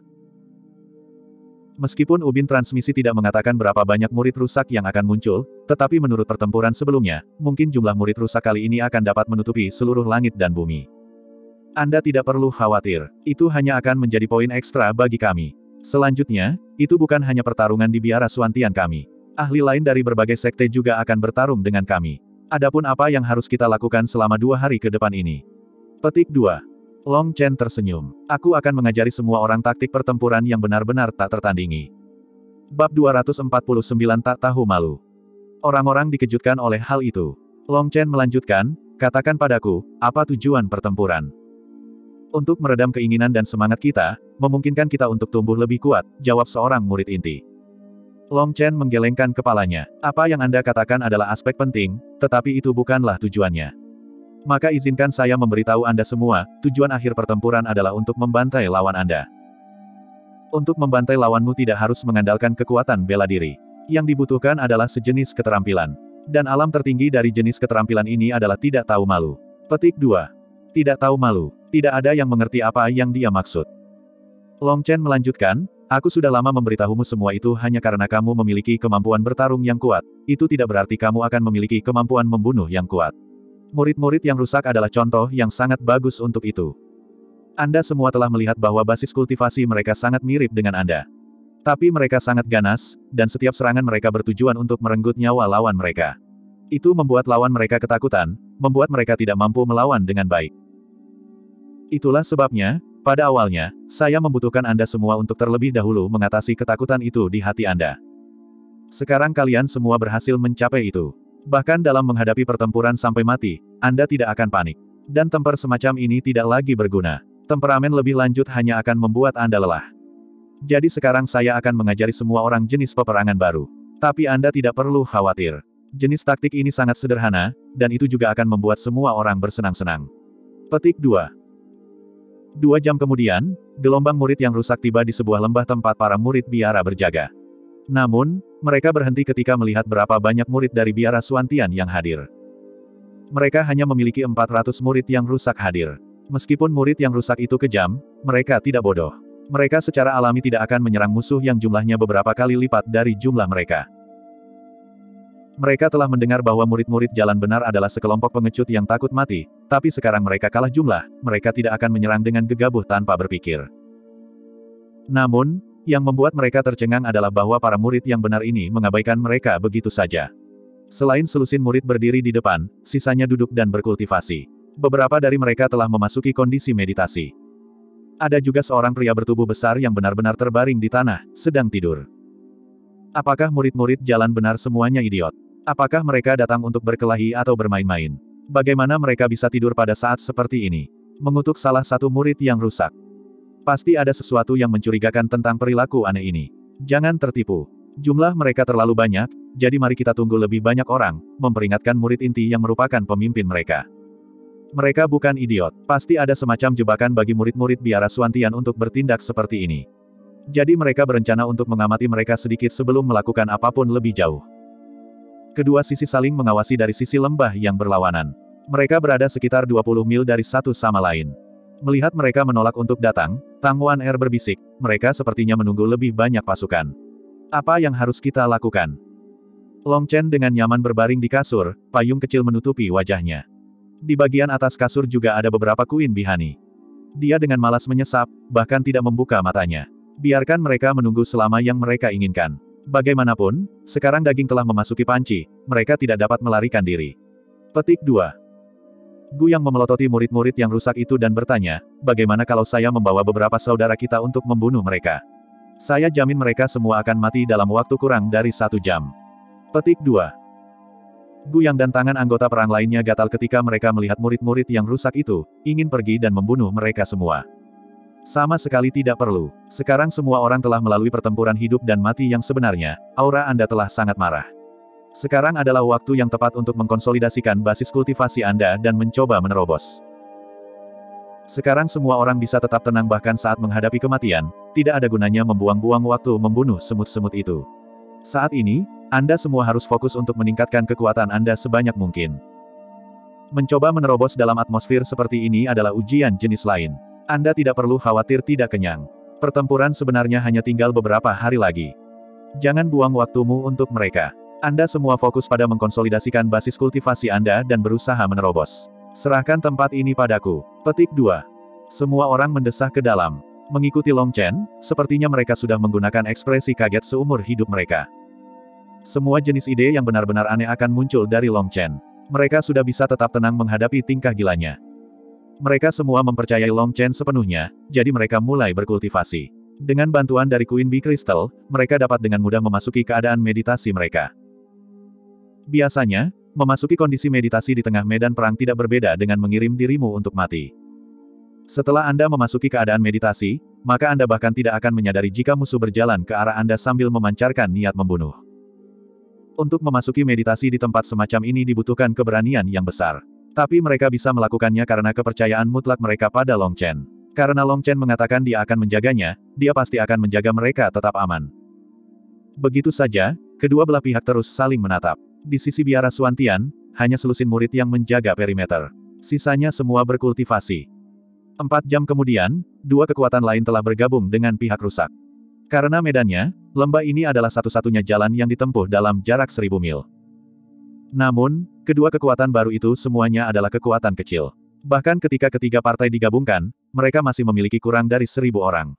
Meskipun ubin transmisi tidak mengatakan berapa banyak murid rusak yang akan muncul, tetapi menurut pertempuran sebelumnya, mungkin jumlah murid rusak kali ini akan dapat menutupi seluruh langit dan bumi. Anda tidak perlu khawatir, itu hanya akan menjadi poin ekstra bagi kami. Selanjutnya, itu bukan hanya pertarungan di biara Suantian kami. Ahli lain dari berbagai sekte juga akan bertarung dengan kami. Adapun apa yang harus kita lakukan selama 2 hari ke depan ini? Petik 2. Long Chen tersenyum. Aku akan mengajari semua orang taktik pertempuran yang benar-benar tak tertandingi. Bab 249 Tak Tahu Malu. Orang-orang dikejutkan oleh hal itu. Long Chen melanjutkan, katakan padaku, apa tujuan pertempuran? Untuk meredam keinginan dan semangat kita, memungkinkan kita untuk tumbuh lebih kuat, jawab seorang murid inti. Long Chen menggelengkan kepalanya. Apa yang Anda katakan adalah aspek penting, tetapi itu bukanlah tujuannya. Maka izinkan saya memberitahu Anda semua, tujuan akhir pertempuran adalah untuk membantai lawan Anda. Untuk membantai lawanmu tidak harus mengandalkan kekuatan bela diri. Yang dibutuhkan adalah sejenis keterampilan. Dan alam tertinggi dari jenis keterampilan ini adalah tidak tahu malu. Petik 2. Tidak tahu malu. Tidak ada yang mengerti apa yang dia maksud. Long Chen melanjutkan, aku sudah lama memberitahumu semua itu hanya karena kamu memiliki kemampuan bertarung yang kuat. Itu tidak berarti kamu akan memiliki kemampuan membunuh yang kuat. Murid-murid yang rusak adalah contoh yang sangat bagus untuk itu. Anda semua telah melihat bahwa basis kultivasi mereka sangat mirip dengan Anda. Tapi mereka sangat ganas, dan setiap serangan mereka bertujuan untuk merenggut nyawa lawan mereka. Itu membuat lawan mereka ketakutan, membuat mereka tidak mampu melawan dengan baik. Itulah sebabnya, pada awalnya, saya membutuhkan Anda semua untuk terlebih dahulu mengatasi ketakutan itu di hati Anda. Sekarang kalian semua berhasil mencapai itu. Bahkan dalam menghadapi pertempuran sampai mati, Anda tidak akan panik. Dan temper semacam ini tidak lagi berguna. Temperamen lebih lanjut hanya akan membuat Anda lelah. Jadi sekarang saya akan mengajari semua orang jenis peperangan baru. Tapi Anda tidak perlu khawatir. Jenis taktik ini sangat sederhana, dan itu juga akan membuat semua orang bersenang-senang. Petik 2. 2 jam kemudian, gelombang murid yang rusak tiba di sebuah lembah tempat para murid biara berjaga. Namun, mereka berhenti ketika melihat berapa banyak murid dari biara Suantian yang hadir. Mereka hanya memiliki 400 murid yang rusak hadir. Meskipun murid yang rusak itu kejam, mereka tidak bodoh. Mereka secara alami tidak akan menyerang musuh yang jumlahnya beberapa kali lipat dari jumlah mereka. Mereka telah mendengar bahwa murid-murid jalan benar adalah sekelompok pengecut yang takut mati, tapi sekarang mereka kalah jumlah, mereka tidak akan menyerang dengan gegabah tanpa berpikir. Namun, yang membuat mereka tercengang adalah bahwa para murid yang benar ini mengabaikan mereka begitu saja. Selain selusin murid berdiri di depan, sisanya duduk dan berkultivasi. Beberapa dari mereka telah memasuki kondisi meditasi. Ada juga seorang pria bertubuh besar yang benar-benar terbaring di tanah, sedang tidur. Apakah murid-murid jalan benar semuanya idiot? Apakah mereka datang untuk berkelahi atau bermain-main? Bagaimana mereka bisa tidur pada saat seperti ini? Mengutuk salah satu murid yang rusak. Pasti ada sesuatu yang mencurigakan tentang perilaku aneh ini. Jangan tertipu. Jumlah mereka terlalu banyak, jadi mari kita tunggu lebih banyak orang, memperingatkan murid inti yang merupakan pemimpin mereka. Mereka bukan idiot. Pasti ada semacam jebakan bagi murid-murid biara Suantian untuk bertindak seperti ini. Jadi mereka berencana untuk mengamati mereka sedikit sebelum melakukan apapun lebih jauh. Kedua sisi saling mengawasi dari sisi lembah yang berlawanan. Mereka berada sekitar 20 mil dari satu sama lain. Melihat mereka menolak untuk datang, Tang Wan-er berbisik, mereka sepertinya menunggu lebih banyak pasukan. Apa yang harus kita lakukan? Long Chen dengan nyaman berbaring di kasur, payung kecil menutupi wajahnya. Di bagian atas kasur juga ada beberapa kuin bihani. Dia dengan malas menyesap, bahkan tidak membuka matanya. Biarkan mereka menunggu selama yang mereka inginkan. Bagaimanapun, sekarang daging telah memasuki panci, mereka tidak dapat melarikan diri. Petik 2. Gu yang memelototi murid-murid yang rusak itu dan bertanya, bagaimana kalau saya membawa beberapa saudara kita untuk membunuh mereka? Saya jamin mereka semua akan mati dalam waktu kurang dari 1 jam. Petik 2. Gu Yang dan tangan anggota perang lainnya gatal ketika mereka melihat murid-murid yang rusak itu, ingin pergi dan membunuh mereka semua. Sama sekali tidak perlu. Sekarang semua orang telah melalui pertempuran hidup dan mati yang sebenarnya, aura Anda telah sangat marah. Sekarang adalah waktu yang tepat untuk mengkonsolidasikan basis kultivasi Anda dan mencoba menerobos. Sekarang semua orang bisa tetap tenang bahkan saat menghadapi kematian, tidak ada gunanya membuang-buang waktu membunuh semut-semut itu. Saat ini, Anda semua harus fokus untuk meningkatkan kekuatan Anda sebanyak mungkin. Mencoba menerobos dalam atmosfer seperti ini adalah ujian jenis lain. Anda tidak perlu khawatir tidak kenyang. Pertempuran sebenarnya hanya tinggal beberapa hari lagi. Jangan buang waktumu untuk mereka. Anda semua fokus pada mengkonsolidasikan basis kultivasi Anda dan berusaha menerobos. Serahkan tempat ini padaku. Petik 2. Semua orang mendesah ke dalam. Mengikuti Long Chen, sepertinya mereka sudah menggunakan ekspresi kaget seumur hidup mereka. Semua jenis ide yang benar-benar aneh akan muncul dari Long Chen. Mereka sudah bisa tetap tenang menghadapi tingkah gilanya. Mereka semua mempercayai Long Chen sepenuhnya, jadi mereka mulai berkultivasi. Dengan bantuan dari Queen Bee Crystal, mereka dapat dengan mudah memasuki keadaan meditasi mereka. Biasanya, memasuki kondisi meditasi di tengah medan perang tidak berbeda dengan mengirim dirimu untuk mati. Setelah Anda memasuki keadaan meditasi, maka Anda bahkan tidak akan menyadari jika musuh berjalan ke arah Anda sambil memancarkan niat membunuh. Untuk memasuki meditasi di tempat semacam ini dibutuhkan keberanian yang besar. Tapi mereka bisa melakukannya karena kepercayaan mutlak mereka pada Long Chen. Karena Long Chen mengatakan dia akan menjaganya, dia pasti akan menjaga mereka tetap aman. Begitu saja, kedua belah pihak terus saling menatap. Di sisi biara Suantian, hanya selusin murid yang menjaga perimeter. Sisanya semua berkultivasi. 4 jam kemudian, dua kekuatan lain telah bergabung dengan pihak rusak. Karena medannya, lembah ini adalah satu-satunya jalan yang ditempuh dalam jarak 1000 mil. Namun, kedua kekuatan baru itu semuanya adalah kekuatan kecil. Bahkan ketika ketiga partai digabungkan, mereka masih memiliki kurang dari 1000 orang.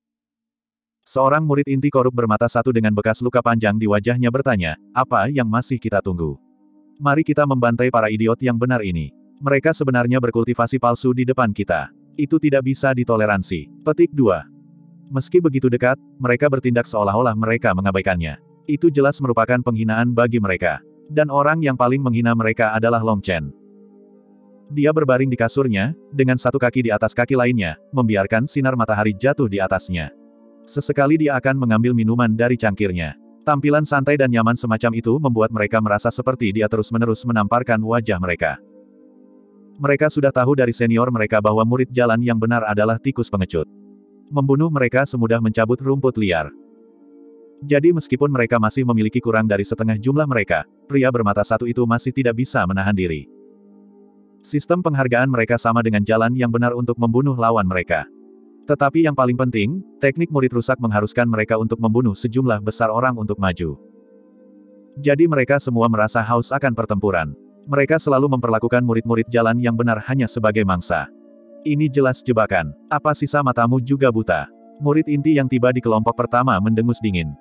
Seorang murid inti korup bermata satu dengan bekas luka panjang di wajahnya bertanya, apa yang masih kita tunggu? Mari kita membantai para idiot yang benar ini. Mereka sebenarnya berkultivasi palsu di depan kita. Itu tidak bisa ditoleransi. Petik 2. Meski begitu dekat, mereka bertindak seolah-olah mereka mengabaikannya. Itu jelas merupakan penghinaan bagi mereka. Dan orang yang paling menghina mereka adalah Long Chen. Dia berbaring di kasurnya, dengan satu kaki di atas kaki lainnya, membiarkan sinar matahari jatuh di atasnya. Sesekali dia akan mengambil minuman dari cangkirnya. Tampilan santai dan nyaman semacam itu membuat mereka merasa seperti dia terus-menerus menamparkan wajah mereka. Mereka sudah tahu dari senior mereka bahwa murid jalan yang benar adalah tikus pengecut. Membunuh mereka semudah mencabut rumput liar. Jadi meskipun mereka masih memiliki kurang dari setengah jumlah mereka, pria bermata satu itu masih tidak bisa menahan diri. Sistem penghargaan mereka sama dengan jalan yang benar untuk membunuh lawan mereka. Tetapi yang paling penting, teknik murid rusak mengharuskan mereka untuk membunuh sejumlah besar orang untuk maju. Jadi mereka semua merasa haus akan pertempuran. Mereka selalu memperlakukan murid-murid jalan yang benar hanya sebagai mangsa. Ini jelas jebakan. Apa sisa matamu juga buta? Murid inti yang tiba di kelompok pertama mendengus dingin.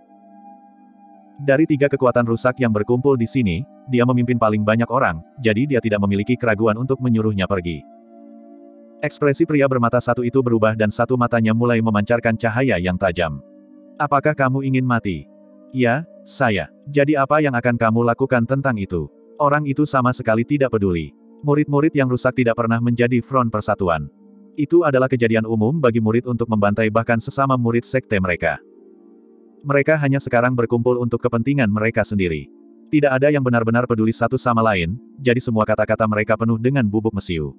Dari 3 kekuatan rusak yang berkumpul di sini, dia memimpin paling banyak orang, jadi dia tidak memiliki keraguan untuk menyuruhnya pergi. Ekspresi pria bermata satu itu berubah dan satu matanya mulai memancarkan cahaya yang tajam. Apakah kamu ingin mati? Ya, saya. Jadi apa yang akan kamu lakukan tentang itu? Orang itu sama sekali tidak peduli. Murid-murid yang rusak tidak pernah menjadi front persatuan. Itu adalah kejadian umum bagi murid untuk membantai bahkan sesama murid sekte mereka. Mereka hanya sekarang berkumpul untuk kepentingan mereka sendiri. Tidak ada yang benar-benar peduli satu sama lain, jadi semua kata-kata mereka penuh dengan bubuk mesiu.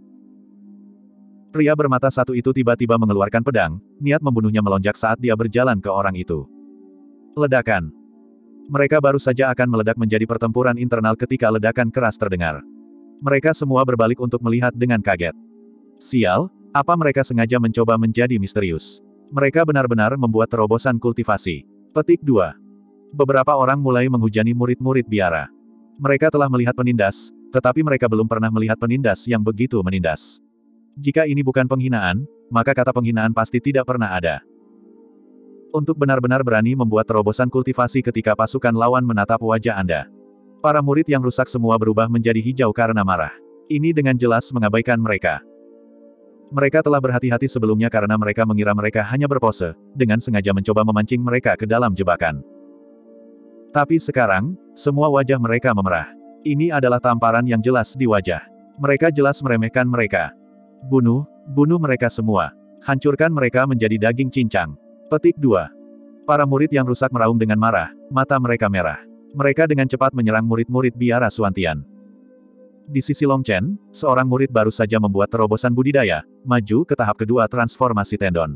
Pria bermata satu itu tiba-tiba mengeluarkan pedang, niat membunuhnya melonjak saat dia berjalan ke orang itu. Ledakan. Mereka baru saja akan meledak menjadi pertempuran internal ketika ledakan keras terdengar. Mereka semua berbalik untuk melihat dengan kaget. Sial, Apa mereka sengaja mencoba menjadi misterius? Mereka benar-benar membuat terobosan kultivasi. Petik 2. Beberapa orang mulai menghujani murid-murid biara. Mereka telah melihat penindas, tetapi mereka belum pernah melihat penindas yang begitu menindas. Jika ini bukan penghinaan, maka kata penghinaan pasti tidak pernah ada. Untuk benar-benar berani membuat terobosan kultivasi ketika pasukan lawan menatap wajah Anda. Para murid yang rusak semua berubah menjadi hijau karena marah. Ini dengan jelas mengabaikan mereka. Mereka telah berhati-hati sebelumnya karena mereka mengira mereka hanya berpose, dengan sengaja mencoba memancing mereka ke dalam jebakan. Tapi sekarang, semua wajah mereka memerah. Ini adalah tamparan yang jelas di wajah. Mereka jelas meremehkan mereka. Bunuh mereka semua. Hancurkan mereka menjadi daging cincang. Petik 2. Para murid yang rusak meraung dengan marah, mata mereka merah. Mereka dengan cepat menyerang murid-murid biara Xuantian. Di sisi Long Chen, seorang murid baru saja membuat terobosan budidaya, maju ke tahap kedua transformasi tendon.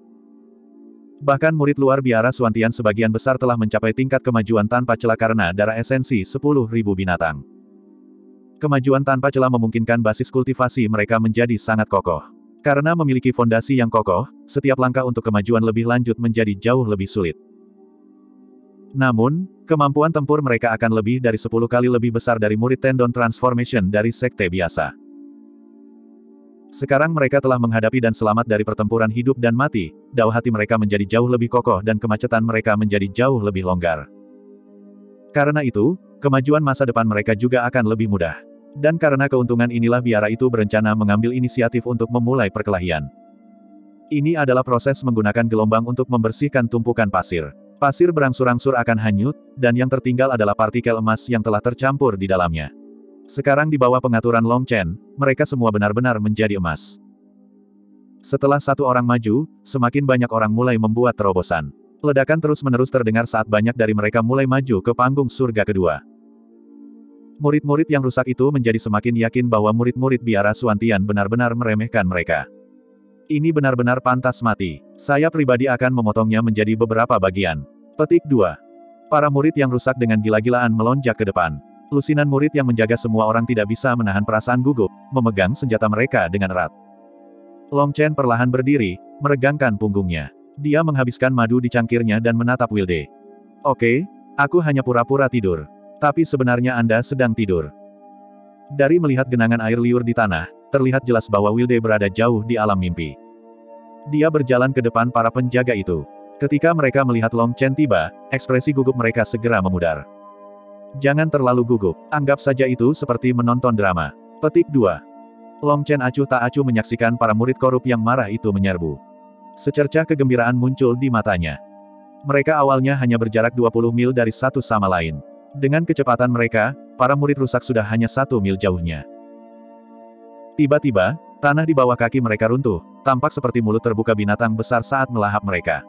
Bahkan murid luar biara Xuantian sebagian besar telah mencapai tingkat kemajuan tanpa celah karena darah esensi 10.000 binatang. Kemajuan tanpa celah memungkinkan basis kultivasi mereka menjadi sangat kokoh. Karena memiliki fondasi yang kokoh, setiap langkah untuk kemajuan lebih lanjut menjadi jauh lebih sulit. Namun, kemampuan tempur mereka akan lebih dari 10 kali lebih besar dari murid tendon transformation dari sekte biasa. Sekarang mereka telah menghadapi dan selamat dari pertempuran hidup dan mati, dao hati mereka menjadi jauh lebih kokoh dan kemacetan mereka menjadi jauh lebih longgar. Karena itu, kemajuan masa depan mereka juga akan lebih mudah. Dan karena keuntungan inilah biara itu berencana mengambil inisiatif untuk memulai perkelahian. Ini adalah proses menggunakan gelombang untuk membersihkan tumpukan pasir. Pasir berangsur-angsur akan hanyut, dan yang tertinggal adalah partikel emas yang telah tercampur di dalamnya. Sekarang di bawah pengaturan Long Chen, mereka semua benar-benar menjadi emas. Setelah satu orang maju, semakin banyak orang mulai membuat terobosan. Ledakan terus-menerus terdengar saat banyak dari mereka mulai maju ke panggung surga kedua. Murid-murid yang rusak itu menjadi semakin yakin bahwa murid-murid biara Xuantian benar-benar meremehkan mereka. Ini benar-benar pantas mati. Saya pribadi akan memotongnya menjadi beberapa bagian. Petik 2. Para murid yang rusak dengan gila-gilaan melonjak ke depan. Lusinan murid yang menjaga semua orang tidak bisa menahan perasaan gugup, memegang senjata mereka dengan erat. Long Chen perlahan berdiri, meregangkan punggungnya. Dia menghabiskan madu di cangkirnya dan menatap Wilde. Oke, aku hanya pura-pura tidur. Tapi sebenarnya Anda sedang tidur. Dari melihat genangan air liur di tanah, terlihat jelas bahwa Wilde berada jauh di alam mimpi. Dia berjalan ke depan para penjaga itu. Ketika mereka melihat Long Chen tiba, ekspresi gugup mereka segera memudar. Jangan terlalu gugup, anggap saja itu seperti menonton drama. Petik 2. Long Chen acuh tak acuh menyaksikan para murid korup yang marah itu menyerbu. Secercah kegembiraan muncul di matanya. Mereka awalnya hanya berjarak 20 mil dari satu sama lain. Dengan kecepatan mereka, para murid rusak sudah hanya 1 mil jauhnya. Tiba-tiba, tanah di bawah kaki mereka runtuh, tampak seperti mulut terbuka binatang besar saat melahap mereka.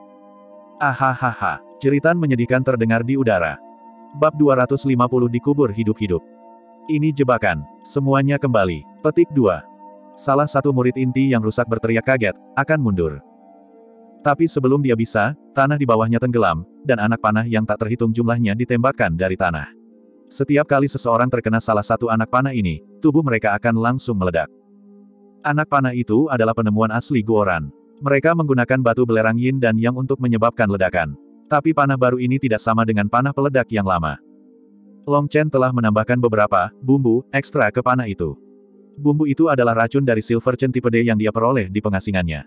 Ahahaha, jeritan menyedihkan terdengar di udara. Bab 250 dikubur hidup-hidup. Ini jebakan, semuanya kembali. Petik 2. Salah satu murid inti yang rusak berteriak kaget, akan mundur. Tapi sebelum dia bisa, tanah di bawahnya tenggelam, dan anak panah yang tak terhitung jumlahnya ditembakkan dari tanah. Setiap kali seseorang terkena salah satu anak panah ini, tubuh mereka akan langsung meledak. Anak panah itu adalah penemuan asli Guoran. Mereka menggunakan batu belerang yin dan yang untuk menyebabkan ledakan. Tapi panah baru ini tidak sama dengan panah peledak yang lama. Long Chen telah menambahkan beberapa bumbu ekstra ke panah itu. Bumbu itu adalah racun dari Silver Centipede yang dia peroleh di pengasingannya.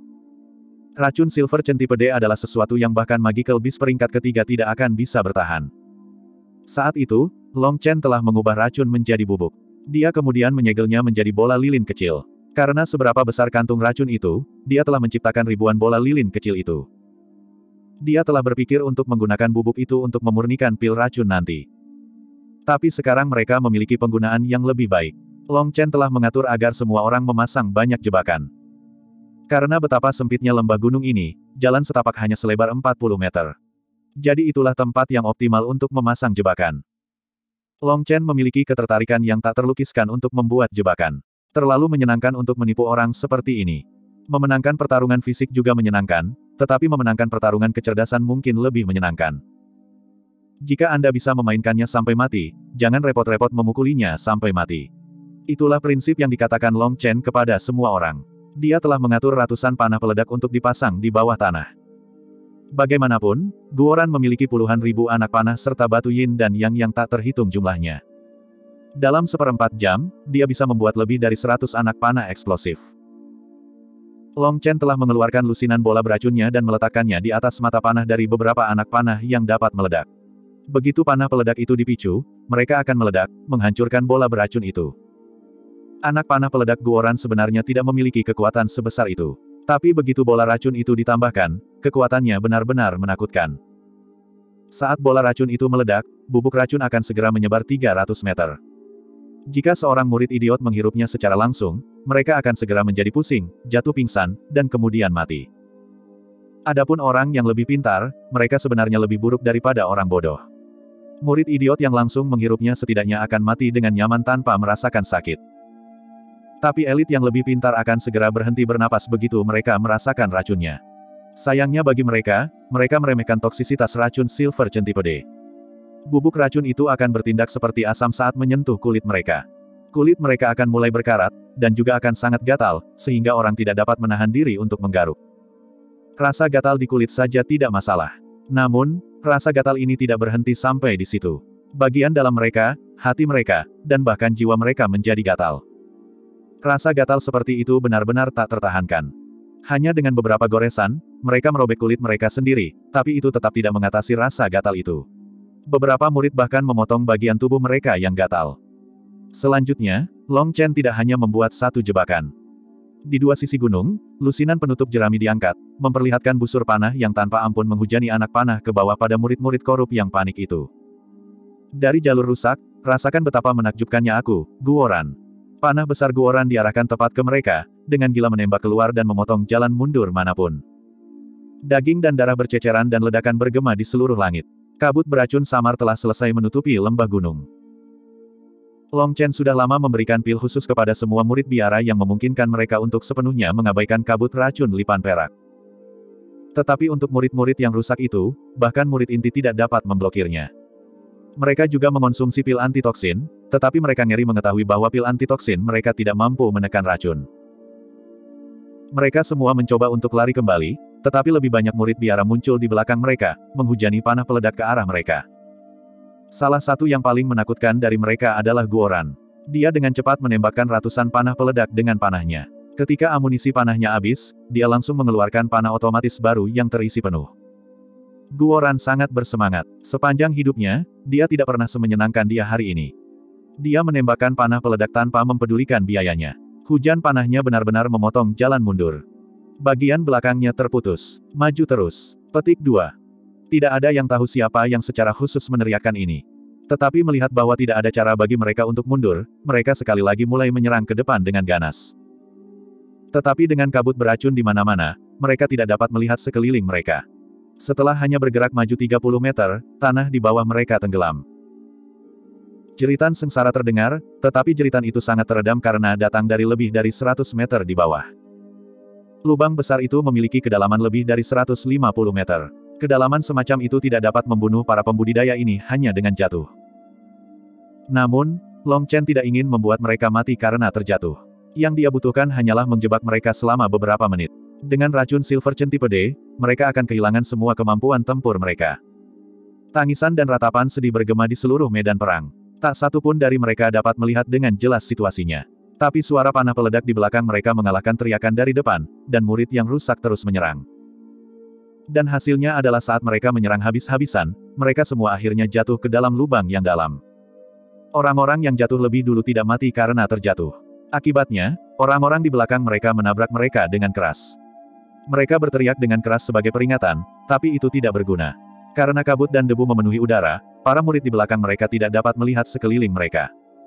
Racun Silver Centipede adalah sesuatu yang bahkan Magical Beast peringkat ketiga tidak akan bisa bertahan. Saat itu, Long Chen telah mengubah racun menjadi bubuk. Dia kemudian menyegelnya menjadi bola lilin kecil. Karena seberapa besar kantung racun itu, dia telah menciptakan ribuan bola lilin kecil itu. Dia telah berpikir untuk menggunakan bubuk itu untuk memurnikan pil racun nanti. Tapi sekarang mereka memiliki penggunaan yang lebih baik. Long Chen telah mengatur agar semua orang memasang banyak jebakan. Karena betapa sempitnya lembah gunung ini, jalan setapak hanya selebar 40 meter. Jadi itulah tempat yang optimal untuk memasang jebakan. Long Chen memiliki ketertarikan yang tak terlukiskan untuk membuat jebakan. Terlalu menyenangkan untuk menipu orang seperti ini. Memenangkan pertarungan fisik juga menyenangkan, tetapi memenangkan pertarungan kecerdasan mungkin lebih menyenangkan. Jika Anda bisa memainkannya sampai mati, jangan repot-repot memukulinya sampai mati. Itulah prinsip yang dikatakan Long Chen kepada semua orang. Dia telah mengatur ratusan panah peledak untuk dipasang di bawah tanah. Bagaimanapun, Guoran memiliki puluhan ribu anak panah serta batu yin dan yang tak terhitung jumlahnya. Dalam seperempat jam, dia bisa membuat lebih dari 100 anak panah eksplosif. Long Chen telah mengeluarkan lusinan bola beracunnya dan meletakkannya di atas mata panah dari beberapa anak panah yang dapat meledak. Begitu panah peledak itu dipicu, mereka akan meledak, menghancurkan bola beracun itu. Anak panah peledak Guoran sebenarnya tidak memiliki kekuatan sebesar itu. Tapi begitu bola racun itu ditambahkan, kekuatannya benar-benar menakutkan. Saat bola racun itu meledak, bubuk racun akan segera menyebar 300 meter. Jika seorang murid idiot menghirupnya secara langsung, mereka akan segera menjadi pusing, jatuh pingsan, dan kemudian mati. Adapun orang yang lebih pintar, mereka sebenarnya lebih buruk daripada orang bodoh. Murid idiot yang langsung menghirupnya setidaknya akan mati dengan nyaman tanpa merasakan sakit. Tapi elit yang lebih pintar akan segera berhenti bernapas begitu mereka merasakan racunnya. Sayangnya bagi mereka, mereka meremehkan toksisitas racun Silver Centipede. Bubuk racun itu akan bertindak seperti asam saat menyentuh kulit mereka. Kulit mereka akan mulai berkarat, dan juga akan sangat gatal, sehingga orang tidak dapat menahan diri untuk menggaruk. Rasa gatal di kulit saja tidak masalah. Namun, rasa gatal ini tidak berhenti sampai di situ. Bagian dalam mereka, hati mereka, dan bahkan jiwa mereka menjadi gatal. Rasa gatal seperti itu benar-benar tak tertahankan. Hanya dengan beberapa goresan, mereka merobek kulit mereka sendiri, tapi itu tetap tidak mengatasi rasa gatal itu. Beberapa murid bahkan memotong bagian tubuh mereka yang gatal. Selanjutnya, Long Chen tidak hanya membuat satu jebakan. Di dua sisi gunung, lusinan penutup jerami diangkat, memperlihatkan busur panah yang tanpa ampun menghujani anak panah ke bawah pada murid-murid korup yang panik itu. Dari jalur rusak, rasakan betapa menakjubkannya aku, Guoran. Panah besar Guoran diarahkan tepat ke mereka, dengan gila menembak keluar dan memotong jalan mundur manapun. Daging dan darah berceceran dan ledakan bergema di seluruh langit. Kabut beracun samar telah selesai menutupi lembah gunung. Long Chen sudah lama memberikan pil khusus kepada semua murid biara yang memungkinkan mereka untuk sepenuhnya mengabaikan kabut racun lipan perak. Tetapi untuk murid-murid yang rusak itu, bahkan murid inti tidak dapat memblokirnya. Mereka juga mengonsumsi pil antitoksin, tetapi mereka ngeri mengetahui bahwa pil antitoksin mereka tidak mampu menekan racun. Mereka semua mencoba untuk lari kembali, tetapi lebih banyak murid biara muncul di belakang mereka, menghujani panah peledak ke arah mereka. Salah satu yang paling menakutkan dari mereka adalah Guoran. Dia dengan cepat menembakkan ratusan panah peledak dengan panahnya. Ketika amunisi panahnya habis, dia langsung mengeluarkan panah otomatis baru yang terisi penuh. Guoran sangat bersemangat. Sepanjang hidupnya, dia tidak pernah semenyenangkan dia hari ini. Dia menembakkan panah peledak tanpa mempedulikan biayanya. Hujan panahnya benar-benar memotong jalan mundur. Bagian belakangnya terputus. Maju terus. Petik 2. Tidak ada yang tahu siapa yang secara khusus meneriakkan ini. Tetapi melihat bahwa tidak ada cara bagi mereka untuk mundur, mereka sekali lagi mulai menyerang ke depan dengan ganas. Tetapi dengan kabut beracun di mana-mana, mereka tidak dapat melihat sekeliling mereka. Setelah hanya bergerak maju 30 meter, tanah di bawah mereka tenggelam. Jeritan sengsara terdengar, tetapi jeritan itu sangat teredam karena datang dari lebih dari 100 meter di bawah. Lubang besar itu memiliki kedalaman lebih dari 150 meter. Kedalaman semacam itu tidak dapat membunuh para pembudidaya ini hanya dengan jatuh. Namun, Long Chen tidak ingin membuat mereka mati karena terjatuh. Yang dia butuhkan hanyalah menjebak mereka selama beberapa menit. Dengan racun Silver Centipede, mereka akan kehilangan semua kemampuan tempur mereka. Tangisan dan ratapan sedih bergema di seluruh medan perang. Tak satu pun dari mereka dapat melihat dengan jelas situasinya. Tapi suara panah peledak di belakang mereka mengalahkan teriakan dari depan, dan murid yang rusak terus menyerang. Dan hasilnya adalah saat mereka menyerang habis-habisan, mereka semua akhirnya jatuh ke dalam lubang yang dalam. Orang-orang yang jatuh lebih dulu tidak mati karena terjatuh. Akibatnya, orang-orang di belakang mereka menabrak mereka dengan keras. Mereka berteriak dengan keras sebagai peringatan, tapi itu tidak berguna. Karena kabut dan debu memenuhi udara, para murid di belakang mereka tidak dapat melihat sekeliling mereka.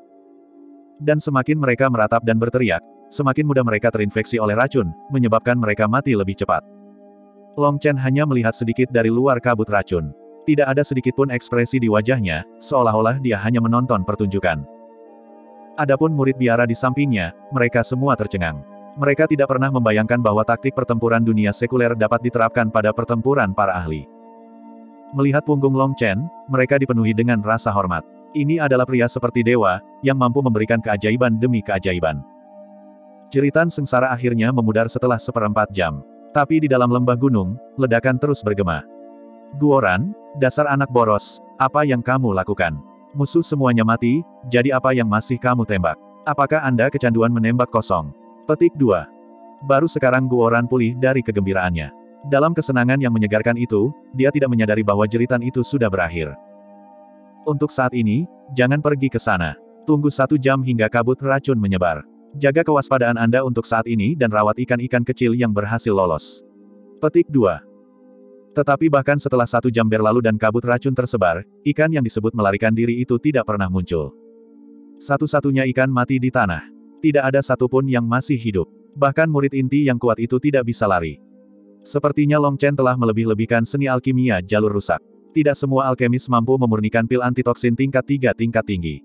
Dan semakin mereka meratap dan berteriak, semakin mudah mereka terinfeksi oleh racun, menyebabkan mereka mati lebih cepat. Long Chen hanya melihat sedikit dari luar kabut racun. Tidak ada sedikit pun ekspresi di wajahnya, seolah-olah dia hanya menonton pertunjukan. Adapun murid biara di sampingnya, mereka semua tercengang. Mereka tidak pernah membayangkan bahwa taktik pertempuran dunia sekuler dapat diterapkan pada pertempuran para ahli. Melihat punggung Long Chen, mereka dipenuhi dengan rasa hormat. Ini adalah pria seperti dewa, yang mampu memberikan keajaiban demi keajaiban. Jeritan sengsara akhirnya memudar setelah seperempat jam. Tapi di dalam lembah gunung, ledakan terus bergema. Guoran, dasar anak boros, apa yang kamu lakukan? Musuh semuanya mati, jadi apa yang masih kamu tembak? Apakah Anda kecanduan menembak kosong? Petik 2. Baru sekarang Guoran pulih dari kegembiraannya. Dalam kesenangan yang menyegarkan itu, dia tidak menyadari bahwa jeritan itu sudah berakhir. Untuk saat ini, jangan pergi ke sana. Tunggu 1 jam hingga kabut racun menyebar. Jaga kewaspadaan Anda untuk saat ini dan rawat ikan-ikan kecil yang berhasil lolos. Petik 2. Tetapi bahkan setelah 1 jam berlalu dan kabut racun tersebar, ikan yang disebut melarikan diri itu tidak pernah muncul. Satu-satunya ikan mati di tanah. Tidak ada satupun yang masih hidup. Bahkan murid inti yang kuat itu tidak bisa lari. Sepertinya Long Chen telah melebih-lebihkan seni alkimia jalur rusak. Tidak semua alkemis mampu memurnikan pil antitoksin tingkat 3 tingkat tinggi.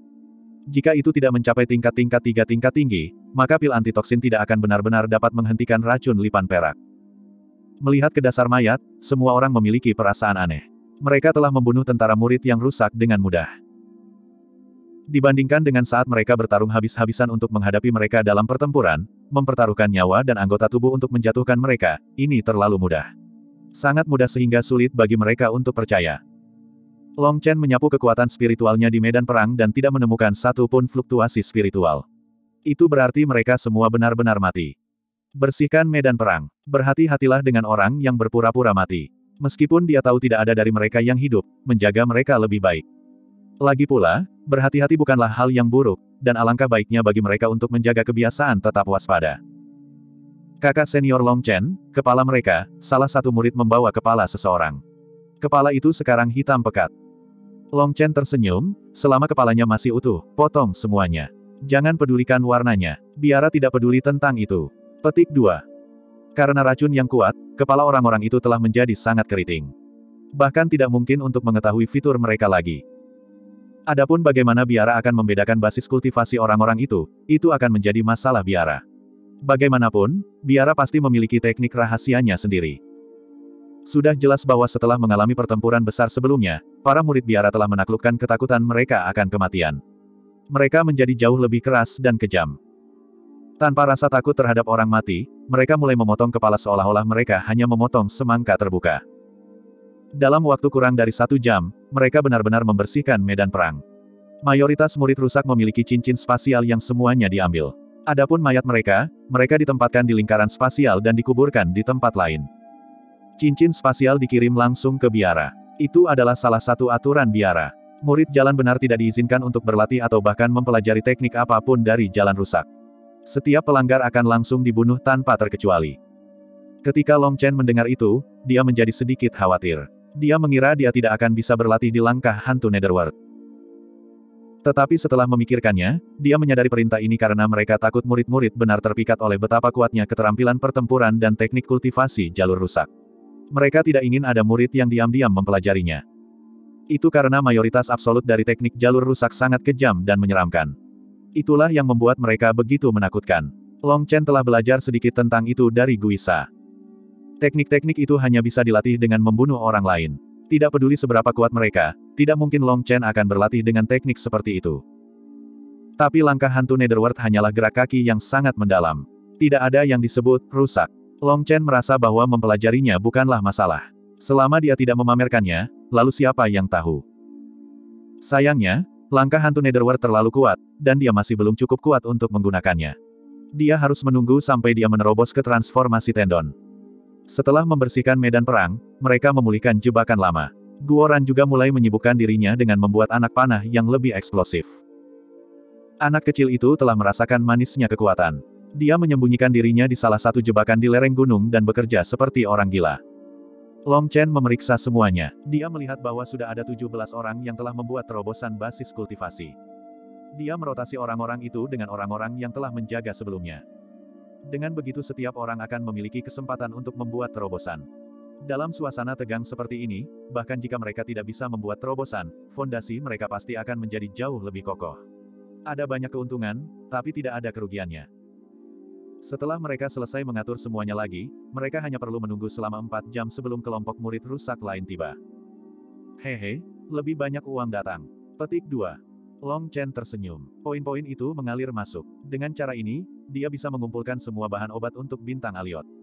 Jika itu tidak mencapai tingkat 3 tingkat tinggi, maka pil antitoksin tidak akan benar-benar dapat menghentikan racun lipan perak. Melihat ke dasar mayat, semua orang memiliki perasaan aneh. Mereka telah membunuh tentara murid yang rusak dengan mudah. Dibandingkan dengan saat mereka bertarung habis-habisan untuk menghadapi mereka dalam pertempuran, mempertaruhkan nyawa dan anggota tubuh untuk menjatuhkan mereka, ini terlalu mudah. Sangat mudah sehingga sulit bagi mereka untuk percaya. Long Chen menyapu kekuatan spiritualnya di medan perang dan tidak menemukan satu pun fluktuasi spiritual. Itu berarti mereka semua benar-benar mati. Bersihkan medan perang. Berhati-hatilah dengan orang yang berpura-pura mati. Meskipun dia tahu tidak ada dari mereka yang hidup, menjaga mereka lebih baik. Lagi pula, berhati-hati bukanlah hal yang buruk, dan alangkah baiknya bagi mereka untuk menjaga kebiasaan tetap waspada. Kakak senior Long Chen, kepala mereka, salah satu murid membawa kepala seseorang. Kepala itu sekarang hitam pekat. Long Chen tersenyum, selama kepalanya masih utuh, potong semuanya. Jangan pedulikan warnanya. Biara tidak peduli tentang itu. Petik 2. Karena racun yang kuat, kepala orang-orang itu telah menjadi sangat keriting. Bahkan tidak mungkin untuk mengetahui fitur mereka lagi. Adapun bagaimana biara akan membedakan basis kultivasi orang-orang itu akan menjadi masalah biara. Bagaimanapun, biara pasti memiliki teknik rahasianya sendiri. Sudah jelas bahwa setelah mengalami pertempuran besar sebelumnya, para murid biara telah menaklukkan ketakutan mereka akan kematian. Mereka menjadi jauh lebih keras dan kejam. Tanpa rasa takut terhadap orang mati, mereka mulai memotong kepala seolah-olah mereka hanya memotong semangka terbuka. Dalam waktu kurang dari 1 jam, mereka benar-benar membersihkan medan perang. Mayoritas murid rusak memiliki cincin spasial yang semuanya diambil. Adapun mayat mereka ditempatkan di lingkaran spasial dan dikuburkan di tempat lain. Cincin spasial dikirim langsung ke biara. Itu adalah salah satu aturan biara. Murid jalan benar tidak diizinkan untuk berlatih atau bahkan mempelajari teknik apapun dari jalan rusak. Setiap pelanggar akan langsung dibunuh tanpa terkecuali. Ketika Long Chen mendengar itu, dia menjadi sedikit khawatir. Dia mengira dia tidak akan bisa berlatih di langkah hantu Netherworld. Tetapi setelah memikirkannya, dia menyadari perintah ini karena mereka takut murid-murid benar terpikat oleh betapa kuatnya keterampilan pertempuran dan teknik kultivasi jalur rusak. Mereka tidak ingin ada murid yang diam-diam mempelajarinya. Itu karena mayoritas absolut dari teknik jalur rusak sangat kejam dan menyeramkan. Itulah yang membuat mereka begitu menakutkan. Long Chen telah belajar sedikit tentang itu dari Guisa. Teknik-teknik itu hanya bisa dilatih dengan membunuh orang lain. Tidak peduli seberapa kuat mereka, tidak mungkin Long Chen akan berlatih dengan teknik seperti itu. Tapi langkah hantu Netherworld hanyalah gerak kaki yang sangat mendalam. Tidak ada yang disebut rusak. Long Chen merasa bahwa mempelajarinya bukanlah masalah. Selama dia tidak memamerkannya, lalu siapa yang tahu? Sayangnya, langkah hantu Netherworld terlalu kuat, dan dia masih belum cukup kuat untuk menggunakannya. Dia harus menunggu sampai dia menerobos ke transformasi tendon. Setelah membersihkan medan perang, mereka memulihkan jebakan lama. Guoran juga mulai menyibukkan dirinya dengan membuat anak panah yang lebih eksplosif. Anak kecil itu telah merasakan manisnya kekuatan. Dia menyembunyikan dirinya di salah satu jebakan di lereng gunung dan bekerja seperti orang gila. Long Chen memeriksa semuanya. Dia melihat bahwa sudah ada 17 orang yang telah membuat terobosan basis kultivasi. Dia merotasi orang-orang itu dengan orang-orang yang telah menjaga sebelumnya. Dengan begitu setiap orang akan memiliki kesempatan untuk membuat terobosan. Dalam suasana tegang seperti ini, bahkan jika mereka tidak bisa membuat terobosan, fondasi mereka pasti akan menjadi jauh lebih kokoh. Ada banyak keuntungan, tapi tidak ada kerugiannya. Setelah mereka selesai mengatur semuanya lagi, mereka hanya perlu menunggu selama 4 jam sebelum kelompok murid rusak lain tiba. Hehe, lebih banyak uang datang. Petik 2. Long Chen tersenyum. Poin-poin itu mengalir masuk. Dengan cara ini, Dia bisa mengumpulkan semua bahan obat untuk bintang Aliot.